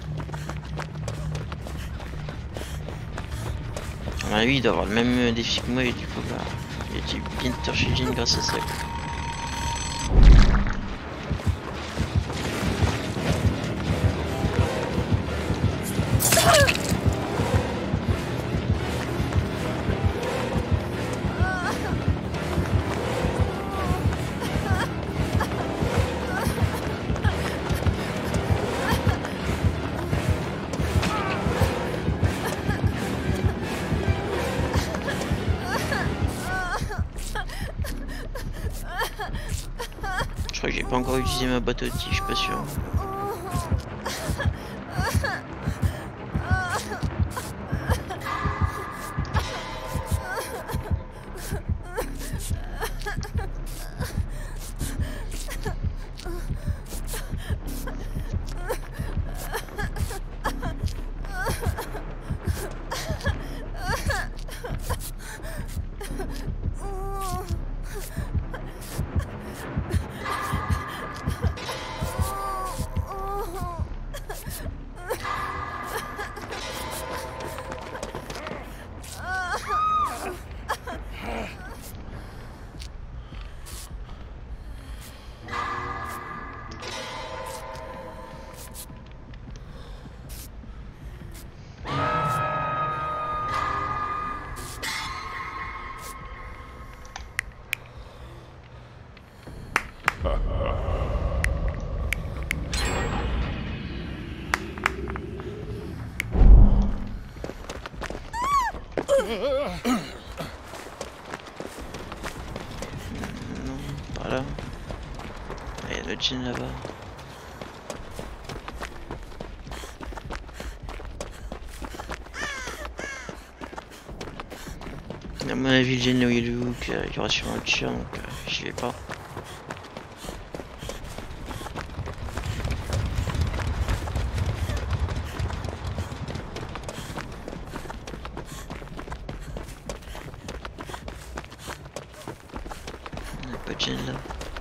Ah lui il doit avoir le même défi que moi et du coup bah il a été bien torché le gène grâce à ça. pas encore utilisé ma boîte à outils, je suis pas sûr. Non, par là. Il y a d'autres chaînes là-bas. À mon avis, le gène là où il y a le hook, il y aura sûrement un chien, donc j'y vais pas. On n'a pas de gène là.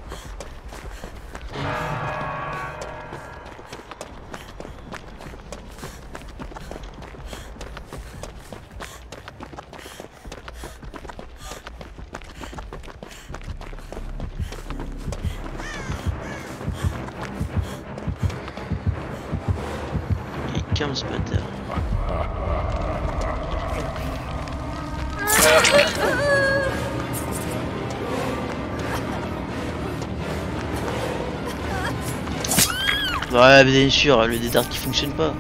Ce bâtard. Ouais, bien sûr, le dédard qui fonctionne pas.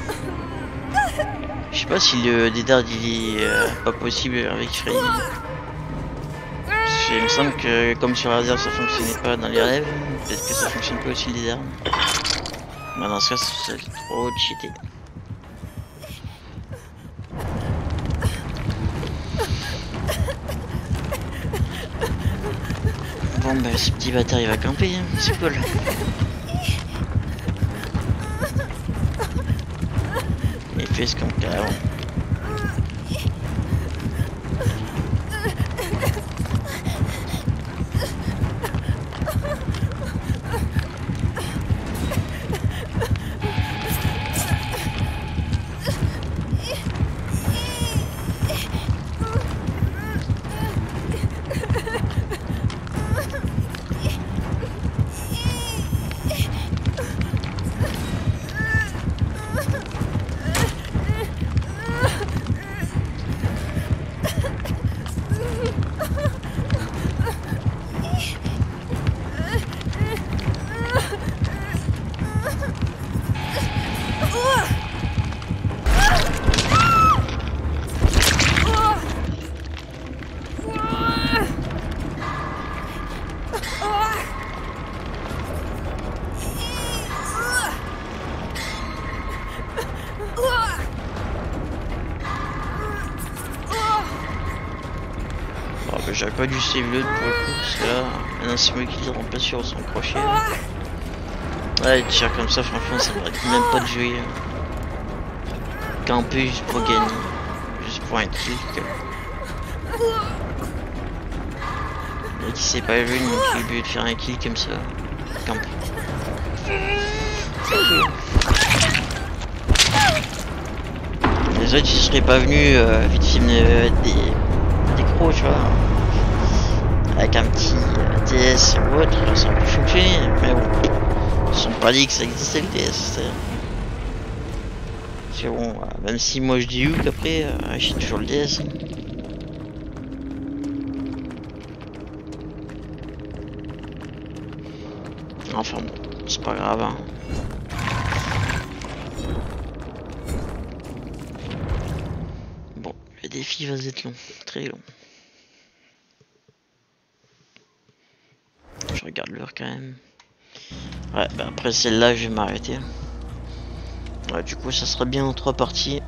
Je sais pas si le dédard il est pas possible avec Freddy. Il me semble que comme sur Razer ça fonctionnait pas dans les rêves, peut-être que ça fonctionne pas aussi le dédard. Mais dans ce cas c'est trop cheaté. Bon bah ce petit bâtard il va camper, hein. C'est cool. Il fait ce qu'on carrément. J'avais pas dû save l'autre pour le coup, parce que là, maintenant c'est moi qui le remplace sur son crochet. Ouais, tire comme ça, franchement, ça m'arrête même pas de jouer. Camper juste pour gagner, juste pour un kill. Et qui sait pas jouer, donc il veut de faire un kill comme ça. Camper. Les autres, ils seraient pas venus vite filmer des crocs, tu vois. Avec un petit DS ou autre, ça peut fonctionner, mais bon, ils sont pas dit que ça existait le DS. C'est bon, même si moi je dis hook après, j'ai toujours le DS. Enfin bon, c'est pas grave. Hein. Bon, le défi va être long, très long. Je regarde l'heure quand même. Ouais, bah après celle-là, je vais m'arrêter. Ouais, du coup, ça sera bien en 3 parties.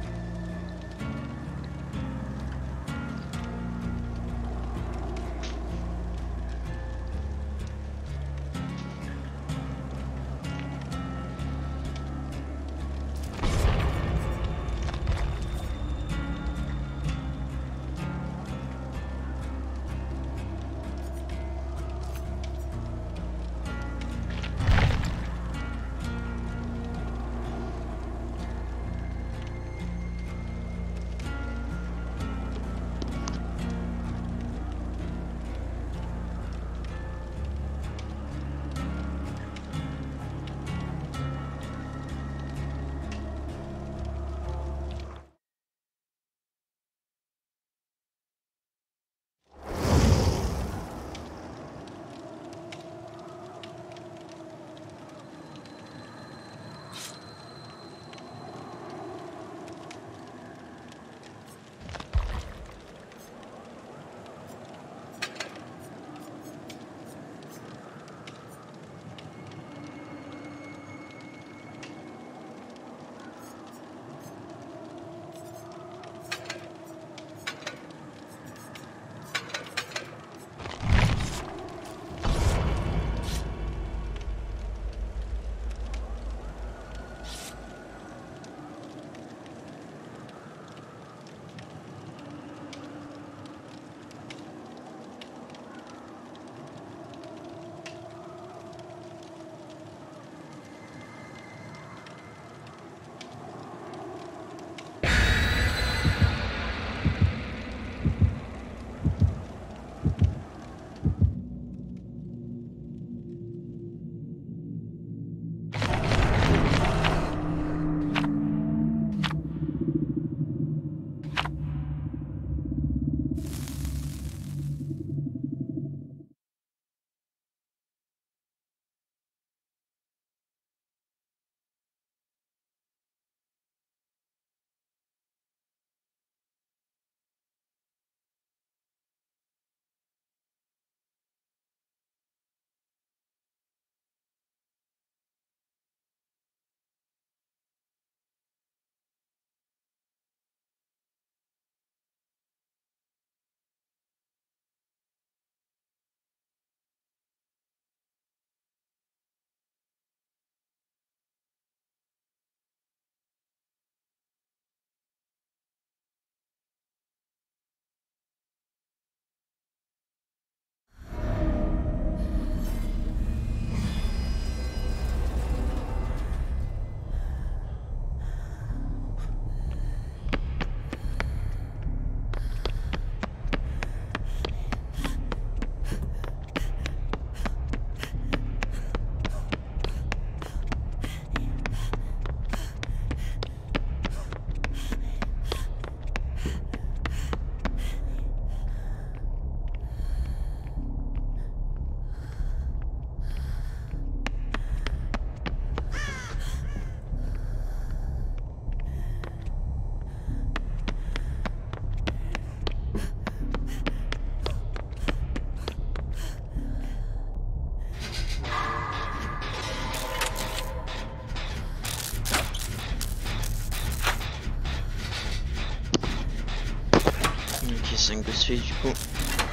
Ok, 5 Ghostface du coup.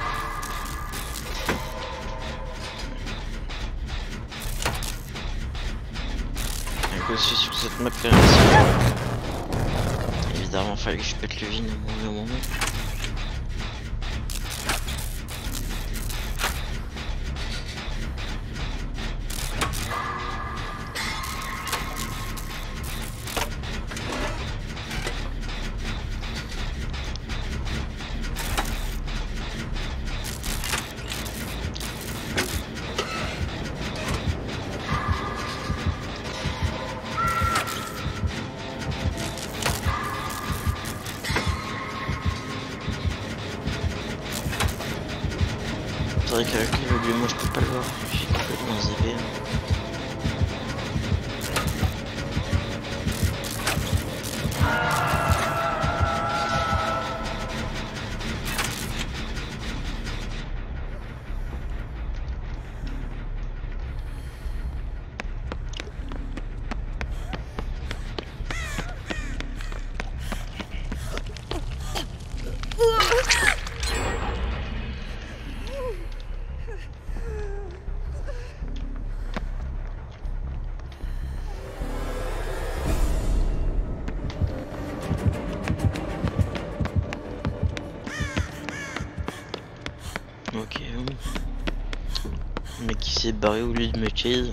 Un Ghostface sur cette map quand même. Évidemment, fallait que je pète le vin au moment. C'est vrai qu'avec lui, moi je peux pas le voir. J'ai complètement zappé. s'est barré au lieu de me chase.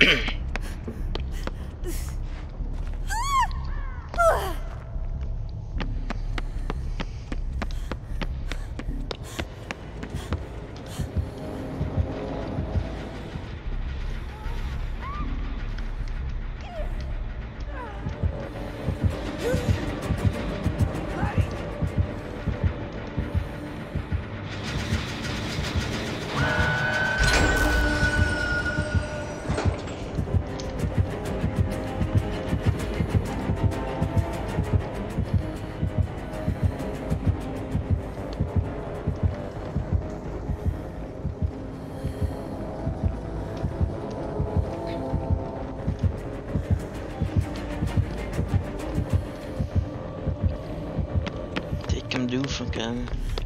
De ouf hein, quand même.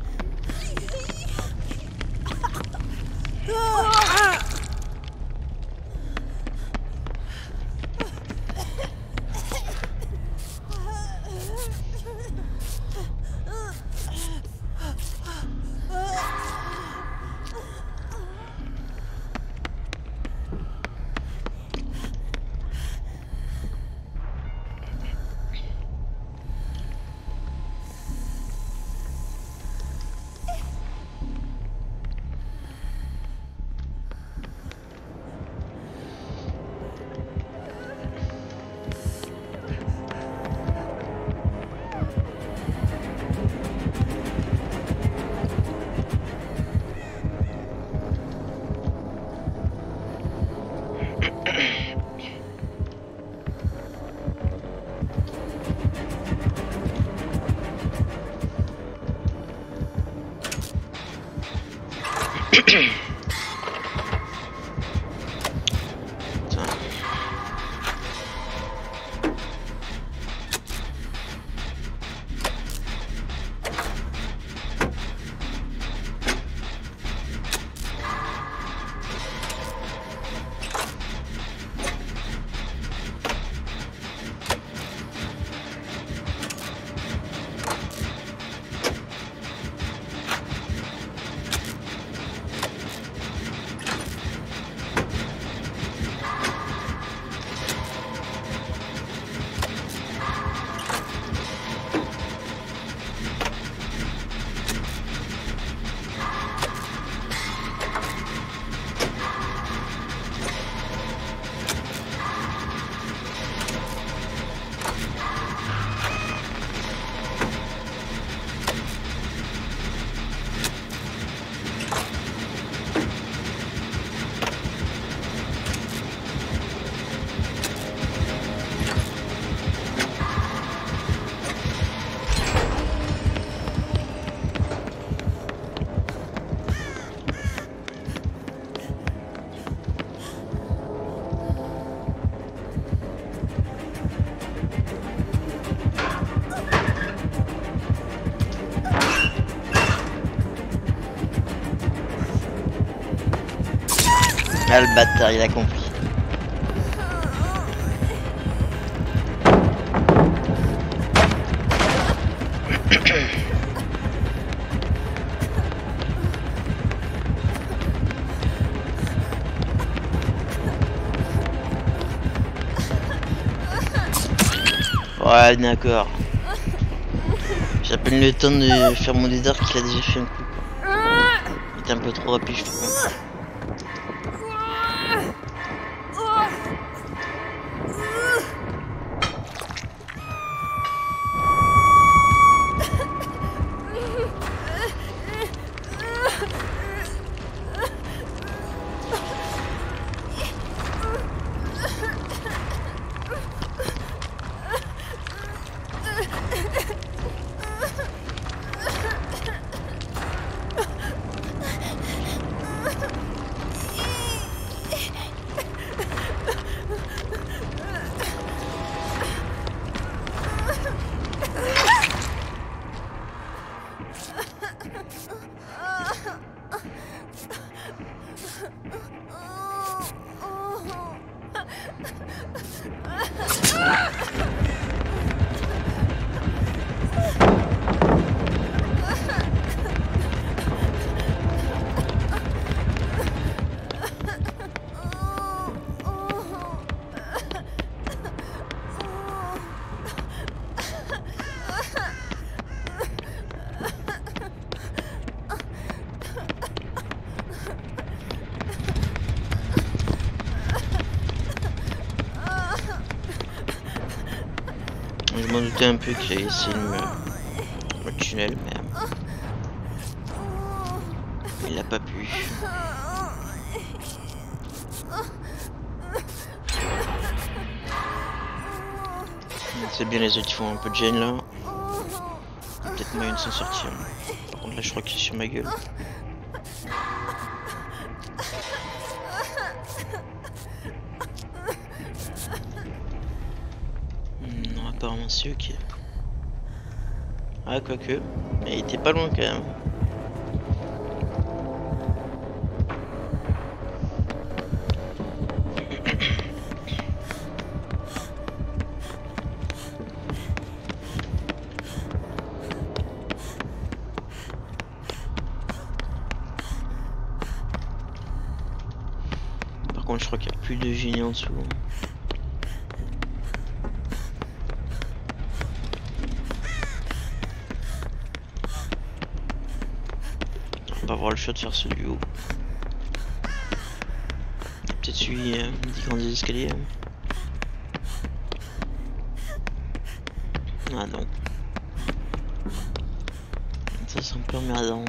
Ah le bâtard, il a compris. Ouais d'accord. J'ai à peine le temps de faire mon désert qu'il a déjà fait un coup. Il était un peu trop rapide je trouve. doutais un peu qu'il allait essayer de me tunnel, mais il a pas pu. C'est bien, les autres ils font un peu de gêne là. Peut-être moyen de s'en sortir. Par contre là je crois qu'il est sur ma gueule. Non, apparemment c'est ok. Ah, quoique, mais il était pas loin quand même. Par contre je crois qu'il n'y a plus de génie en dessous. On va avoir le choix de faire celui haut. Peut-être celui des grands escaliers. Ah non. Ça c'est un peu emmerdant.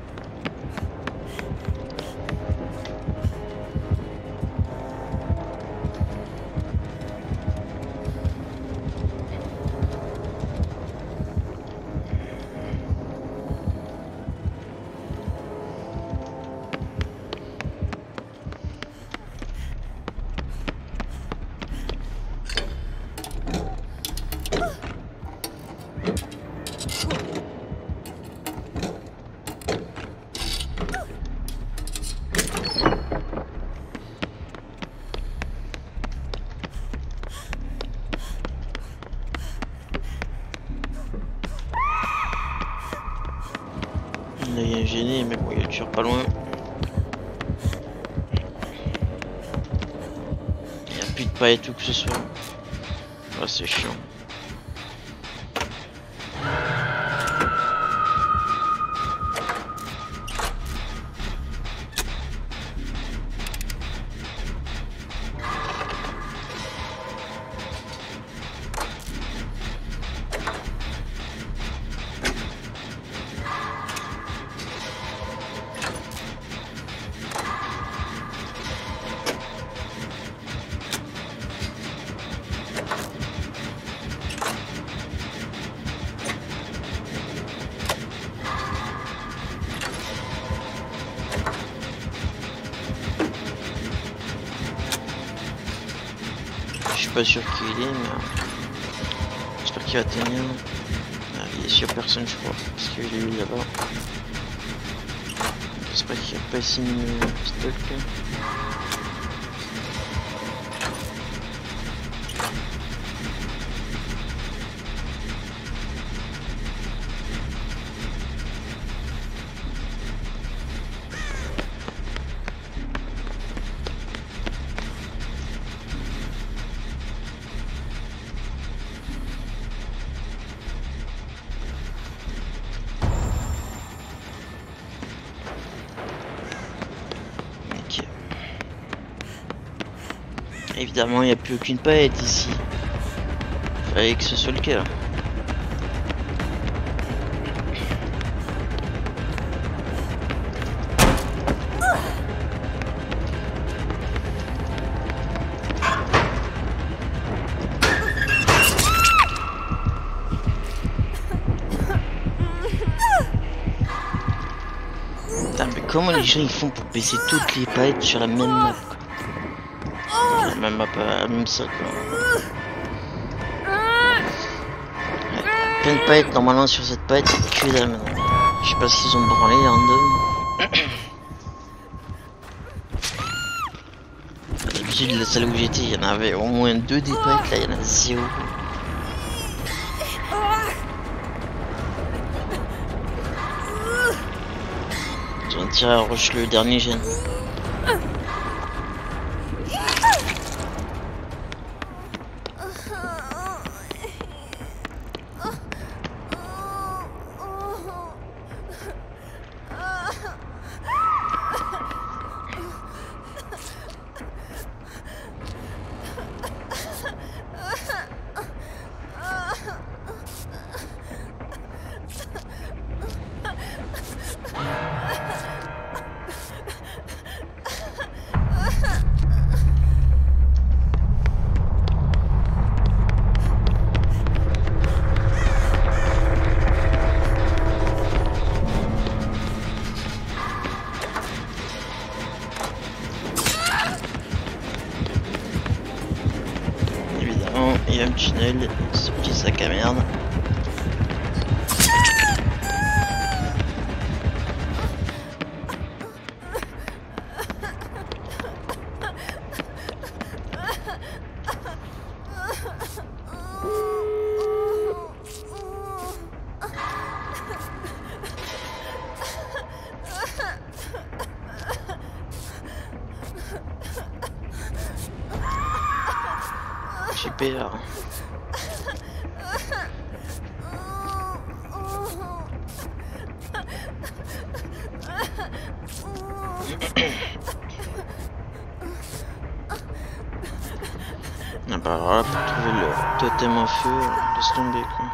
Là il y a un gêné, mais bon il est toujours pas loin. Il n'y a plus de paillettes ou que ce soit. Ah c'est chiant. Je suis pas sûr qu'il est, mais j'espère qu'il va tenir. Ah, il est sur personne, je crois, parce qu'il est lui là-bas. J'espère qu'il n'y a pas signé stock. Évidemment, il n'y a plus aucune paillette ici. Fallait que ce soit le cas. Putain, mais comment les gens ils font pour baisser toutes les paillettes sur la même map, quoi. Même map, même ça quoi. Ouais, plein de paillettes normalement sur cette paillette, c'est que dalle maintenant. Je sais pas s'ils ont branlé random. D'habitude la salle où j'étais il y en avait au moins 2 des paillettes, là il y en a 0. Ils ont tiré à rush le dernier gène. deuxième tunnel, ce petit sac à merde. Super. Ah bah voilà, pour trouver le totem en feu, laisse tomber quoi.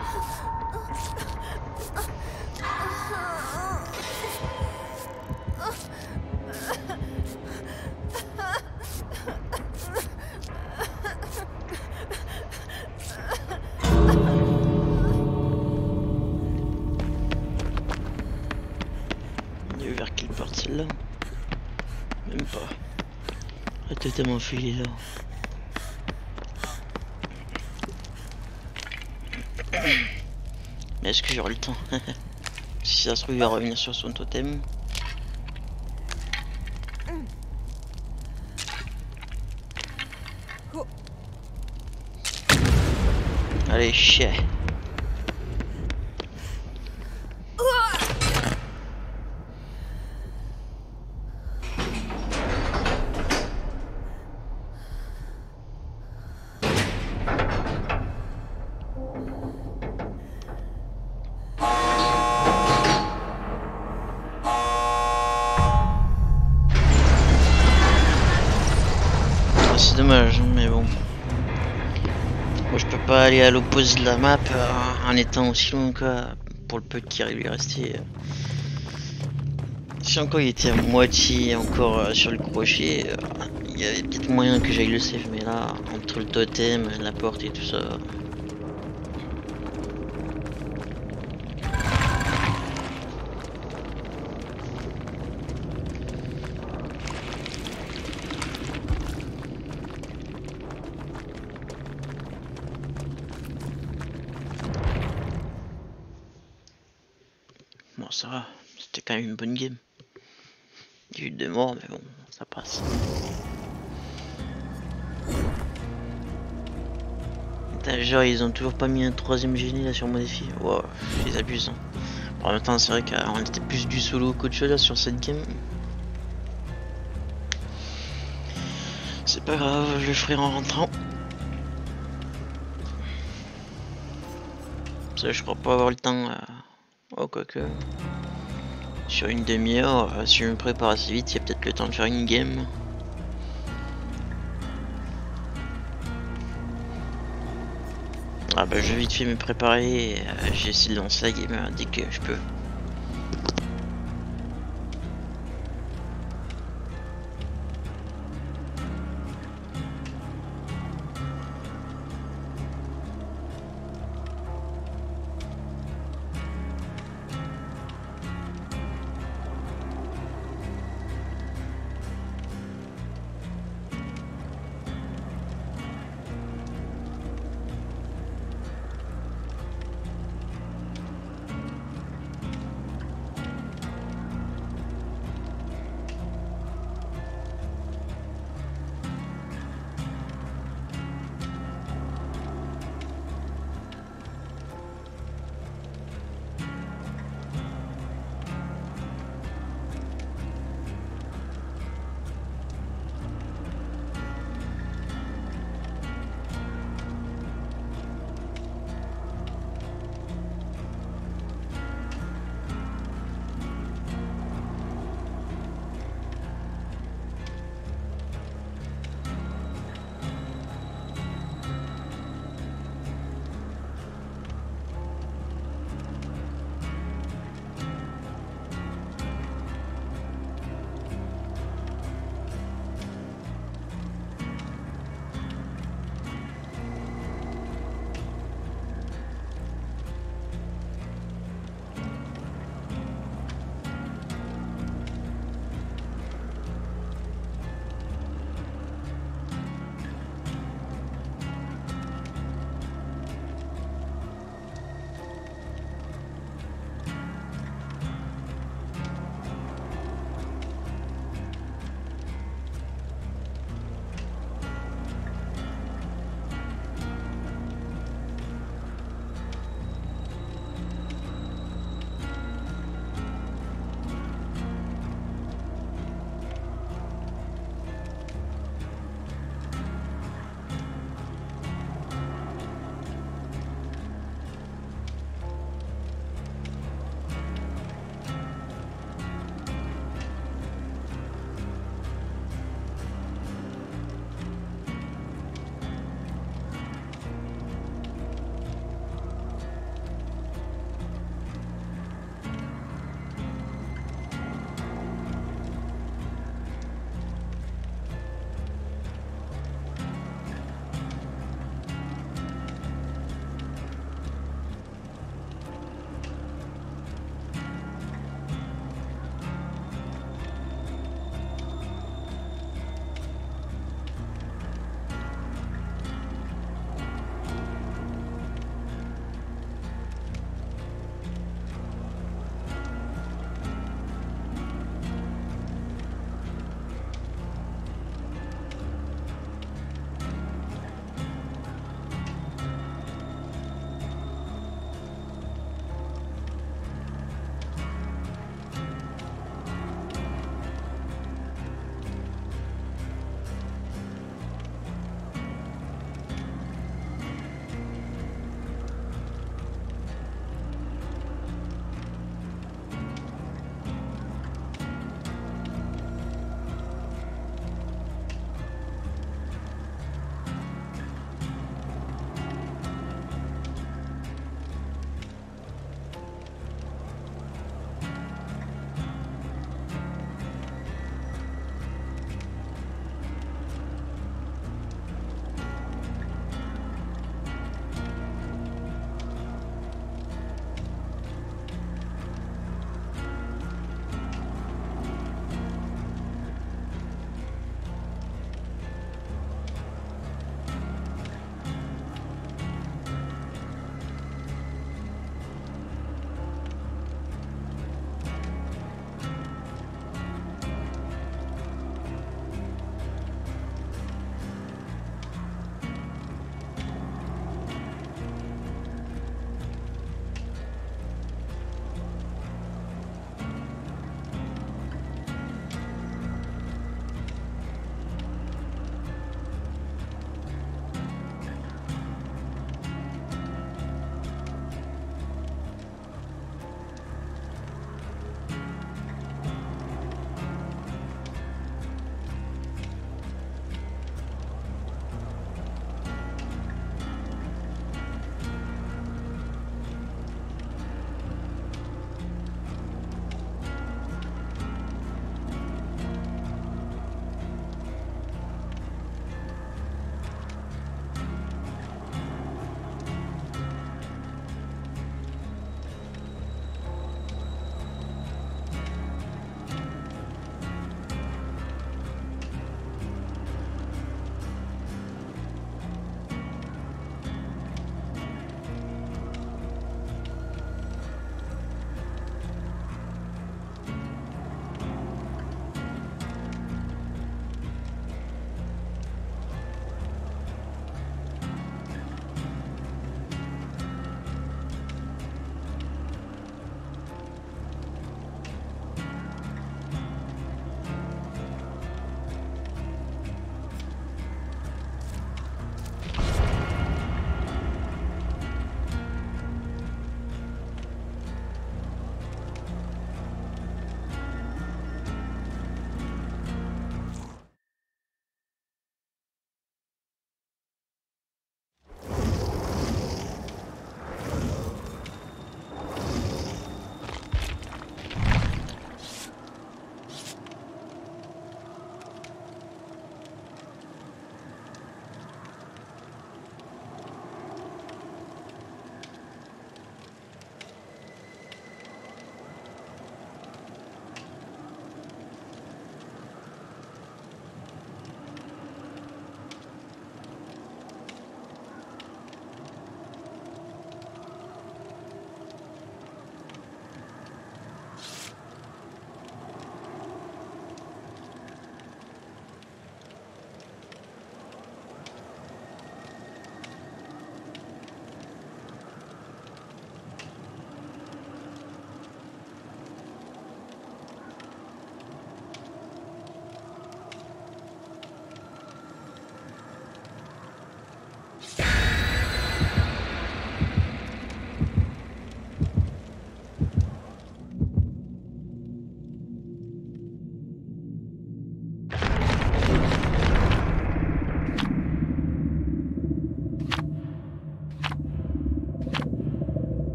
Vers quelle porte celle-là? Même pas. Le totem en feu il est là. Mais est-ce que j'aurai le temps? Si ça se trouve il va revenir sur son totem. Allez, chien. C'est dommage, mais bon. Moi je peux pas aller à l'opposé de la map en étant aussi loin quoi, pour le peu qui lui restait. Si encore il était à moitié encore sur le crochet, il y avait peut-être moyen que j'aille le save, mais là, entre le totem, la porte et tout ça. Bon, ça va, c'était quand même une bonne game. Il y a eu 2 morts, mais bon, ça passe. Putain, genre, ils ont toujours pas mis un 3ème génie là sur mon défi. Wow, ils abusent. Hein. En même temps, c'est vrai qu'on était plus du solo qu'autre chose là sur cette game. C'est pas grave, je le ferai en rentrant. Ça, je crois pas avoir le temps. Oh, quoique. Sur une demi-heure, si je me prépare assez vite, il y a peut-être le temps de faire une game. Ah bah je vais vite fait me préparer, j'essaie de lancer la game dès que je peux.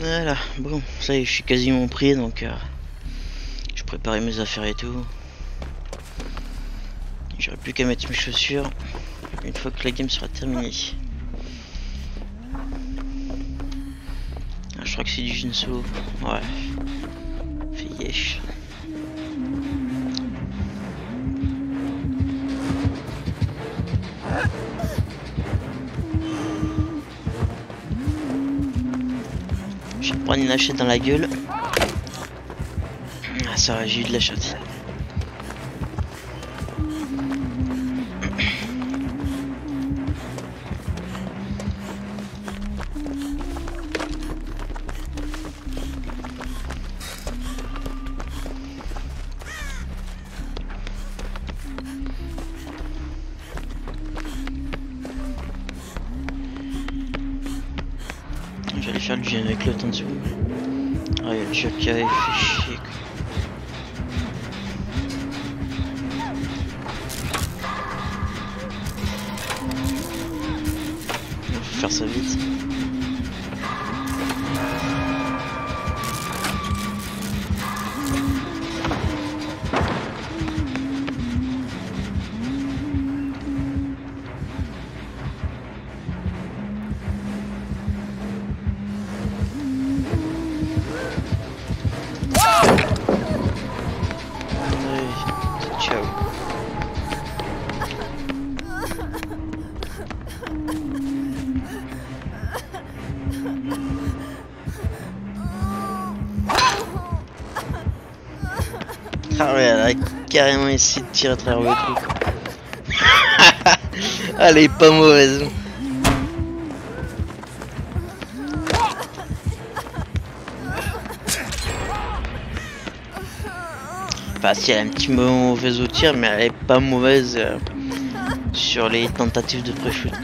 Voilà, bon, ça y est, je suis quasiment pris, donc je préparais mes affaires et tout. J'aurais plus qu'à mettre mes chaussures une fois que la game sera terminée. Ah, je crois que c'est du Jinso. Ouais. Fait yesh. Je vais prendre une hachette dans la gueule. Ah, ça va, j'ai eu de la chatte. J'allais faire le gym avec l'autre en dessous. Ah, il y a le choc qui avait fait chier quoi. Faut faire ça vite. Ciao. Ah ouais, elle a carrément essayé de tirer à travers le truc. Elle est pas mauvaise. Enfin, si elle a un petit peu mauvaise au tir, mais elle est pas mauvaise sur les tentatives de pré-shoot.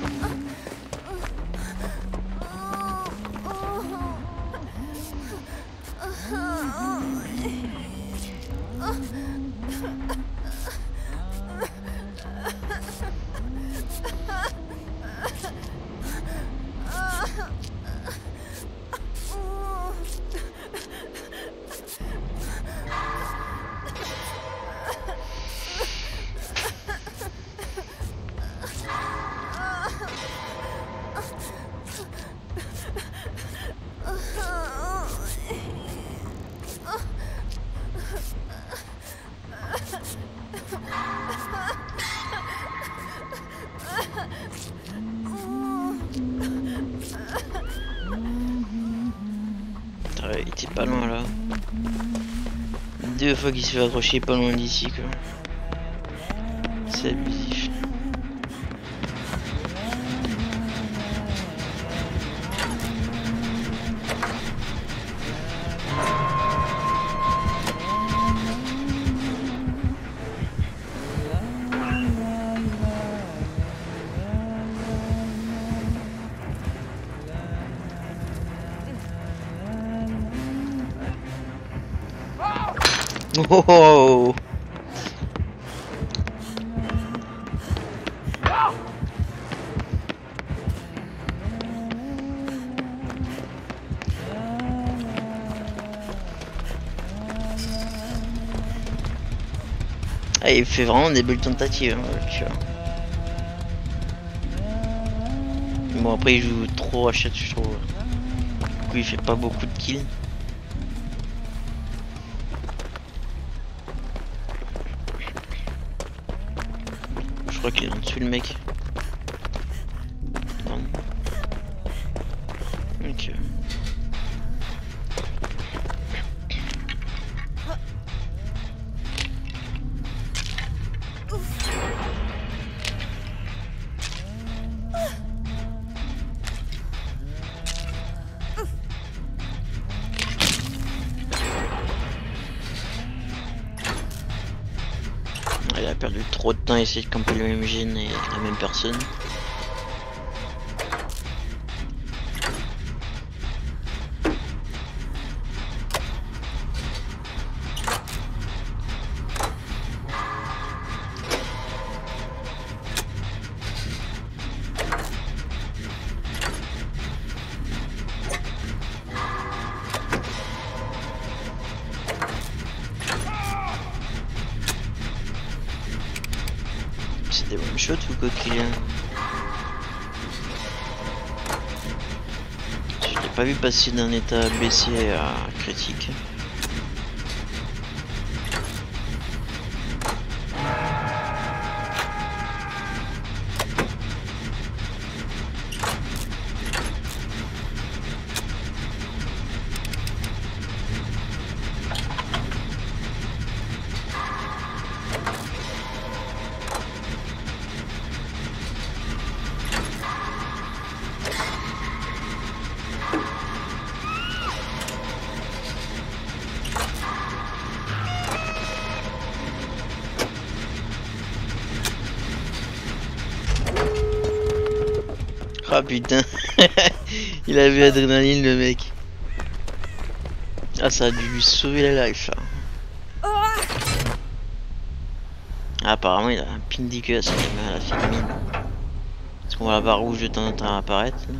Il était pas loin là. 2 fois qu'il se fait accrocher pas loin d'ici quoi. C'est abusif. Oh, oh, oh. Ah, il fait vraiment des belles tentatives, hein, tu vois. Bon, après il joue trop Hachette, je trouve. Du coup il fait pas beaucoup de kills. Je crois qu'il est en dessous le mec. Non. Ok. Il a perdu trop de temps à essayer de camper le même gène et la même personne. shot ou quoi qu'il est? Je l'ai pas vu passer d'un état baissé à critique. Ah putain, il a vu adrénaline le mec. Ah, ça a dû lui sauver la life. Ah, apparemment il a un ping dégueulasse à la féminine. Est-ce qu'on voit la barre rouge de temps en temps apparaître là?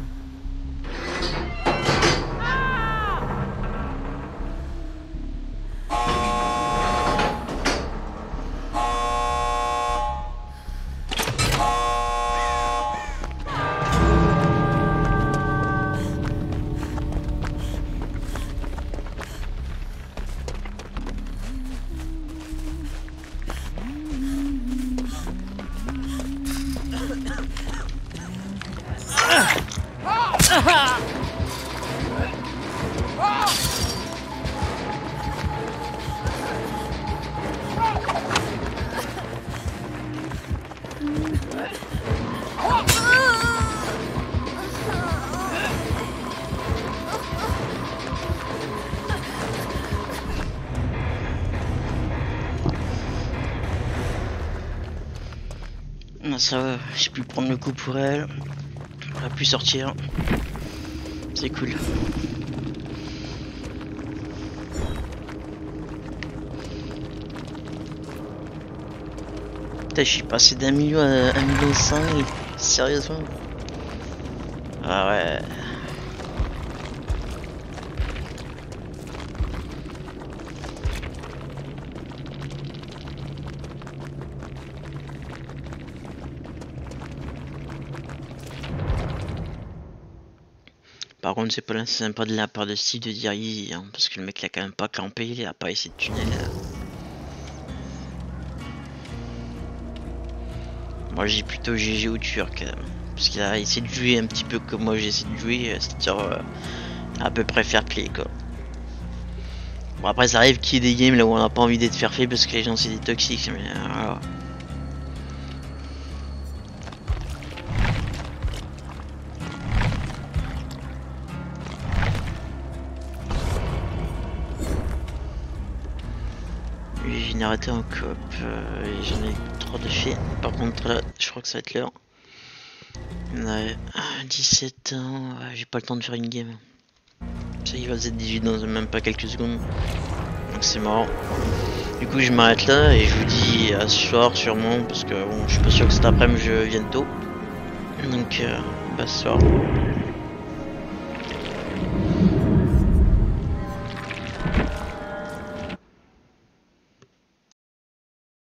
Ça va, j'ai pu prendre le coup pour elle. Elle a pu sortir. C'est cool. Putain, je suis passé d'1 million à 1,5 million. Sérieusement. Ah ouais. Par contre, c'est pas sympa de la part de Steve de dire easy, hein, parce que le mec il a quand même pas campé, il a pas essayé de tunnel. Moi j'ai plutôt GG au Turc, parce qu'il a essayé de jouer un petit peu comme moi j'ai essayé de jouer, c'est-à-dire à peu près fair play quoi. Bon après ça arrive qu'il y ait des games là où on n'a pas envie d'être fair play parce que les gens c'est des toxiques, mais voilà. J'ai arrêté en coop, j'en ai 3 de fait. Par contre là, je crois que ça va être l'heure. Ouais, 17 ans, j'ai pas le temps de faire une game. Ça il va Z18 dans même pas quelques secondes. Donc c'est marrant. Du coup je m'arrête là et je vous dis à ce soir sûrement parce que bon je suis pas sûr que cet après-midi je vienne tôt. Donc bah ce soir.